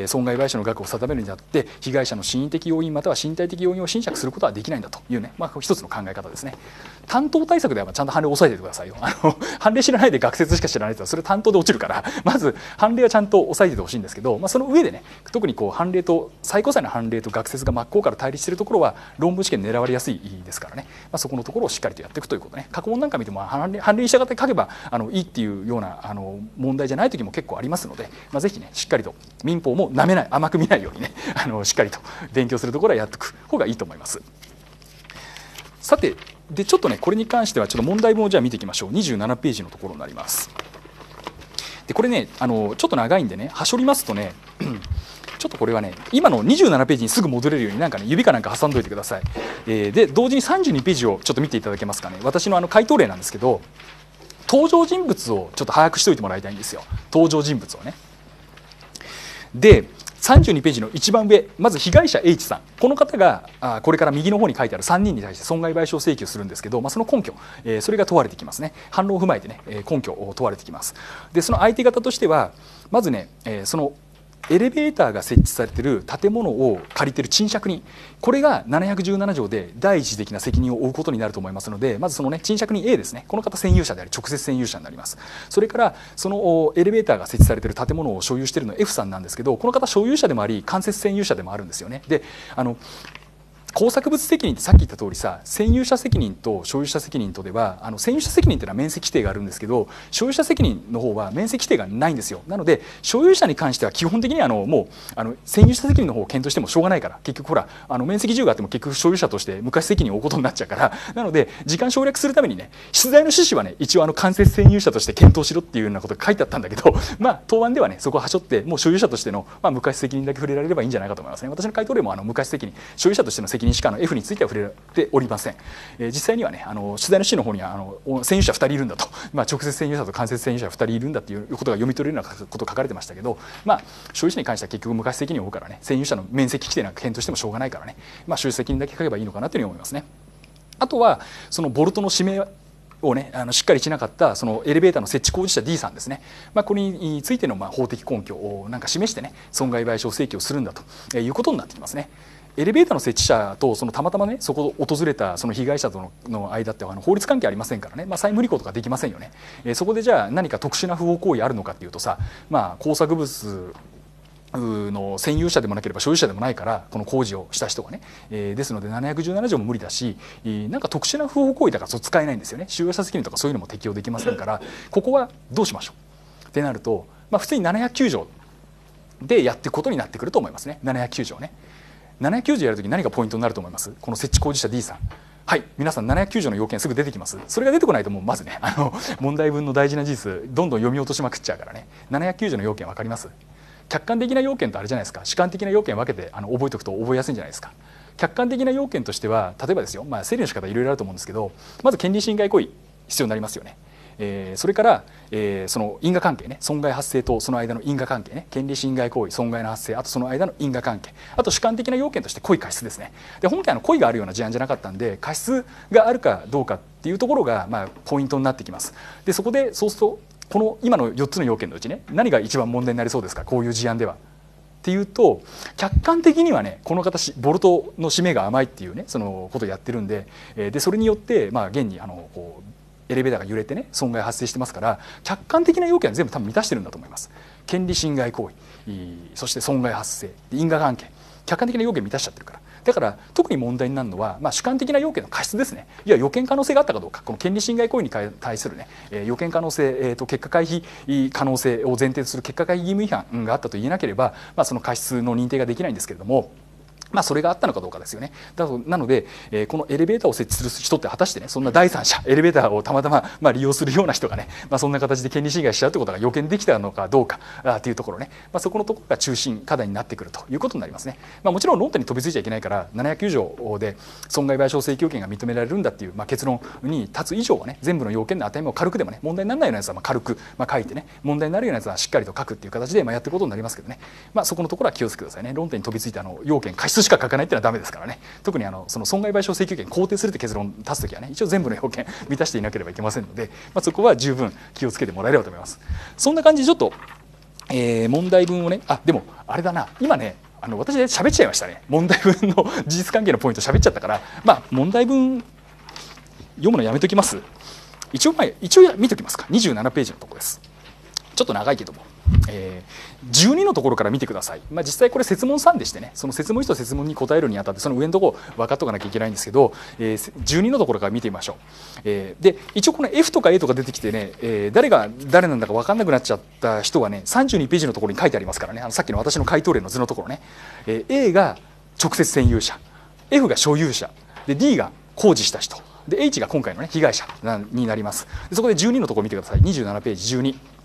損害賠償の額を定めるにあたって被害者の心理的要因または身体的要因を斟酌することはできないんだというね、一つの考え方ですね。担当対策ではちゃんと判例を押さえておいてくださいよ。判例知らないで学説しか知らないとそれ担当で落ちるから、まず判例はちゃんと押さえておいてほしいんですけど、その上でね特に判例と最高裁の判例と学説が真っ向から対立しているところは論文試験狙われやすいですからね、そこのところをしっかりとやっていくということね。過去問なんか見ても判例に従って書けばいいっていうような問題じゃない時も結構ありますので、ぜひねしっかりと民法もなめない甘く見ないようにねしっかりと勉強するところはやっていく方がいいと思います。さてでちょっとねこれに関してはちょっと問題文をじゃあ見ていきましょう。27ページのところになります。でこれねちょっと長いんでねはしょりますとねちょっとこれはね今の27ページにすぐ戻れるようになんかね指かなんか挟んどいてください。で同時に32ページをちょっと見ていただけますかね。私の回答例なんですけど登場人物をちょっと把握しておいてもらいたいんですよ。登場人物をね。で32ページの一番上まず被害者 H さん、この方がこれから右の方に書いてある3人に対して損害賠償請求するんですけど、その根拠、それが問われてきますね。反論を踏まえてね根拠を問われてきます。でその相手方としてはまずねそのエレベーターが設置されている建物を借りている賃借人、これが717条で第一義的な責任を負うことになると思いますので、まずそのね賃借人 A ですね、この方占有者であり直接占有者になります。それからそのエレベーターが設置されている建物を所有しているのは F さんなんですけど、この方所有者でもあり間接占有者でもあるんですよね。で工作物責任ってさっき言った通りさ、占有者責任と所有者責任とでは占有者責任っていうのは面積規定があるんですけど、所有者責任の方は面積規定がないんですよ。なので所有者に関しては基本的にもう占有者責任の方を検討してもしょうがないから、結局ほら面積自由があっても結局所有者として昔責任を負うことになっちゃうから、なので時間省略するためにね出題の趣旨はね一応間接占有者として検討しろっていうようなことが書いてあったんだけど、答案ではねそこをはしょってもう所有者としての昔責任だけ触れられればいいんじゃないかと思いますね。私の回答例も昔責任所有者としての責任しかF については触れておりません。実際にはね取材の趣旨の方には占有者2人いるんだと、直接占有者と間接占有者2人いるんだっていうことが読み取れるようなことが書かれてましたけど、所有者に関しては結局昔責任を負うからね占有者の面積規定なんか検討してもしょうがないからね、所有責任だけ書けばいいのかなというふうに思いますね。あとはそのボルトの締めをねしっかりしなかったそのエレベーターの設置工事者 D さんですね、これについての法的根拠をなんか示してね損害賠償請求をするんだということになってきますね。エレベーターの設置者とたまたまねそこを訪れたその被害者との間って法律関係ありませんからね、債務履行とかできませんよね。そこでじゃあ何か特殊な不法行為あるのかっていうとさ、工作物の占有者でもなければ所有者でもないからこの工事をした人がね、ですので717条も無理だし、なんか特殊な不法行為だから使えないんですよね。使用者責任とかそういうのも適用できませんから、ここはどうしましょうってなると、普通に709条でやっていくことになってくると思いますね。709条ね。709条やるとき何がポイントになると思います？この設置工事者 D さん。はい、皆さん709条の要件すぐ出てきます。それが出てこないともうまずね問題文の大事な事実どんどん読み落としまくっちゃうからね。709条の要件分かります？客観的な要件とあれじゃないですか、主観的な要件分けて覚えておくと覚えやすいんじゃないですか。客観的な要件としては例えばですよ、整理の仕方いろいろあると思うんですけど、まず権利侵害行為必要になりますよね。それから、その因果関係ね、損害発生とその間の因果関係ね、権利侵害行為、損害の発生、あとその間の因果関係、あと主観的な要件として故意過失ですね。で本件故意があるような事案じゃなかったんで過失があるかどうかっていうところがポイントになってきます。でそこでそうするとこの今の4つの要件のうちね何が一番問題になりそうですか、こういう事案では。っていうと客観的にはねこの方ボルトの締めが甘いっていうねそのことをやってるんで、それによって現にこうエレベーターが揺れてね損害発生してますから、客観的な要件は全部多分満たしてるんだと思います。権利侵害行為、そして損害発生、因果関係、 客観的な要件満たしちゃってるから。だから特に問題になるのは、主観的な要件の過失ですね。いや予見可能性があったかどうか、この権利侵害行為に対するね、予見可能性、結果回避可能性を前提とする結果回避義務違反があったと言えなければ、その過失の認定ができないんですけれども、それがあったのかどうかですよね。なので、このエレベーターを設置する人って果たしてね、そんな第三者エレベーターをたまたま利用するような人がね、そんな形で権利侵害しちゃうということが予見できたのかどうかというところね、そこのところが中心課題になってくるということになりますね。もちろん論点に飛びついちゃいけないから709条で損害賠償請求権が認められるんだっていう、結論に立つ以上はね、全部の要件の値も軽くでもね、問題にならないようなやつは軽く書いてね、問題になるようなやつはしっかりと書くっていう形でやっていくことになりますけどね、そこのところは気をつけてくださいね。論点に飛びついて要件過失しか書かないっていうのはダメですからね。特にその損害賠償請求権肯定するって結論を出すときはね、一応全部の要件満たしていなければいけませんので、そこは十分気をつけてもらえればと思います。そんな感じでちょっと、問題文をね、でもあれだな、今ね私で喋っちゃいましたね。問題文の事実関係のポイント喋っちゃったから、問題文読むのやめときます。一応見ときますか。27ページのところです。ちょっと長いけども、12のところから見てください。実際これ設問3でしてね、その設問1と設問に答えるにあたってその上のところ分かっとかなきゃいけないんですけど、12のところから見てみましょう。で一応この F とか A とか出てきてね、誰が誰なんだか分かんなくなっちゃった人はね、32ページのところに書いてありますからね、さっきの私の回答例の図のところね、A が直接占有者、 F が所有者で D が工事した人で H が今回のね被害者になります。でそこで12のところ見てください。27ページ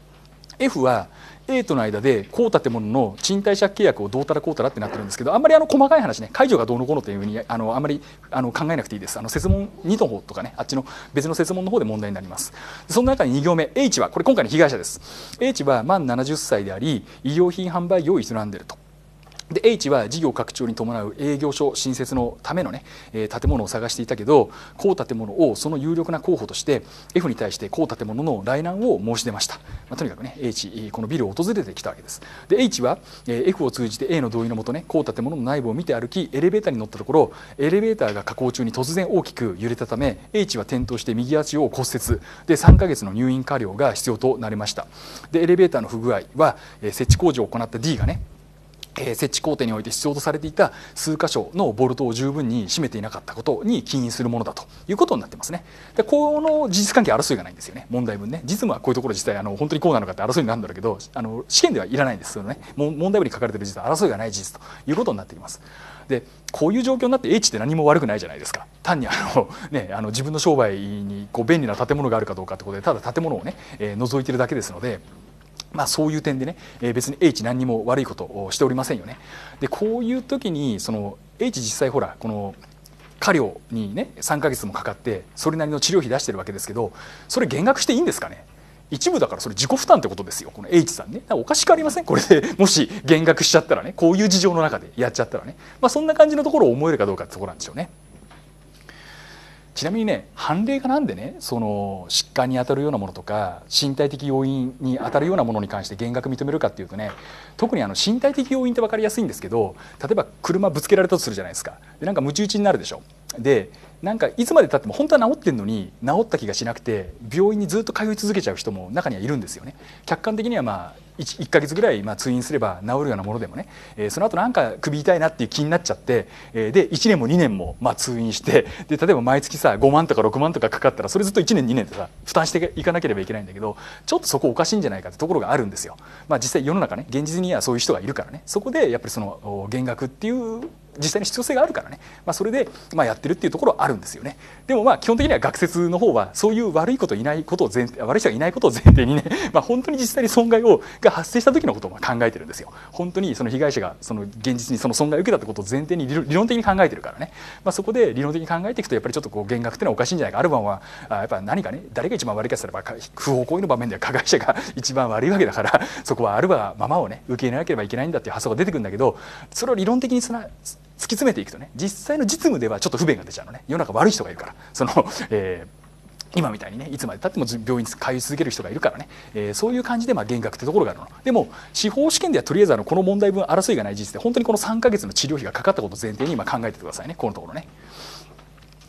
12。F は A との間で公建物の賃貸借契約をどうたらこうたらってなってるんですけど、あんまり細かい話ね、解除がどうのこうのというふうにあんまり考えなくていいです。設問2の方とかね、あっちの別の設問の方で問題になります。その中に2行目 H はこれ今回の被害者です。 H は満70歳であり医療品販売業を営んでいると。で H は事業拡張に伴う営業所新設のためのね、建物を探していたけど、公建物をその有力な候補として F に対して公建物の来南を申し出ました。とにかくね H このビルを訪れてきたわけです。で H は F を通じて A の同意のもとね、公建物の内部を見て歩きエレベーターに乗ったところ、エレベーターが下降中に突然大きく揺れたため H は転倒して右足を骨折で3ヶ月の入院加療が必要となりました。でエレベーターの不具合は設置工事を行った D がね、設置工程において必要とされていた数箇所のボルトを十分に締めていなかったことに起因するものだということになってますね。でこの事実関係争いがないんですよね、問題文ね。実務はこういうところ自体本当にこうなのかって争いになるんだけど、試験ではいらないんですよね。問題文に書かれている事実は争いがない事実ということになっています。でこういう状況になって H って何も悪くないじゃないですか。単に自分の商売に便利な建物があるかどうかってことでただ建物をね、覗いてるだけですので、そういう点でね、別に H 何にも悪いことをしておりませんよね。でこういう時にその H 実際ほらこの加療にね3ヶ月もかかってそれなりの治療費出してるわけですけど、それ減額していいんですかね。一部だからそれ自己負担ってことですよ、この H さんね。おかしくありませんこれでもし減額しちゃったらね、こういう事情の中でやっちゃったらね、そんな感じのところを思えるかどうかってところなんでしょうね。ちなみにね、判例がなんでね、その疾患に当たるようなものとか身体的要因に当たるようなものに関して減額認めるかっていうとね、特に身体的要因って分かりやすいんですけど、例えば車ぶつけられたとするじゃないですか。でなんかムチ打ちになるでしょ。でなんかいつまでたっても本当は治ってんのに治った気がしなくて病院にずっと通い続けちゃう人も中にはいるんですよね。客観的には1ヶ月ぐらい通院すれば治るようなものでもね、その後なんか首痛いなっていう気になっちゃって、で1年も2年も通院して、で例えば毎月さ5万とか6万とかかかったらそれずっと1年2年でさ負担していかなければいけないんだけど、ちょっとそこおかしいんじゃないかってところがあるんですよ。実際世の中ね現実にはそういう人がいるからね、そこでやっぱりその減額っていう実際に必要性があるからね、それでやってるっていうところはあるんですよね。でも基本的には学説の方はそういう悪い人がいないことを前提にね、本当に実際に損害が発生した時のことを考えてるんですよ。本当にその被害者がその現実にその損害を受けたってことを前提に理論的に考えてるからね、そこで理論的に考えていくとやっぱりちょっと減額っていうのはおかしいんじゃないか。ある番はやっぱ何かね、誰が一番悪いかって言ったら不法行為の場面では加害者が一番悪いわけだから、そこはあるままをね受け入れなければいけないんだっていう発想が出てくるんだけど、それを理論的に突き詰めていくとね、実際の実務ではちょっと不便が出ちゃうのね。世の中悪い人がいるから、今みたいにねいつまでたっても病院に通い続ける人がいるからね、そういう感じで減額ってところがあるの。でも司法試験ではとりあえずこの問題分争いがない事実で本当にこの3ヶ月の治療費がかかったことを前提に今考えててくださいね、このところね。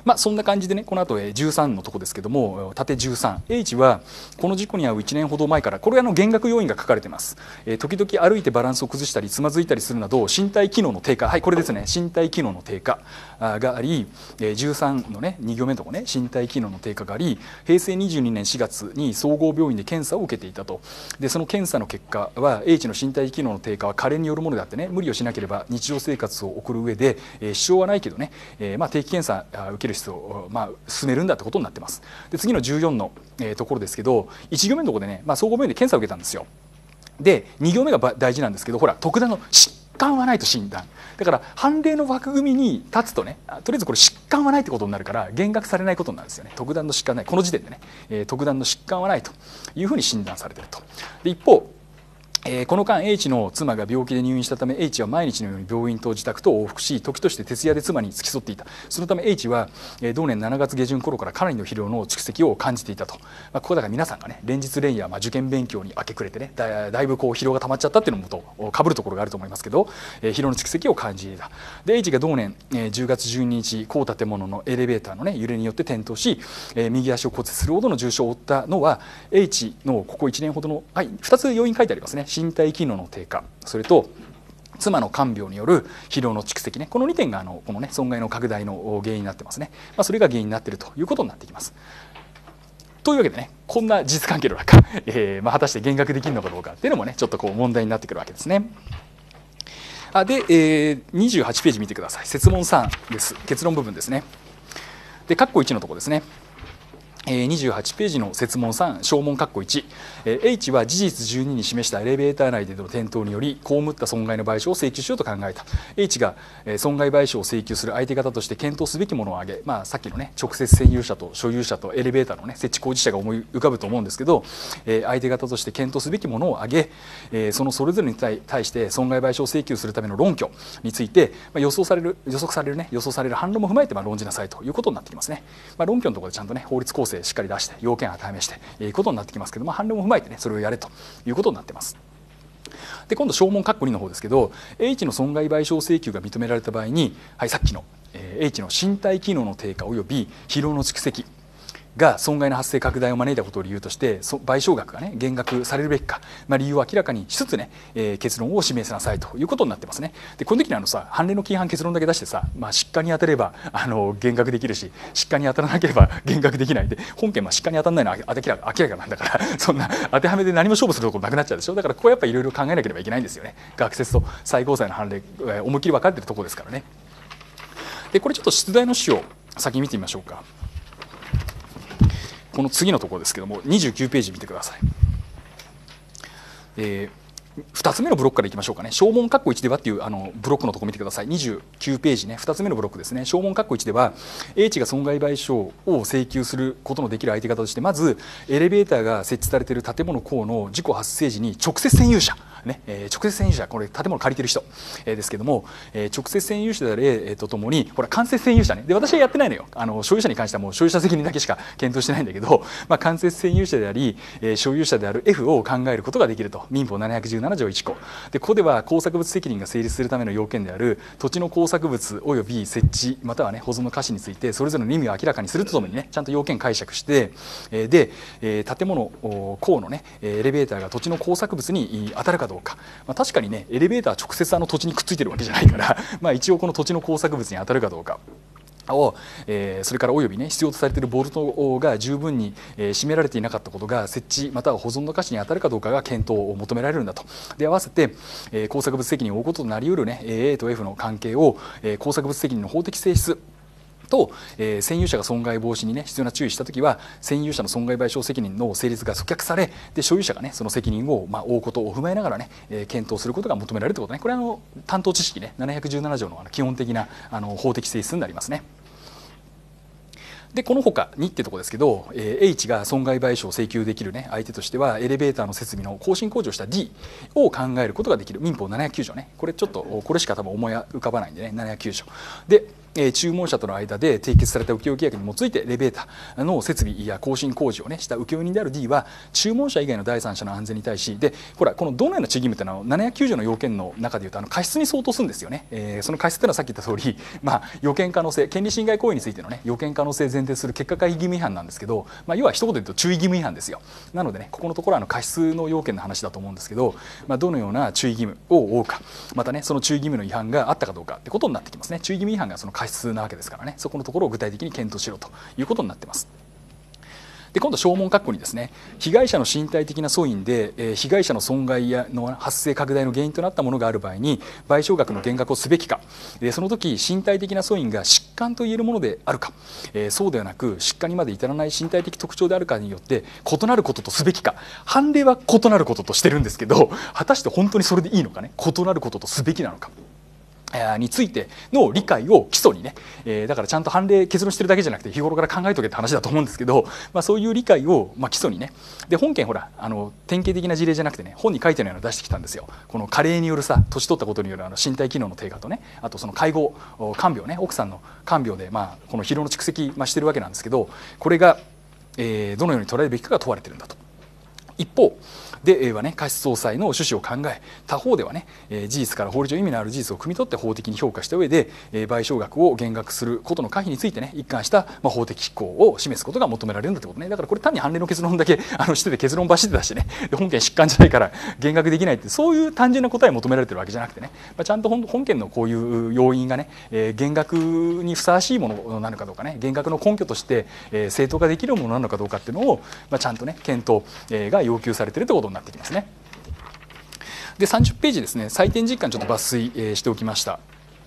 そんな感じでね、この後13のとこですけども、縦 13H はこの事故に遭う1年ほど前から、これ減額要因が書かれています。時々歩いてバランスを崩したりつまずいたりするなど身体機能の低下、はい、これですね、身体機能の低下があり、13のね2行目のとこね、身体機能の低下があり、平成22年4月に総合病院で検査を受けていたと。でその検査の結果は H の身体機能の低下は加齢によるものであってね、無理をしなければ日常生活を送る上で支障はないけどね、定期検査受ける必要を進めるんだってことになってます。で次の14のところですけど、1行目のところでね、総合病院で検査を受けたんですよ。で2行目が大事なんですけど、ほら特段の疾患はないと診断だから、判例の枠組みに立つとね、とりあえずこれ疾患はないってことになるから減額されないことになるんですよね。特段の疾患ない、この時点でね、特段の疾患はないというふうに診断されていると。で一方この間 H の妻が病気で入院したため H は毎日のように病院と自宅と往復し、時として徹夜で妻に付き添っていた。そのため H は同年7月下旬頃からかなりの疲労の蓄積を感じていたと。ここだから皆さんがね連日連夜受験勉強に明け暮れてね、だいぶ疲労が溜まっちゃったっていうのもと被るところがあると思いますけど、疲労の蓄積を感じていた。で H が同年10月12日高建物のエレベーターのね揺れによって転倒し、右足を骨折するほどの重傷を負ったのは H のここ1年ほどの、2つ要因書いてありますね。身体機能の低下、それと妻の看病による疲労の蓄積ね、この2点がこのね損害の拡大の原因になってますね。それが原因になっているということになってきます。というわけでね、こんな事実関係の中、果たして減額できるのかどうかっていうのもねちょっと問題になってくるわけですね。で、28ページ見てください。設問3です。結論部分ですね。で括弧1のところですね。28ページの設問3小問括弧1、H は事実12に示したエレベーター内での転倒により被った損害の賠償を請求しようと考えた。 H が損害賠償を請求する相手方として検討すべきものを挙げ、さっきのね直接占有者と所有者とエレベーターのね設置工事者が思い浮かぶと思うんですけど、相手方として検討すべきものを挙げ、それぞれに対して損害賠償を請求するための論拠について、予想される反論も踏まえて論じなさいということになってきますね。論拠のところでちゃんとね法律構成しっかり出して要件を試していうことになってきますけど、反論も踏まえてねそれをやれということになっています。で今度小問括弧2の方ですけど、 H の損害賠償請求が認められた場合に、さっきの H の身体機能の低下および疲労の蓄積が損害の発生拡大を招いたことを理由として賠償額がね減額されるべきか、理由を明らかにしつつね、結論を示しなさいということになってますね。でこの時に判例の規範結論だけ出して疾患に当たれば減額できるし、疾患に当たらなければ減額できないで、本件疾患に当たらないのは明らかなんだからそんな当てはめで何も勝負するところなくなっちゃうでしょ。だからここはやっぱりいろいろ考えなければいけないんですよね。学説と最高裁の判例思いっきり分かれてるところですからね。でこれちょっと出題の資料先見てみましょうか。この次のところですけども、29ページ見てください。2つ目のブロックからいきましょうかね。小問括弧1ではっていうブロックのところ見てください。29ページね、2つ目のブロックですね。小問括弧1では H が損害賠償を請求することのできる相手方として、まずエレベーターが設置されている建物項の事故発生時に直接占有者ね、直接占有者、これ建物借りてる人、ですけども、直接占有者であるとともに、ほら間接占有者ね、で私はやってないのよ。所有者に関してはもう所有者責任だけしか検討してないんだけど、間接占有者であり、所有者である F を考えることができると。民法717条1項で、ここでは工作物責任が成立するための要件である土地の工作物および設置またはね保存の可視についてそれぞれの意味を明らかにするとともにね、ちゃんと要件解釈して、で建物項のねエレベーターが土地の工作物に当たるかどうか、確かにねエレベーター直接土地にくっついてるわけじゃないから一応この土地の工作物に当たるかどうかを、それからおよびね必要とされているボルトが十分に締められていなかったことが設置または保存の可視に当たるかどうかが検討を求められるんだと。で合わせて、工作物責任を負うこととなりうるね A と F の関係を、工作物責任の法的性質と、占有者が損害防止にね必要な注意したときは占有者の損害賠償責任の成立が阻却され、で所有者がねその責任を負うことを踏まえながらね、検討することが求められるということね。これは担当知識ね717条の基本的な法的性質になりますね。でこのほかにってところですけど、H が損害賠償を請求できる、ね、相手としてはエレベーターの設備の更新工事をした D を考えることができる。民法709条ね、これちょっとこれしか多分思い浮かばないんでね709条で注文者との間で締結された請負契約に基づいてエレベーターの設備や更新工事を、した請負人である D は注文者以外の第三者の安全に対しで、ほらこのどのような注意義務というのは790の要件の中でいうと過失に相当するんですよね。その過失というのはさっき言った通り、予見可能性、権利侵害行為についての、予見可能性を前提する結果回避義務違反なんですけど、要は一言で言うと注意義務違反ですよ。なのでね、ここのところは過失の要件の話だと思うんですけど、どのような注意義務を負うか、またねその注意義務の違反があったかどうかってことになってきますね。注意義務違反がその過失なわけですからね、そこのところを具体的に検討しろということになっています。で今度小問括弧にですね、被害者の身体的な素因で、被害者の損害やの発生拡大の原因となったものがある場合に賠償額の減額をすべきか、その時身体的な素因が疾患といえるものであるか、そうではなく疾患にまで至らない身体的特徴であるかによって異なることとすべきか、判例は異なることとしてるんですけど、果たして本当にそれでいいのかね、異なることとすべきなのかについての理解を基礎にね、だからちゃんと判例結論してるだけじゃなくて日頃から考えとけって話だと思うんですけど、そういう理解を基礎にね、で本件ほら典型的な事例じゃなくてね、本に書いてないのを出してきたんですよ。この加齢による年取ったことによる身体機能の低下とね、あとその介護看病ね、奥さんの看病でこの疲労の蓄積してるわけなんですけど、これがどのように捉えるべきかが問われてるんだと。一方ではね、過失相殺の趣旨を考え、他方ではね、事実から法律上意味のある事実を汲み取って法的に評価した上で賠償額を減額することの可否についてね、一貫した法的機構を示すことが求められるんだってことね。だからこれ単に判例の結論だけしてて結論バシッて出してね、本件疾患じゃないから減額できないって、そういう単純な答えを求められてるわけじゃなくてね、ちゃんと本件のこういう要因がね、減額にふさわしいものなのかどうかね、減額の根拠として正当化できるものなのかどうかっていうのをちゃんとね検討が要求されているということになってきますね。で30ページですね、採点実感ちょっと抜粋しておきました。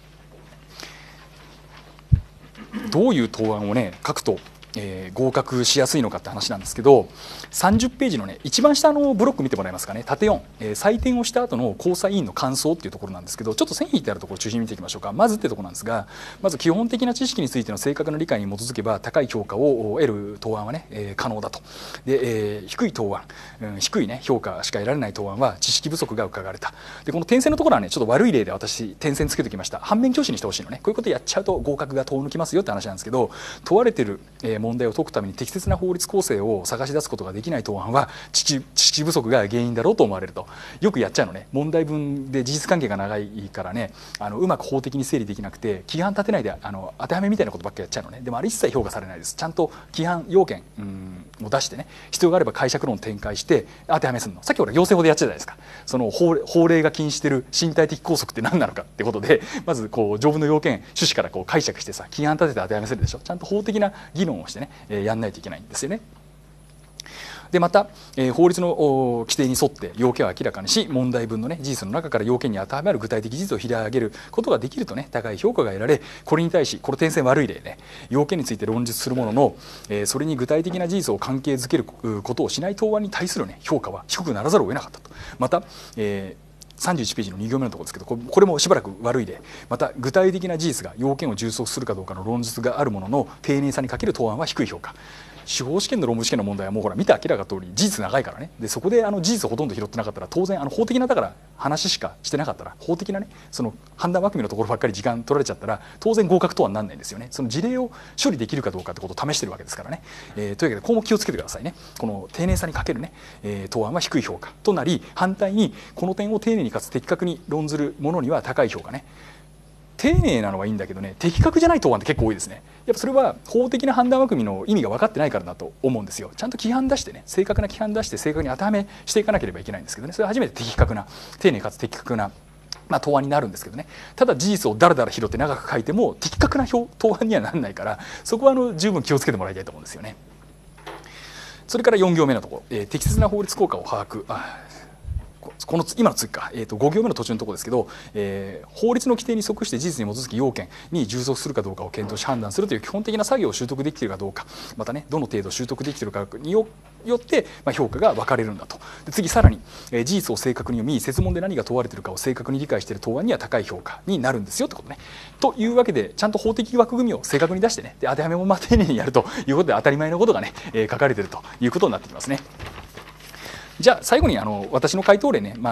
どういう答案をね書くと合格しやすいのかって話なんですけど、30ページのね一番下のブロック見てもらえますかね、縦4、採点をした後の交際委員の感想っていうところなんですけど、ちょっと線引いてあるところを中心に見ていきましょうか。まずってところなんですが、まず基本的な知識についての正確な理解に基づけば高い評価を得る答案はね、可能だと。で、低い答案、低いね評価しか得られない答案は知識不足が伺われた。でこの点線のところはねちょっと悪い例で私点線つけておきました。反面教師にしてほしいのね、こういうことやっちゃうと合格が遠のきますよって話なんですけど、問われてる問題を解くために適切な法律構成を探し出すことができない答案は知識不足が原因だろうと思われると。よくやっちゃうのね、問題文で事実関係が長いからね、うまく法的に整理できなくて規範立てないで当てはめみたいなことばっかりやっちゃうのね。でもあれ一切評価されないです。ちゃんと規範要件を出してね、必要があれば解釈論を展開して当てはめするの。さっきほら行政法でやっちゃうじゃないですか。その法令が禁止してる身体的拘束って何なのかってことで、まずこう条文の要件趣旨からこう解釈してさ、規範立てて当てはめするでしょ。ちゃんと法的な議論をしてね、やんないといけないんですよね。でまた、法律の規定に沿って要件を明らかにし、問題文の、事実の中から要件に当てはまる具体的事実を拾い上げることができると高い評価が得られ、これに対しこれ点線悪い例要件について論述するものの、それに具体的な事実を関係づけることをしない答案に対する、評価は低くならざるを得なかったと。また、31ページの2行目のところですけど、これもしばらく悪い例、また具体的な事実が要件を充足するかどうかの論述があるものの丁寧さに欠ける答案は低い評価。司法試験の論文試験の問題はもうほら見て明らか通り事実長いからね。でそこで事実をほとんど拾ってなかったら、当然法的なだから話しかしてなかったら、法的なその判断枠組のところばっかり時間取られちゃったら当然合格とはなんないんですよね。その事例を処理できるかどうかってことを試してるわけですからね。というわけでここも気をつけてくださいね。この丁寧さに欠ける答案は低い評価となり、反対にこの点を丁寧にかつ的確に論ずるものには高い評価ね。丁寧なのはいいんだけどね、的確じゃない答案って結構多いですね。やっぱそれは法的な判断枠組みの意味が分かってないからだと思うんですよ。ちゃんと規範出してね、正確な規範出して正確に当てはめしていかなければいけないんですけどね、それは初めて的確な、丁寧かつ的確な答案になるんですけどね。ただ事実をだらだら拾って長く書いても的確な答案にはならないから、そこは十分気をつけてもらいたいと思うんですよね。それから4行目のところ、適切な法律効果を把握。この今の次か、5行目の途中のところですけど、法律の規定に即して事実に基づき要件に充足するかどうかを検討し判断するという基本的な作業を習得できているかどうか、またねどの程度習得できているかによって、評価が分かれるんだと。で次さらに、事実を正確に読み設問で何が問われているかを正確に理解している答案には高い評価になるんですよってことね。というわけでちゃんと法的枠組みを正確に出してね、で当てはめも丁寧にやるということで当たり前のことがね、書かれているということになってきますね。じゃあ最後に私の回答例ね、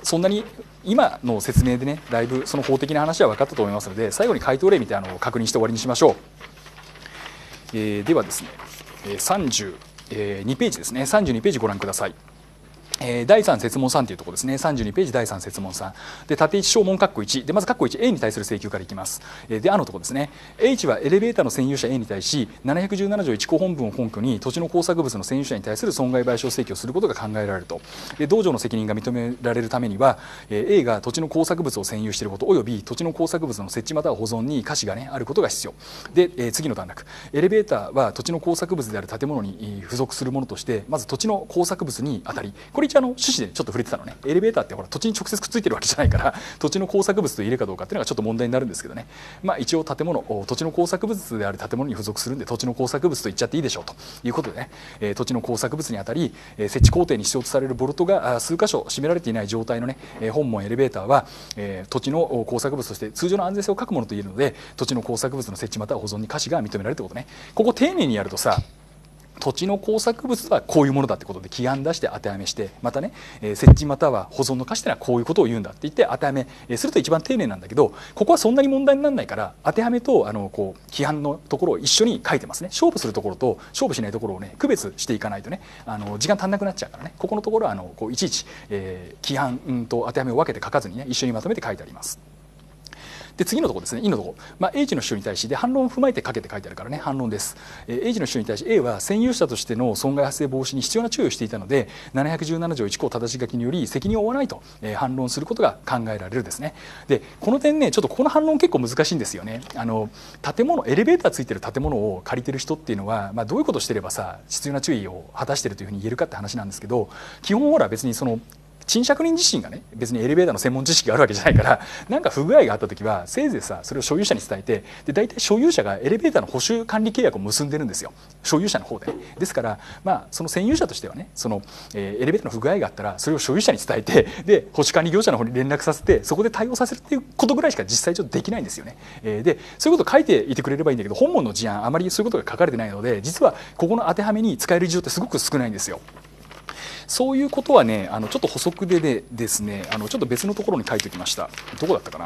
そんなに今の説明でねだいぶその法的な話は分かったと思いますので、最後に回答例みたいなのを確認して終わりにしましょう。ではですね、32ページですね、32ページご覧ください。第3設問3というところですね。32ページ第3設問3で、縦一小問括弧1で、まず括弧 1A に対する請求からいきます。で、あのところですね。H はエレベーターの占有者 A に対し717条1項本文を根拠に土地の工作物の占有者に対する損害賠償請求をすることが考えられると。で、同条の責任が認められるためには A が土地の工作物を占有していることおよび土地の工作物の設置または保存に瑕疵が、あることが必要で、次の段落、エレベーターは土地の工作物である建物に付属するものとして、まず土地の工作物にあたり、これ一応趣旨でちょっと触れてたのね。エレベーターってほら土地に直接くっついてるわけじゃないから土地の工作物と言えるかどうかっていうのがちょっと問題になるんですけどね。一応建物、土地の工作物である建物に付属するんで土地の工作物と言っちゃっていいでしょうということでね、土地の工作物にあたり設置工程に必要とされるボルトが数箇所締められていない状態のね本門エレベーターは土地の工作物として通常の安全性を欠くものと言えるので、土地の工作物の設置または保存に瑕疵が認められるということね。ここ丁寧にやるとさ、土地の工作物はこういうものだってことで規案出して当てはめして、またね設置または保存の瑕疵というのはこういうことを言うんだって言って当てはめすると一番丁寧なんだけど、ここはそんなに問題にならないから当てはめと規範のところを一緒に書いてますね。勝負するところと勝負しないところをね区別していかないとね時間足んなくなっちゃうからね、ここのところはいちいち規範と当てはめを分けて書かずにね一緒にまとめて書いてあります。で、次のところですね、のところ、H の主張に対しで反論を踏まえてかけて書いてあるからね、反論です。H の主張に対し A は占有者としての損害発生防止に必要な注意をしていたので717条1項正し書きにより責任を負わないと反論することが考えられるですね。で、この点ねちょっとここの反論結構難しいんですよね。建物エレベーターついてる建物を借りてる人っていうのは、どういうことをしてればさ必要な注意を果たしてるというふうに言えるかって話なんですけど、基本ほら別にその賃借人自身がね別にエレベーターの専門知識があるわけじゃないから、なんか不具合があった時はせいぜいさそれを所有者に伝えて、で大体所有者がエレベーターの保守管理契約を結んでるんですよ、所有者の方で。ですからその占有者としてはねそのエレベーターの不具合があったらそれを所有者に伝えて、で保守管理業者の方に連絡させてそこで対応させるっていうことぐらいしか実際ちょっとできないんですよね。でそういうことを書いていてくれればいいんだけど、本文の事案あまりそういうことが書かれてないので、実はここの当てはめに使える事情ってすごく少ないんですよ。そういうことはねちょっと補足でですねちょっと別のところに書いておきました。どこだったか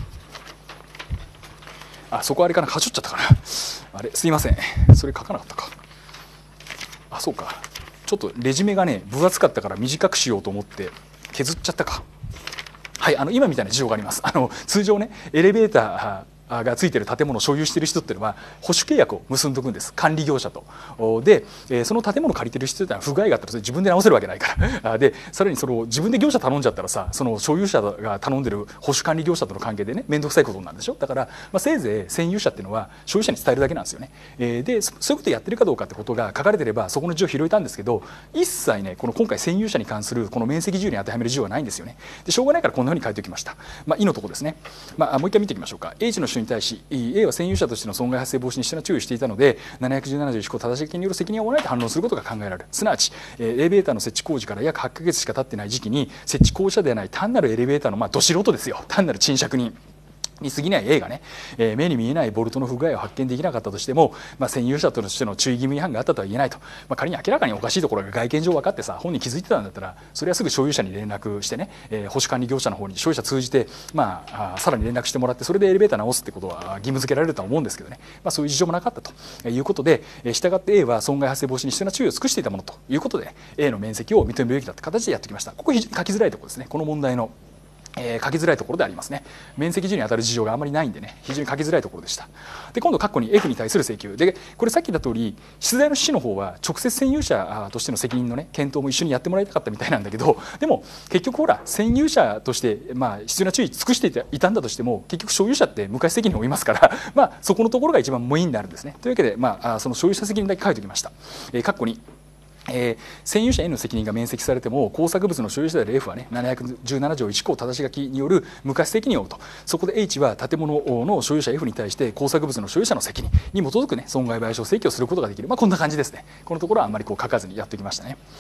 な、そこあれかな、はしょっちゃったかな、あれすいません、それ書かなかったか。そうか、ちょっとレジュメがね分厚かったから短くしようと思って削っちゃったか。はい、今みたいな事情があります。通常ねエレベーターがついている建物を所有している人っていうのは保守契約を結んでおくんです、管理業者と。でその建物を借りている人ってのは不具合があったらそれ自分で直せるわけないからでさらにその自分で業者頼んじゃったらさ、その所有者が頼んでる保守管理業者との関係でね面倒くさいことになるでしょ。だから、せいぜい占有者っていうのは所有者に伝えるだけなんですよね。でそういうことをやってるかどうかってことが書かれてればそこの事情を拾えたんですけど、一切ね今回占有者に関するこの面積自由に当てはめる事情はないんですよね。でしょうがないからこんなふうに書いておきました。のところですね。もう一回見ていきましょうか。 H の主に対し A は占有者としての損害発生防止に必要な注意をしていたので717条1項正し書きによる責任を負わないと反論することが考えられる。すなわちエレベーターの設置工事から約8ヶ月しか経ってない時期に設置工事者ではない単なるエレベーターのど素人ですよ、単なる賃借人に過ぎない A がね、目に見えないボルトの不具合を発見できなかったとしても、占有者としての注意義務違反があったとは言えないと。仮に明らかにおかしいところが外見上分かってさ本人気づいてたんだったらそれはすぐ所有者に連絡してね、保守管理業者の方に所有者通じて、さらに連絡してもらってそれでエレベーター直すってことは義務付けられるとは思うんですけどね、そういう事情もなかったということで、従って A は損害発生防止に必要な注意を尽くしていたものということで、A の面積を認めるべきだって形でやってきました。ここ非常に書きづらいところですね。この問題の書きづらいところでありますね。面積自由に当たる事情があまりないんでね非常に書きづらいところでした。で今度括弧に F に対する請求で、これさっき言った通り出題の趣旨の方は直接占有者としての責任のね検討も一緒にやってもらいたかったみたいなんだけど、でも結局ほら占有者として必要な注意尽くしていたんだとしても結局所有者って昔責任を負いますからそこのところが一番メインになるんですね。というわけでその所有者責任だけ書いておきました。括弧に占有者への責任が免責されても工作物の所有者である F はね717条1項正し書きによる無過失責任を負うと。そこで H は建物の所有者 F に対して工作物の所有者の責任に基づくね損害賠償請求をすることができる。こんな感じですね。このところはあんまり書かずにやってきましたね。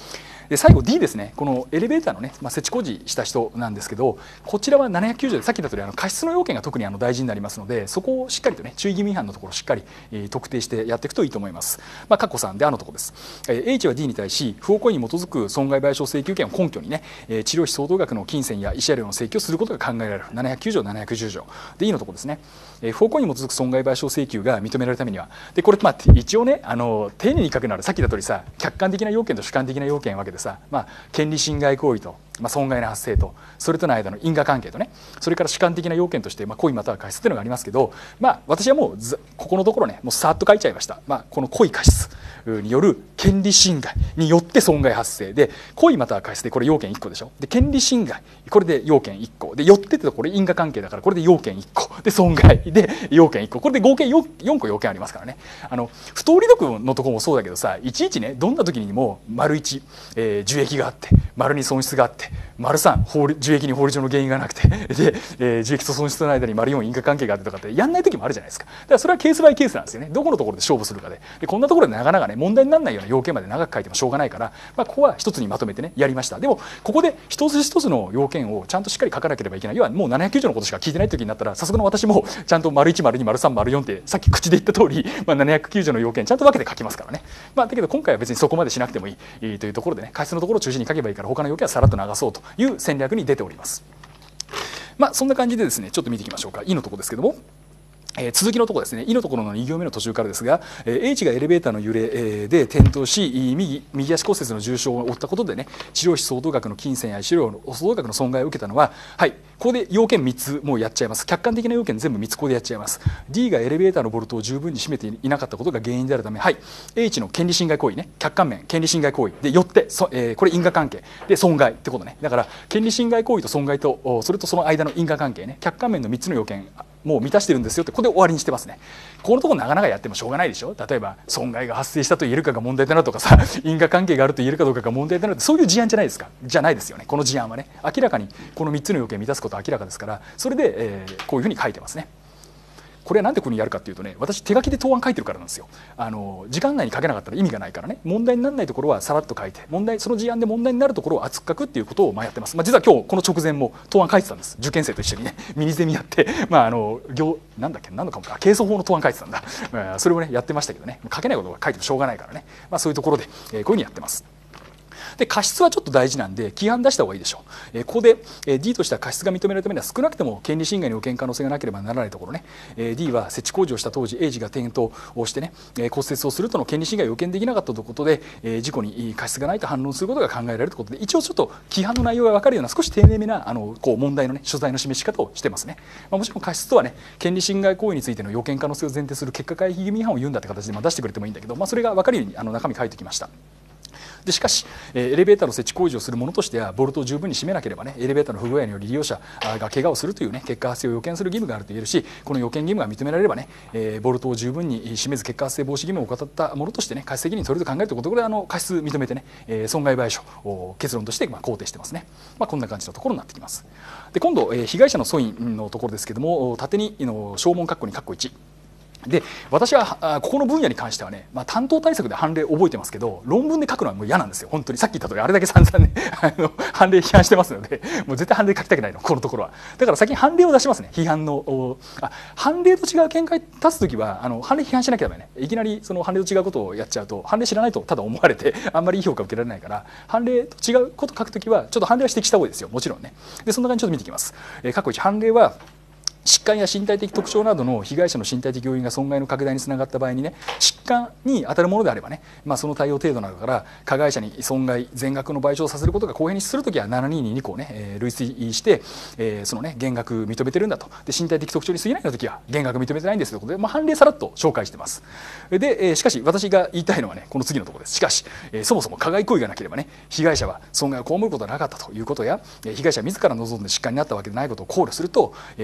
で最後 D ですね。このエレベーターのね、設置工事した人なんですけど、こちらは790でさっき言った通り過失の要件が特に大事になりますので、そこをしっかりとね注意義務違反のところをしっかり特定してやっていくといいと思います。括弧3でのところです。H は D に対し不法行為に基づく損害賠償請求権を根拠にね、治療費相当額の金銭や慰謝料の請求をすることが考えられる709条710条で E のところですね。不法行為に基づく損害賠償請求が認められるためには、でこれ一応ね丁寧に書くのはさっき言った通りさ、客観的な要件と主観的な要件わけでさ、権利侵害行為と、損害の発生とそれとの間の因果関係とね、それから主観的な要件として、故意または過失というのがありますけど、私はもうここのところねもうさーっと書いちゃいました。この故意過失による権利侵害によって損害発生で、故意または過失でこれ要件1個でしょ。で権利侵害これで要件1個で、よってってこれ因果関係だからこれで要件1個で、損害で要件1個、これで合計 4個要件ありますからね。不当利得のところもそうだけどさ、いちいちねどんな時にも丸1、受益があって丸2損失があって丸3受益に法律上の原因がなくてで、受益と損失との間に丸4因果関係があってとかってやんない時もあるじゃないですか。だからそれはケースバイケースなんですよね。どこのところで勝負するかで、こんなところでなかなかね問題にならないような要件まで長く書いてもしょうがないから、ここは一つにまとめてねやりました。でもここで一つ一つの要件をちゃんとしっかり書かなければいけない。要はもう709条のことしか聞いてない時になったら、さすがの私もちゃんと丸1丸2丸3丸4ってさっき口で言った通り、709条の要件ちゃんと分けて書きますからね。だけど今回は別にそこまでしなくてもいいというところでね、過失のところを中心に書けばいいから他の要件はさらっと流そうという戦略に出ております。そんな感じでですね、ちょっと見ていきましょうか。E のところですけども、続きのところですね。E のところの2行目の途中からですが、H がエレベーターの揺れで転倒し右足骨折の重傷を負ったことでね、治療費相当額の金銭や治療の相当額の損害を受けたのは、ここで要件3つもうやっちゃいます。客観的な要件全部3つここでやっちゃいます。 D がエレベーターのボルトを十分に締めていなかったことが原因であるため、H の権利侵害行為ね、客観面権利侵害行為でよって、これ因果関係で損害ってことね。だから権利侵害行為と損害とそれとその間の因果関係ね、客観面の3つの要件もう満たしてるんですよってここで終わりにしてますね。ここのところなかなかやってもしょうがないでしょ。例えば損害が発生したと言えるかが問題となるとかさ、因果関係があると言えるかどうかが問題となるって、そういう事案じゃないですか。じゃないですよね。この事案はね明らかにこの3つの要件を満たすことは明らかですから、それで、こういうふうに書いてますね。これはなんでここにやるかっていうとね、私手書きで答案書いてるからなんですよ。時間内に書けなかったら意味がないからね、問題にならないところはさらっと書いて、その事案で問題になるところを厚く書くっていうことをやってます。実は今日この直前も答案書いてたんです。受験生と一緒にねミニゼミやって何の科目か刑訴法の答案書いてたんだ、それをねやってましたけどね、書けないことが書いてもしょうがないからね、そういうところで、こういうふうにやってます。で過失はちょっと大事なんで規範出した方がいいでしょう。ここで D としては過失が認められるためには少なくても権利侵害に受ける可能性がなければならないところね、D は設置工事をした当時 H が転倒をしてね骨折をするとの権利侵害を予見できなかったということで、事故に過失がないと反論することが考えられるということで、一応ちょっと規範の内容が分かるような少し丁寧めな問題のね所在の示し方をしてますね。もちろん過失とはね権利侵害行為についての予見可能性を前提する結果回避義務違反を言うんだって形で出してくれてもいいんだけど、それが分かるように中身書いてきました。でしかしエレベーターの設置工事をする者としてはボルトを十分に締めなければねエレベーターの不具合により利用者が怪我をするというね結果発生を予見する義務があると言えるし、この予見義務が認められればねボルトを十分に締めず結果発生防止義務を怠った者としてね過失責任取れると考えるということで過失認めてね損害賠償を結論として肯定してますね。こんな感じのところになってきます。で今度被害者の訴因のところですけども、縦に証問括弧2括弧1で、私はここの分野に関してはね、担当対策で判例覚えてますけど論文で書くのはもう嫌なんですよ。本当にさっき言った通りあれだけ散々ね判例批判してますので、もう絶対判例書きたくないのこのところは。だから先に判例を出しますね。批判の判例と違う見解立つ時は判例批判しなきゃダメね。いきなりその判例と違うことをやっちゃうと判例知らないとただ思われてあんまりいい評価受けられないから、判例と違うこと書くときはちょっと判例は指摘した方がいいですよ、もちろんね。でそんな感じでちょっと見ていきます。過去1判例は疾患や身体的特徴などの被害者の身体的要因が損害の拡大につながった場合にね、疾患に当たるものであればね、その対応程度などから加害者に損害全額の賠償をさせることが公平にするときは722項をね類推して、そのね減額認めてるんだと。で身体的特徴に過ぎないのときは減額認めてないんですということで、判例さらっと紹介してます。でしかし私が言いたいのはねこの次のところです。しかしそもそも加害行為がなければね被害者は損害を被ることはなかったということや、被害者自ら望んで疾患になったわけでないことを考慮すると疾患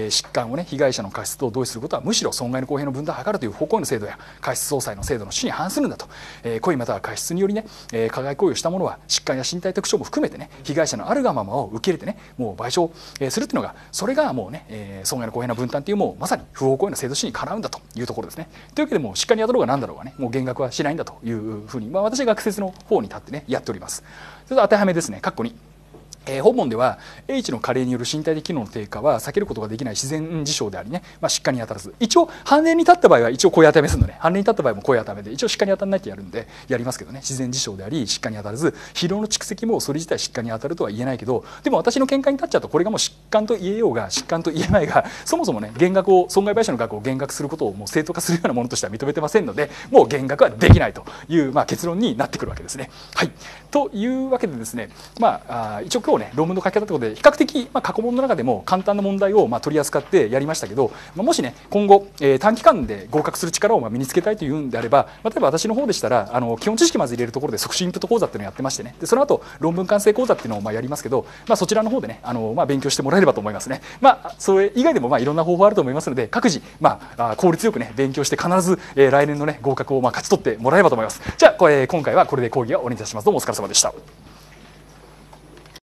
をね被害者の過失と同意することはむしろ損害の公平の分担を図るという法行為の制度や過失相殺の制度の趣旨に反するんだと、故意または過失によりね、加害行為をした者は疾患や身体特徴も含めてね被害者のあるがままを受け入れてねもう賠償するっていうのがそれがもうね、損害の公平な分担っていうもうまさに不法行為の制度趣旨にかなうんだというところですね。というわけでもう疾患に当たろうが何だろうがねもう減額はしないんだというふうに、私は学説の方に立ってねやっております。それと当てはめですね。括弧に本文では H の加齢による身体的機能の低下は避けることができない自然事象でありね、疾患に当たらず一応判例に立った場合は一応こういう当てはめするのね。判例に立った場合もこういう当てはめで一応疾患に当たらないとやるんでやりますけどね、自然事象であり疾患に当たらず疲労の蓄積もそれ自体疾患に当たるとは言えないけど、でも私の見解に立っちゃうとこれがもう疾患と言えようが疾患と言えまいがそもそもね減額を損害賠償の額を減額することをもう正当化するようなものとしては認めてませんのでもう減額はできないという、結論になってくるわけですね。はい、というわけでですね、一応今日ね論文の書き方ということで比較的過去問の中でも簡単な問題を取り扱ってやりましたけど、もしね今後短期間で合格する力を身につけたいというんであれば、例えば私の方でしたら基本知識まず入れるところで即習インプット講座っていうのをやってましてね、でその後論文完成講座っていうのをやりますけど、そちらの方でね勉強してもらえればと思いますね。それ以外でもいろんな方法あると思いますので各自効率よくね勉強して必ず来年のね合格を勝ち取ってもらえればと思います。じゃあ今回はこれで講義は終わりにいたします。どうもお疲れ様でした。